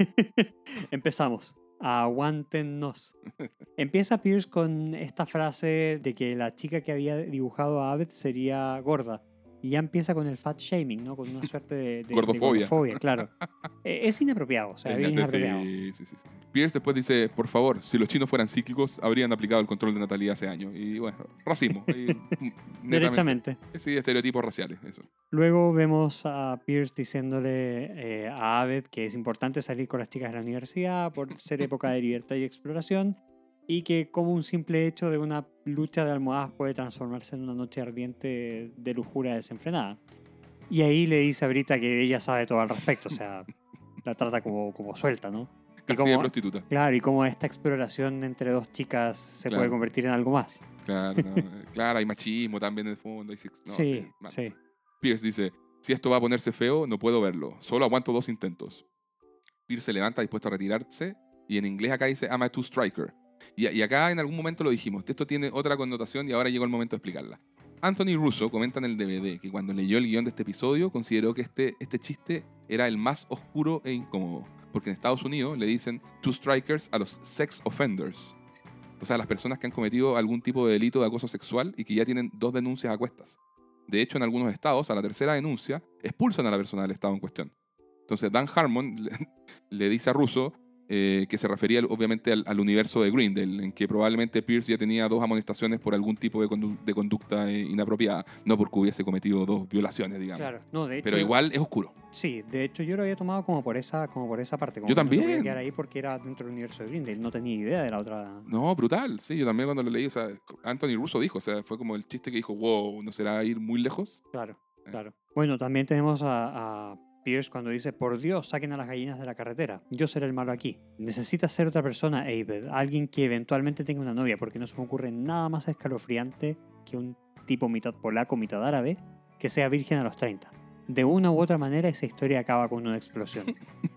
Speaker 1: Empezamos. Aguántennos. Empieza Pierce con esta frase de que la chica que había dibujado a Abed sería gorda. Y ya empieza con el fat shaming, ¿no? Con una suerte de
Speaker 2: Gordofobia.
Speaker 1: gordofobia, claro. Es inapropiado, o sea, bien inapropiado.
Speaker 2: Sí. Pierce después dice, por favor, si los chinos fueran psíquicos, habrían aplicado el control de natalidad hace años. Y bueno, racismo.
Speaker 1: Derechamente.
Speaker 2: Sí, estereotipos raciales, eso.
Speaker 1: Luego vemos a Pierce diciéndole a Abed que es importante salir con las chicas de la universidad por ser época de libertad y exploración y que como un simple hecho de una lucha de almohadas puede transformarse en una noche ardiente de lujuria desenfrenada. Y ahí le dice a Brita que ella sabe todo al respecto, o sea, la trata como suelta, ¿no? Y
Speaker 2: Casi de prostituta.
Speaker 1: Claro, y cómo esta exploración entre dos chicas se
Speaker 2: Claro.
Speaker 1: puede convertir en algo más.
Speaker 2: Claro, no, claro, hay machismo también en el fondo.
Speaker 1: Sí.
Speaker 2: Pierce dice, si esto va a ponerse feo, no puedo verlo. Solo aguanto 2 intentos. Pierce se levanta dispuesto a retirarse y en inglés acá dice, I'm a two-striker. Y acá en algún momento lo dijimos. Esto tiene otra connotación y ahora llegó el momento de explicarla. Anthony Russo comenta en el DVD que cuando leyó el guión de este episodio consideró que este chiste era el más oscuro e incómodo. Porque en Estados Unidos le dicen two-strikers a los sex offenders. O sea, las personas que han cometido algún tipo de delito de acoso sexual y que ya tienen 2 denuncias a cuestas. De hecho, en algunos estados, a la tercera denuncia, expulsan a la persona del estado en cuestión. Entonces, Dan Harmon le dice a Russo que se refería obviamente al universo de Grindel, en que probablemente Pierce ya tenía 2 amonestaciones por algún tipo de conducta inapropiada, no porque hubiese cometido 2 violaciones, digamos.
Speaker 1: Claro, no, de hecho,
Speaker 2: Pero igual es oscuro.
Speaker 1: Sí, de hecho yo lo había tomado como por esa parte. Como
Speaker 2: Yo
Speaker 1: que no se podía
Speaker 2: también.
Speaker 1: quedar ahí porque era dentro del universo de Grindel. No tenía idea de la otra.
Speaker 2: No, brutal. Sí, yo también cuando lo leí, o sea, Anthony Russo dijo, o sea, fue como el chiste que dijo, wow, ¿no será ir muy lejos?
Speaker 1: Claro. Bueno, también tenemos a Pierce cuando dice, por Dios, saquen a las gallinas de la carretera. Yo seré el malo aquí. Necesitas ser otra persona, Abed. Alguien que eventualmente tenga una novia, porque no se me ocurre nada más escalofriante que un tipo mitad polaco, mitad árabe, que sea virgen a los 30. De una u otra manera esa historia acaba con una explosión.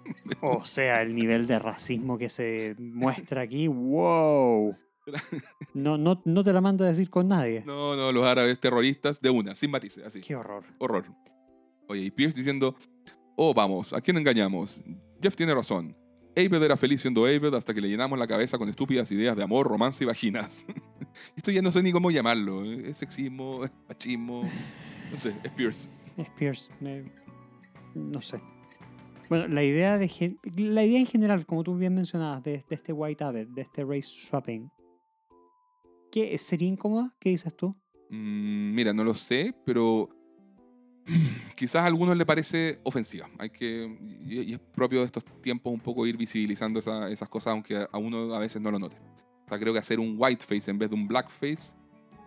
Speaker 1: O sea, el nivel de racismo que se muestra aquí, wow. No te la manda a decir con nadie.
Speaker 2: No, los árabes terroristas de una, sin matices, así.
Speaker 1: Qué horror.
Speaker 2: Horror. Oye, y Pierce diciendo, oh, vamos, ¿a quién engañamos? Jeff tiene razón. Abed era feliz siendo Abed hasta que le llenamos la cabeza con estúpidas ideas de amor, romance y vaginas. Esto ya no sé ni cómo llamarlo. Es sexismo, es machismo. No sé, es Pierce.
Speaker 1: Es Pierce. No sé. Bueno, la idea en general, como tú bien mencionabas, de este White Abed, de este race swapping, ¿qué sería incómoda? ¿Qué dices tú?
Speaker 2: Mira, no lo sé, pero quizás a algunos le parece ofensiva. Y es propio de estos tiempos un poco ir visibilizando esas cosas, aunque a uno a veces no lo note. O sea, creo que hacer un whiteface en vez de un blackface,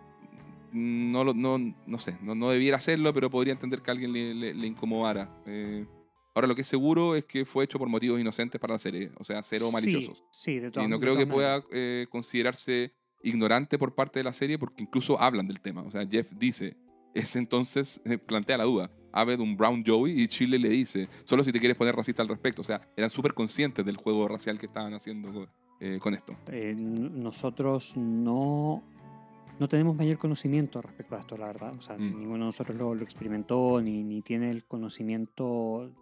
Speaker 2: no sé, no debiera hacerlo, pero podría entender que a alguien le incomodara. Ahora, lo que es seguro es que fue hecho por motivos inocentes para la serie, o sea, cero maliciosos.
Speaker 1: Sí, de todas
Speaker 2: Y no
Speaker 1: de
Speaker 2: creo que
Speaker 1: todas
Speaker 2: pueda considerarse ignorante por parte de la serie, porque incluso hablan del tema. O sea, Jeff dice, entonces plantea la duda. Abed un brown Joey y Chile le dice, solo si te quieres poner racista al respecto. O sea, eran súper conscientes del juego racial que estaban haciendo con esto.
Speaker 1: Nosotros no tenemos mayor conocimiento respecto a esto, la verdad. O sea, ninguno de nosotros lo experimentó ni tiene el conocimiento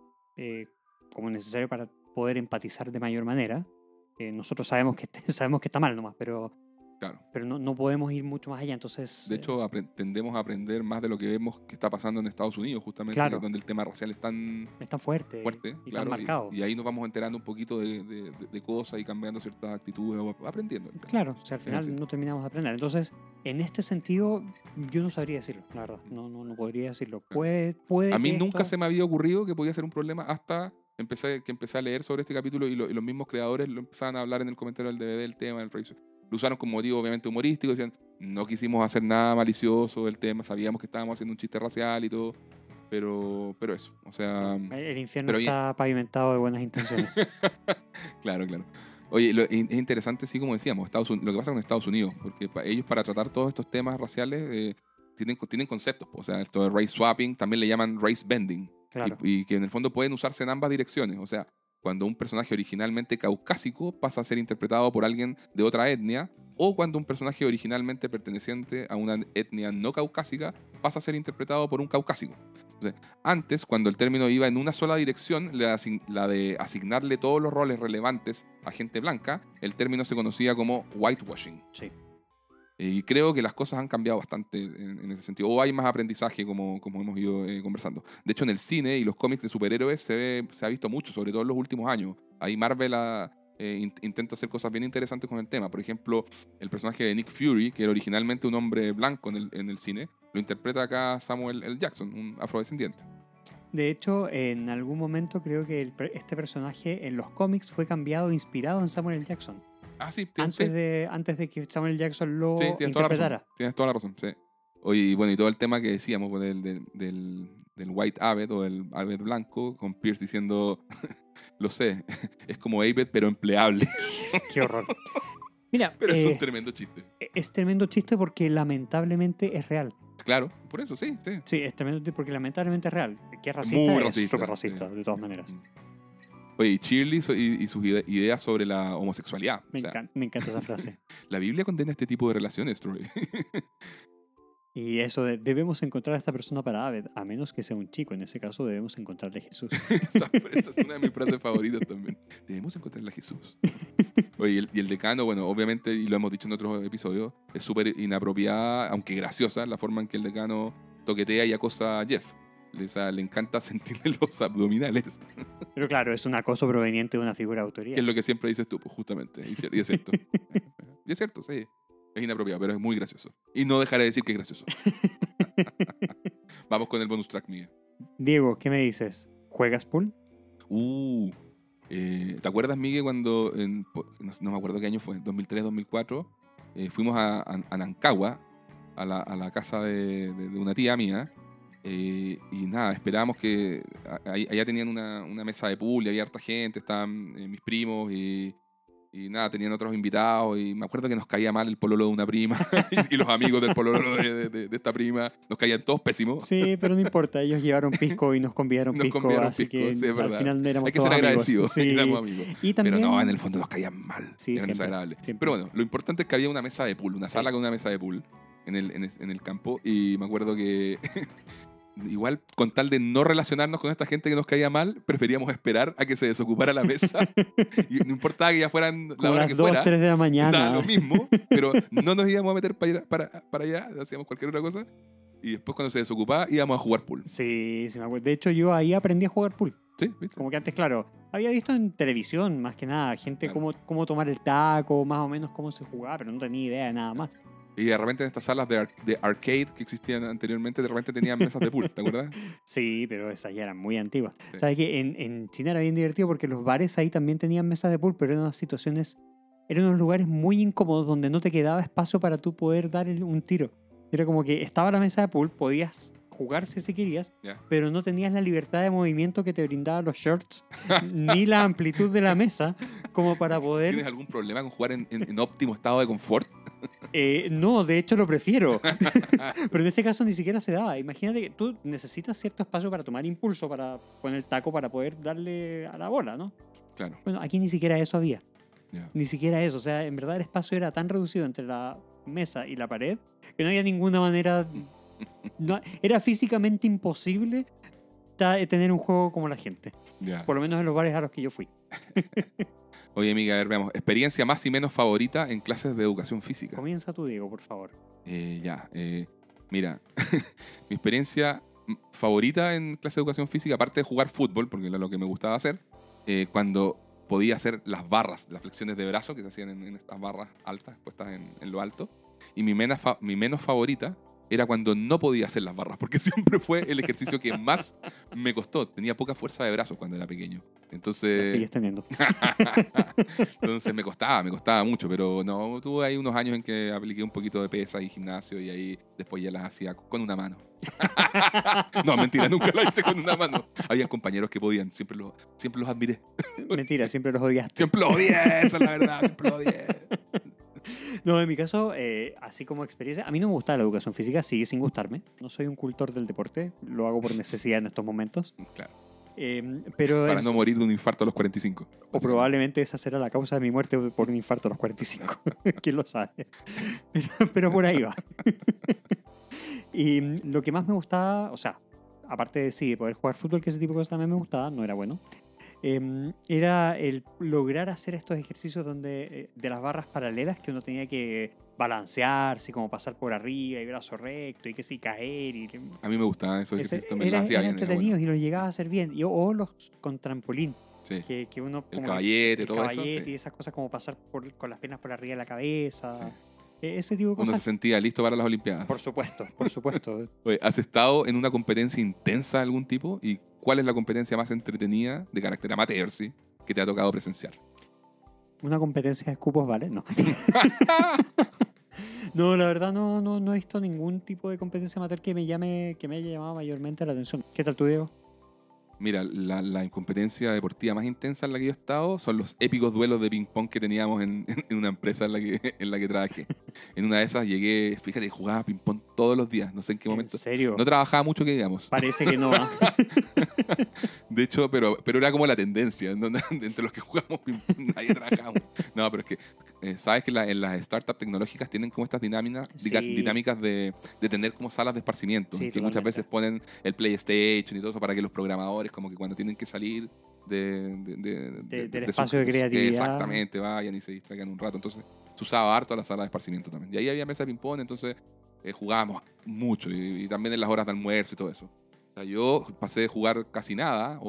Speaker 1: como necesario para poder empatizar de mayor manera. Nosotros sabemos que está mal nomás, pero
Speaker 2: Claro.
Speaker 1: no podemos ir mucho más allá. Entonces,
Speaker 2: De hecho, tendemos a aprender más de lo que vemos que está pasando en Estados Unidos, justamente,
Speaker 1: Claro.
Speaker 2: donde el tema racial es tan
Speaker 1: fuerte y
Speaker 2: claro,
Speaker 1: tan marcado.
Speaker 2: y ahí nos vamos enterando un poquito de cosas y cambiando ciertas actitudes o aprendiendo.
Speaker 1: Claro, o sea, al final
Speaker 2: Sí.
Speaker 1: no terminamos de aprender. Entonces, en este sentido, yo no sabría decirlo, la verdad. No podría decirlo. Puede
Speaker 2: A mí
Speaker 1: que
Speaker 2: nunca
Speaker 1: esto-
Speaker 2: se me había ocurrido que podía ser un problema hasta empecé a leer sobre este capítulo y los mismos creadores lo empezaban a hablar en el comentario del DVD, el tema, del Razor. Lo usaron como motivo obviamente humorístico, decían, no quisimos hacer nada malicioso del tema, sabíamos que estábamos haciendo un chiste racial y todo, pero eso, o sea...
Speaker 1: El infierno
Speaker 2: pero
Speaker 1: está pavimentado de buenas intenciones.
Speaker 2: Claro. Oye, es interesante, sí, como decíamos, lo que pasa con Estados Unidos, porque ellos para tratar todos estos temas raciales tienen conceptos, o sea, esto de race swapping también le llaman race bending,
Speaker 1: Claro.
Speaker 2: y que en el fondo pueden usarse en ambas direcciones, o sea, cuando un personaje originalmente caucásico pasa a ser interpretado por alguien de otra etnia, o cuando un personaje originalmente perteneciente a una etnia no caucásica pasa a ser interpretado por un caucásico. Entonces, antes, cuando el término iba en una sola dirección, la de asignarle todos los roles relevantes a gente blanca, el término se conocía como whitewashing.
Speaker 1: Sí.
Speaker 2: Y creo que las cosas han cambiado bastante en ese sentido. O hay más aprendizaje, como hemos ido conversando. De hecho, en el cine y los cómics de superhéroes se ha visto mucho, sobre todo en los últimos años. Ahí Marvel intenta hacer cosas bien interesantes con el tema. Por ejemplo, el personaje de Nick Fury, que era originalmente un hombre blanco en el cine, lo interpreta acá Samuel L. Jackson, un afrodescendiente.
Speaker 1: De hecho, en algún momento creo que este personaje en los cómics fue cambiado, inspirado en Samuel L. Jackson.
Speaker 2: Ah, sí,
Speaker 1: Antes de que Samuel L. Jackson lo
Speaker 2: tienes
Speaker 1: interpretara.
Speaker 2: Tienes toda la razón, sí. Oye, y bueno, y todo el tema que decíamos pues, del White Abed o el Abed blanco, con Pierce diciendo, lo sé, es como Abed pero empleable.
Speaker 1: Qué horror. Mira,
Speaker 2: Pero es un tremendo chiste.
Speaker 1: Es tremendo chiste porque lamentablemente es real.
Speaker 2: Claro, por eso, sí.
Speaker 1: Sí, es tremendo chiste porque lamentablemente es real. Que es racista,
Speaker 2: Muy
Speaker 1: es
Speaker 2: racista,
Speaker 1: súper racista,
Speaker 2: sí.
Speaker 1: de todas maneras.
Speaker 2: Oye, y Shirley y sus ideas sobre la homosexualidad.
Speaker 1: Me encanta esa frase.
Speaker 2: La Biblia condena este tipo de relaciones, Troy.
Speaker 1: Y eso de debemos encontrar a esta persona para Abed, a menos que sea un chico. En ese caso debemos encontrarle a Jesús.
Speaker 2: Esa es una de mis frases favoritas también. Debemos encontrarle a Jesús. Oye, y el decano, bueno, obviamente, y lo hemos dicho en otros episodios, es súper inapropiada, aunque graciosa, la forma en que el decano toquetea y acosa a Jeff. O sea, le encanta sentirle los abdominales.
Speaker 1: Pero claro, es un acoso proveniente de una figura de autoridad.
Speaker 2: Que es lo que siempre dices tú, pues, justamente. Y es cierto. Y es cierto, sí. Es inapropiado, pero es muy gracioso. Y no dejaré de decir que es gracioso. Vamos con el bonus track, Miguel.
Speaker 1: Diego, ¿qué me dices? ¿Juegas pool?
Speaker 2: ¿Te acuerdas, Miguel, cuando, no me acuerdo qué año fue, 2003, 2004, fuimos a Nancagua, a la casa de una tía mía, y nada, esperábamos que allá tenían una mesa de pool y había harta gente, estaban mis primos y nada, tenían otros invitados y me acuerdo que nos caía mal el pololo de una prima y los amigos del pololo de esta prima nos caían todos pésimos.
Speaker 1: Sí, pero no importa, ellos llevaron pisco y nos convidaron pisco, así que
Speaker 2: sí,
Speaker 1: al final no éramos
Speaker 2: hay que
Speaker 1: todos
Speaker 2: ser
Speaker 1: amigos.
Speaker 2: agradecidos,
Speaker 1: Sí.
Speaker 2: éramos amigos.
Speaker 1: Y también...
Speaker 2: Pero no, en el fondo nos caían mal,
Speaker 1: Sí,
Speaker 2: eran
Speaker 1: siempre,
Speaker 2: desagradables.
Speaker 1: siempre.
Speaker 2: Pero bueno, lo importante es que había una mesa de pool, una sala con una mesa de pool en el campo y me acuerdo que... Igual, con tal de no relacionarnos con esta gente que nos caía mal, preferíamos esperar a que se desocupara la mesa. Y no importaba que ya fueran la hora que fuera.
Speaker 1: Las 2, 3 de la mañana.
Speaker 2: Daba lo mismo, pero no nos íbamos a meter para allá, hacíamos cualquier otra cosa. Y después, cuando se desocupaba, íbamos a jugar pool.
Speaker 1: Sí, me acuerdo. De hecho, yo ahí aprendí a jugar pool.
Speaker 2: Sí, ¿viste?
Speaker 1: Como que antes, claro, había visto en televisión, más que nada, gente cómo tomar el taco, más o menos cómo se jugaba, pero no tenía idea de nada más.
Speaker 2: Y de repente en estas salas de arcade que existían anteriormente, de repente tenían mesas de pool, ¿te acuerdas?
Speaker 1: Sí, pero esas ya eran muy antiguas.
Speaker 2: Sí.
Speaker 1: ¿Sabes qué? En China era bien divertido porque los bares ahí también tenían mesas de pool, pero eran unos lugares muy incómodos donde no te quedaba espacio para tú poder dar un tiro. Era como que estaba la mesa de pool, podías jugar si querías, pero no tenías la libertad de movimiento que te brindaban los shorts, ni la amplitud de la mesa, como para poder...
Speaker 2: ¿Tienes algún problema con jugar en óptimo estado de confort?
Speaker 1: No, de hecho lo prefiero. Pero en este caso ni siquiera se daba. Imagínate que tú necesitas cierto espacio para tomar impulso, para poner el taco, para poder darle a la bola, ¿no?
Speaker 2: Claro.
Speaker 1: Bueno, aquí ni siquiera eso había.
Speaker 2: Ya.
Speaker 1: Ni siquiera eso. O sea, en verdad el espacio era tan reducido entre la mesa y la pared que no había ninguna manera... era físicamente imposible tener un juego como la gente.
Speaker 2: Ya.
Speaker 1: Por lo menos en los bares a los que yo fui.
Speaker 2: Oye, amiga, a ver, veamos. Experiencia más y menos favorita en clases de educación física.
Speaker 1: Comienza tú, Diego, por favor.
Speaker 2: Mira, mi experiencia favorita en clase de educación física, aparte de jugar fútbol, porque era lo que me gustaba hacer, cuando podía hacer las barras, las flexiones de brazo que se hacían en estas barras altas, puestas en lo alto. Y mi menos favorita era cuando no podía hacer las barras, porque siempre fue el ejercicio que más me costó. Tenía poca fuerza de brazos cuando era pequeño.
Speaker 1: Lo
Speaker 2: Entonces,
Speaker 1: sigues teniendo.
Speaker 2: entonces me costaba mucho, pero no, tuve ahí unos años en que apliqué un poquito de pesa y gimnasio y ahí después ya las hacía con una mano. No, mentira, nunca las hice con una mano. Había compañeros que podían, siempre los admiré.
Speaker 1: Mentira, siempre los odiaste.
Speaker 2: Siempre los odié, esa es la verdad, siempre los odié.
Speaker 1: No, en mi caso, así como experiencia, a mí no me gusta la educación física, sigue sin gustarme. No soy un cultor del deporte, lo hago por necesidad en estos momentos.
Speaker 2: Claro.
Speaker 1: Pero
Speaker 2: Para no morir de un infarto a los 45.
Speaker 1: O probablemente esa será la causa de mi muerte por un infarto a los 45. ¿Quién lo sabe? Pero por ahí va. Y lo que más me gustaba, o sea, aparte de sí, de poder jugar fútbol, que ese tipo de cosas también me gustaba, no era bueno, era el lograr hacer estos ejercicios donde de las barras paralelas que uno tenía que balancearse, como pasar por arriba y brazo recto y que sí, caer.
Speaker 2: A mí me gustaban esos ejercicios, también los hacía
Speaker 1: eran
Speaker 2: bien.
Speaker 1: entretenidos y los llegaba a hacer bien. O los con trampolín.
Speaker 2: Sí.
Speaker 1: Que uno,
Speaker 2: El
Speaker 1: como
Speaker 2: caballete,
Speaker 1: el
Speaker 2: todo eso.
Speaker 1: caballete
Speaker 2: Sí.
Speaker 1: y esas cosas como pasar con las piernas por arriba de la cabeza.
Speaker 2: Sí.
Speaker 1: Ese tipo de
Speaker 2: Uno se
Speaker 1: cosas.
Speaker 2: sentía listo para las Olimpiadas.
Speaker 1: Por supuesto, por supuesto.
Speaker 2: Oye, ¿has estado en una competencia intensa de algún tipo? ¿Y cuál es la competencia más entretenida, de carácter amateur, sí, que te ha tocado presenciar?
Speaker 1: ¿Una competencia de escupos vale? No. No, la verdad no he visto ningún tipo de competencia amateur que me haya llamado mayormente la atención. ¿Qué tal tú, Diego?
Speaker 2: Mira, la competencia deportiva más intensa en la que yo he estado son los épicos duelos de ping-pong que teníamos en una empresa en la que trabajé. En una de esas llegué, fíjate, jugaba ping-pong todos los días, no sé en qué momento.
Speaker 1: ¿En serio?
Speaker 2: No trabajaba mucho, que digamos.
Speaker 1: Parece que no.
Speaker 2: De hecho, pero era como la tendencia, entre los que jugamos ping-pong, nadie trabajaba mucho. No, pero es que, sabes que en las startups tecnológicas tienen como estas dinámicas de tener como salas de esparcimiento,
Speaker 1: Sí,
Speaker 2: que muchas
Speaker 1: totalmente.
Speaker 2: veces ponen el PlayStation y todo eso para que los programadores como que cuando tienen que salir
Speaker 1: Del
Speaker 2: su-
Speaker 1: espacio de creatividad.
Speaker 2: Exactamente, vayan y se distraigan un rato. Entonces se usaba harto la sala de esparcimiento también. Y ahí había mesa de ping-pong, entonces jugábamos mucho y también en las horas de almuerzo y todo eso. O sea, yo pasé de jugar casi nada,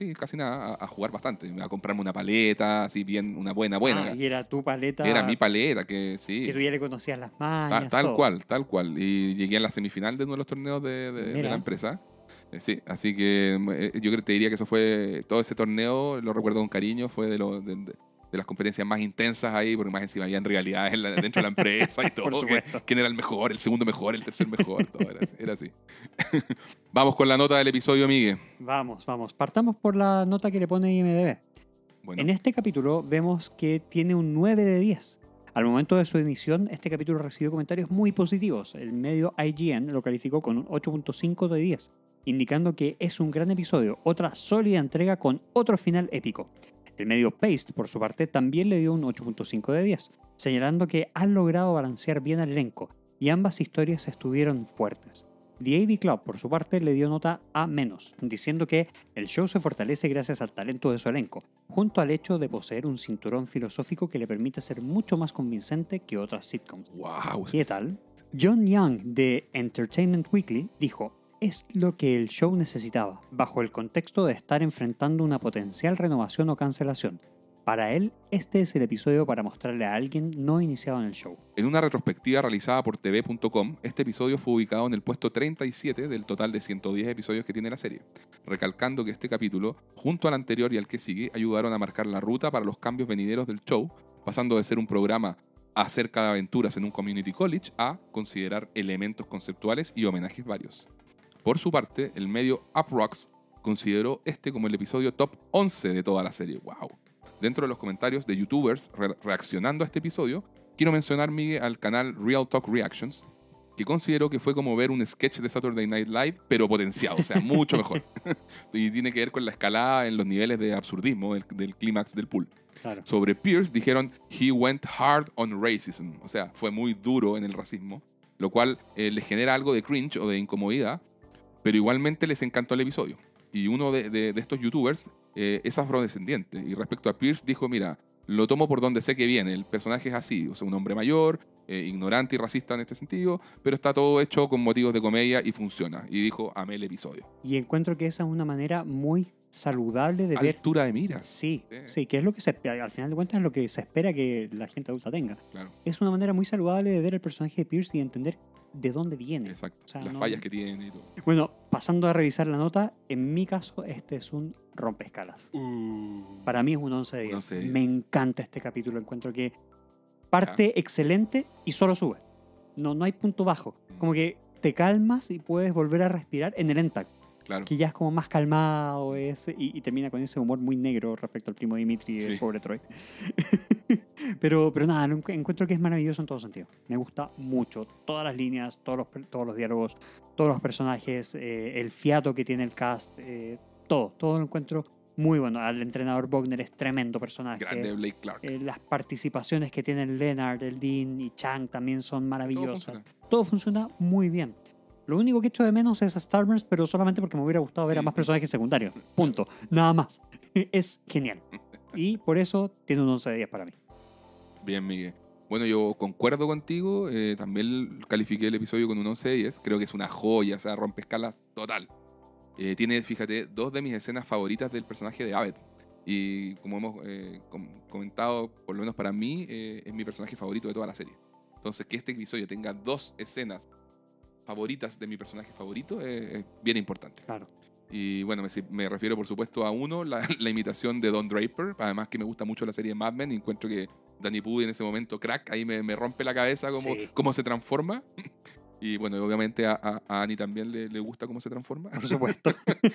Speaker 2: a jugar bastante, a comprarme una paleta, así bien, una buena.
Speaker 1: Ah, y era tu paleta.
Speaker 2: Era mi paleta, que sí.
Speaker 1: Que tú ya le conocías las mañas.
Speaker 2: Tal
Speaker 1: todo.
Speaker 2: cual. Y llegué a la semifinal de uno de los torneos de
Speaker 1: Mira.
Speaker 2: la empresa. Sí, así que te diría que eso fue, todo ese torneo, lo recuerdo con cariño, fue de las competencias más intensas ahí, porque más encima habían rivalidades dentro de la empresa y todo.
Speaker 1: Por supuesto.
Speaker 2: ¿Quién era el mejor, el segundo mejor, el tercer mejor? Todo era así. Vamos con la nota del episodio, Miguel.
Speaker 1: Vamos. Partamos por la nota que le pone IMDb.
Speaker 2: Bueno,
Speaker 1: En este capítulo vemos que tiene un 9 de 10. Al momento de su emisión, este capítulo recibió comentarios muy positivos. El medio IGN lo calificó con un 8.5 de 10, indicando que es un gran episodio, otra sólida entrega con otro final épico. El medio Paste, por su parte, también le dio un 8.5 de 10, señalando que han logrado balancear bien al elenco y ambas historias estuvieron fuertes. The AV Club, por su parte, le dio nota A-, diciendo que el show se fortalece gracias al talento de su elenco, junto al hecho de poseer un cinturón filosófico que le permite ser mucho más convincente que otras sitcoms.
Speaker 2: wow.
Speaker 1: ¿Qué tal? John Young de Entertainment Weekly dijo: es lo que el show necesitaba, bajo el contexto de estar enfrentando una potencial renovación o cancelación. Para él, este es el episodio para mostrarle a alguien no iniciado en el show.
Speaker 2: En una retrospectiva realizada por TV.com, este episodio fue ubicado en el puesto 37 del total de 110 episodios que tiene la serie, recalcando que este capítulo, junto al anterior y al que sigue, ayudaron a marcar la ruta para los cambios venideros del show, pasando de ser un programa acerca de aventuras en un community college a considerar elementos conceptuales y homenajes varios. Por su parte, el medio Uprocks consideró este como el episodio top 11 de toda la serie. ¡Wow! Dentro de los comentarios de youtubers reaccionando a este episodio, quiero mencionar, Miguel, al canal Real Talk Reactions, que consideró que fue como ver un sketch de Saturday Night Live, pero potenciado, o sea, mucho mejor. Y tiene que ver con la escalada en los niveles de absurdismo del clímax del pool.
Speaker 1: Claro.
Speaker 2: Sobre Pierce dijeron, he went hard on racism. O sea, fue muy duro en el racismo, lo cual les genera algo de cringe o de incomodidad, pero igualmente les encantó el episodio. Y uno de estos youtubers es afrodescendiente. Y respecto a Pierce dijo, mira, lo tomo por donde sé que viene. El personaje es así, o sea, un hombre mayor, ignorante y racista en este sentido, pero está todo hecho con motivos de comedia y funciona. Y dijo, amé el episodio.
Speaker 1: Y encuentro que esa es una manera muy saludable de ver.
Speaker 2: Altura de miras.
Speaker 1: Sí, que es lo que al final de cuentas es lo que se espera que la gente adulta tenga.
Speaker 2: Claro.
Speaker 1: Es una manera muy saludable de ver el personaje de Pierce y de entender de dónde viene.
Speaker 2: Exacto.
Speaker 1: O sea,
Speaker 2: las fallas que tiene y todo.
Speaker 1: Bueno, pasando a revisar la nota, en mi caso este es un rompescalas. Para mí es un 11 de 10.
Speaker 2: 11 de 10.
Speaker 1: Me encanta este capítulo. Encuentro que parte excelente y solo sube. No hay punto bajo. Como que te calmas y puedes volver a respirar en el Entac.
Speaker 2: Claro.
Speaker 1: Que ya es como más calmado y termina con ese humor muy negro respecto al primo Dimitri y el pobre Troy. pero nada, encuentro que es maravilloso en todo sentido. Me gusta mucho. Todas las líneas, todos los diálogos, todos los personajes, el fiato que tiene el cast, todo lo encuentro muy bueno. El entrenador Bogner es tremendo personaje.
Speaker 2: Grande Blake Clark.
Speaker 1: Las participaciones que tienen Leonard, el Dean y Chang también son maravillosas.
Speaker 2: Todo
Speaker 1: Todo funciona muy bien. Lo único que echo de menos es a Starburns, pero solamente porque me hubiera gustado ver a más personajes secundarios. Punto. Nada más. Es genial. Y por eso tiene un 11 de 10 para mí.
Speaker 2: Bien, Miguel. Bueno, yo concuerdo contigo. También califiqué el episodio con un 11 de 10. Creo que es una joya, o sea, rompe escalas total. Tiene, fíjate, 2 de mis escenas favoritas del personaje de Abed. Y como hemos comentado, por lo menos para mí, es mi personaje favorito de toda la serie. Entonces, que este episodio tenga 2 escenas favoritas de mi personaje favorito es bien importante.
Speaker 1: Claro.
Speaker 2: Y bueno, me refiero por supuesto a uno, la imitación de Don Draper. Además que me gusta mucho la serie Mad Men y encuentro que Danny Pudi en ese momento, crack, ahí me rompe la cabeza cómo se transforma. Y bueno, obviamente a Annie también le gusta cómo se transforma.
Speaker 1: Por supuesto.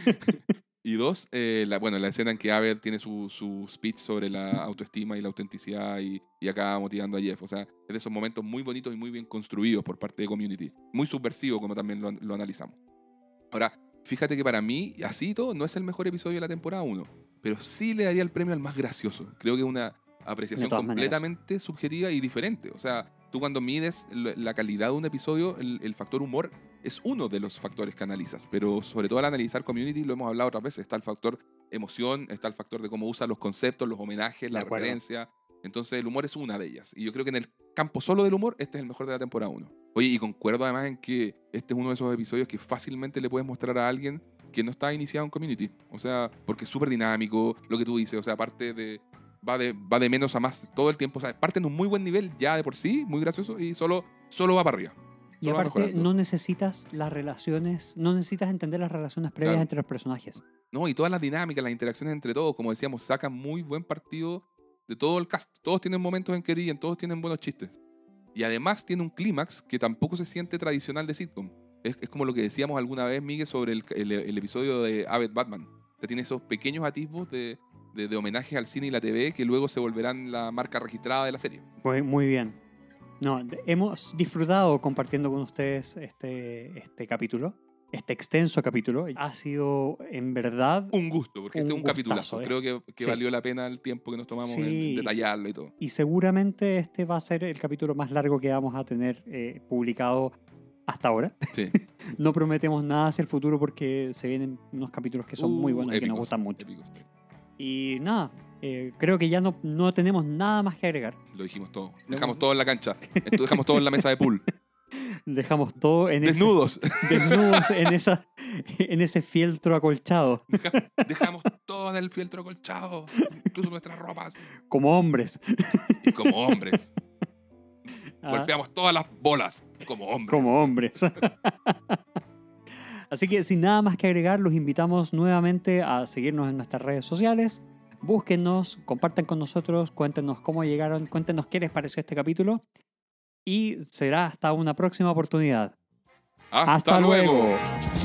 Speaker 2: Y 2, la escena en que Abed tiene su speech sobre la autoestima y la autenticidad y acaba motivando a Jeff. O sea, es de esos momentos muy bonitos y muy bien construidos por parte de Community. Muy subversivo, como también lo analizamos. Ahora, fíjate que para mí, así y todo, no es el mejor episodio de la temporada 1, pero sí le daría el premio al más gracioso. Creo que es una apreciación completamente subjetiva y diferente. O sea, tú cuando mides la calidad de un episodio, el factor humor es uno de los factores que analizas, pero sobre todo al analizar Community, lo hemos hablado otras veces, está el factor emoción, está el factor de cómo usa los conceptos, los homenajes, la referencia. Entonces el humor es una de ellas. Y yo creo que en el campo solo del humor, este es el mejor de la temporada 1. Oye, y concuerdo además en que este es uno de esos episodios que fácilmente le puedes mostrar a alguien que no está iniciado en Community. O sea, porque es súper dinámico, lo que tú dices, o sea, aparte de... Va de menos a más todo el tiempo. O sea, parte en un muy buen nivel ya de por sí, muy gracioso, y solo va para arriba.
Speaker 1: Y aparte no necesitas las relaciones, no necesitas entender las relaciones previas entre los personajes.
Speaker 2: No, y todas las dinámicas, las interacciones entre todos, como decíamos, sacan muy buen partido de todo el cast. Todos tienen momentos en que ríen, todos tienen buenos chistes. Y además tiene un clímax que tampoco se siente tradicional de sitcom. Es como lo que decíamos alguna vez, Miguel, sobre el episodio de Abed Batman. O sea, tiene esos pequeños atisbos de homenajes al cine y la TV que luego se volverán la marca registrada de la serie.
Speaker 1: Muy bien. No, hemos disfrutado compartiendo con ustedes este capítulo, este extenso capítulo. Ha sido en verdad
Speaker 2: un gusto, porque este es un capitulazo. Creo que
Speaker 1: sí,
Speaker 2: valió la pena el tiempo que nos tomamos en detallarlo y todo.
Speaker 1: Y seguramente este va a ser el capítulo más largo que vamos a tener publicado hasta ahora.
Speaker 2: Sí.
Speaker 1: No prometemos nada hacia el futuro porque se vienen unos capítulos que son muy buenos
Speaker 2: épicos,
Speaker 1: y que nos gustan mucho.
Speaker 2: Épicos, sí.
Speaker 1: Y nada, creo que ya no tenemos nada más que agregar.
Speaker 2: Lo dijimos todo. Dejamos todo en la cancha. Dejamos todo en la mesa de pool.
Speaker 1: Dejamos todo en
Speaker 2: desnudos
Speaker 1: en ese fieltro acolchado.
Speaker 2: Dejamos todo en el fieltro acolchado, incluso nuestras ropas.
Speaker 1: Como hombres.
Speaker 2: Y como hombres. Golpeamos todas las bolas como hombres.
Speaker 1: Como hombres. Así que sin nada más que agregar, los invitamos nuevamente a seguirnos en nuestras redes sociales. Búsquennos, compartan con nosotros, cuéntenos cómo llegaron, cuéntenos qué les pareció este capítulo. Y será hasta una próxima oportunidad.
Speaker 2: ¡Hasta luego!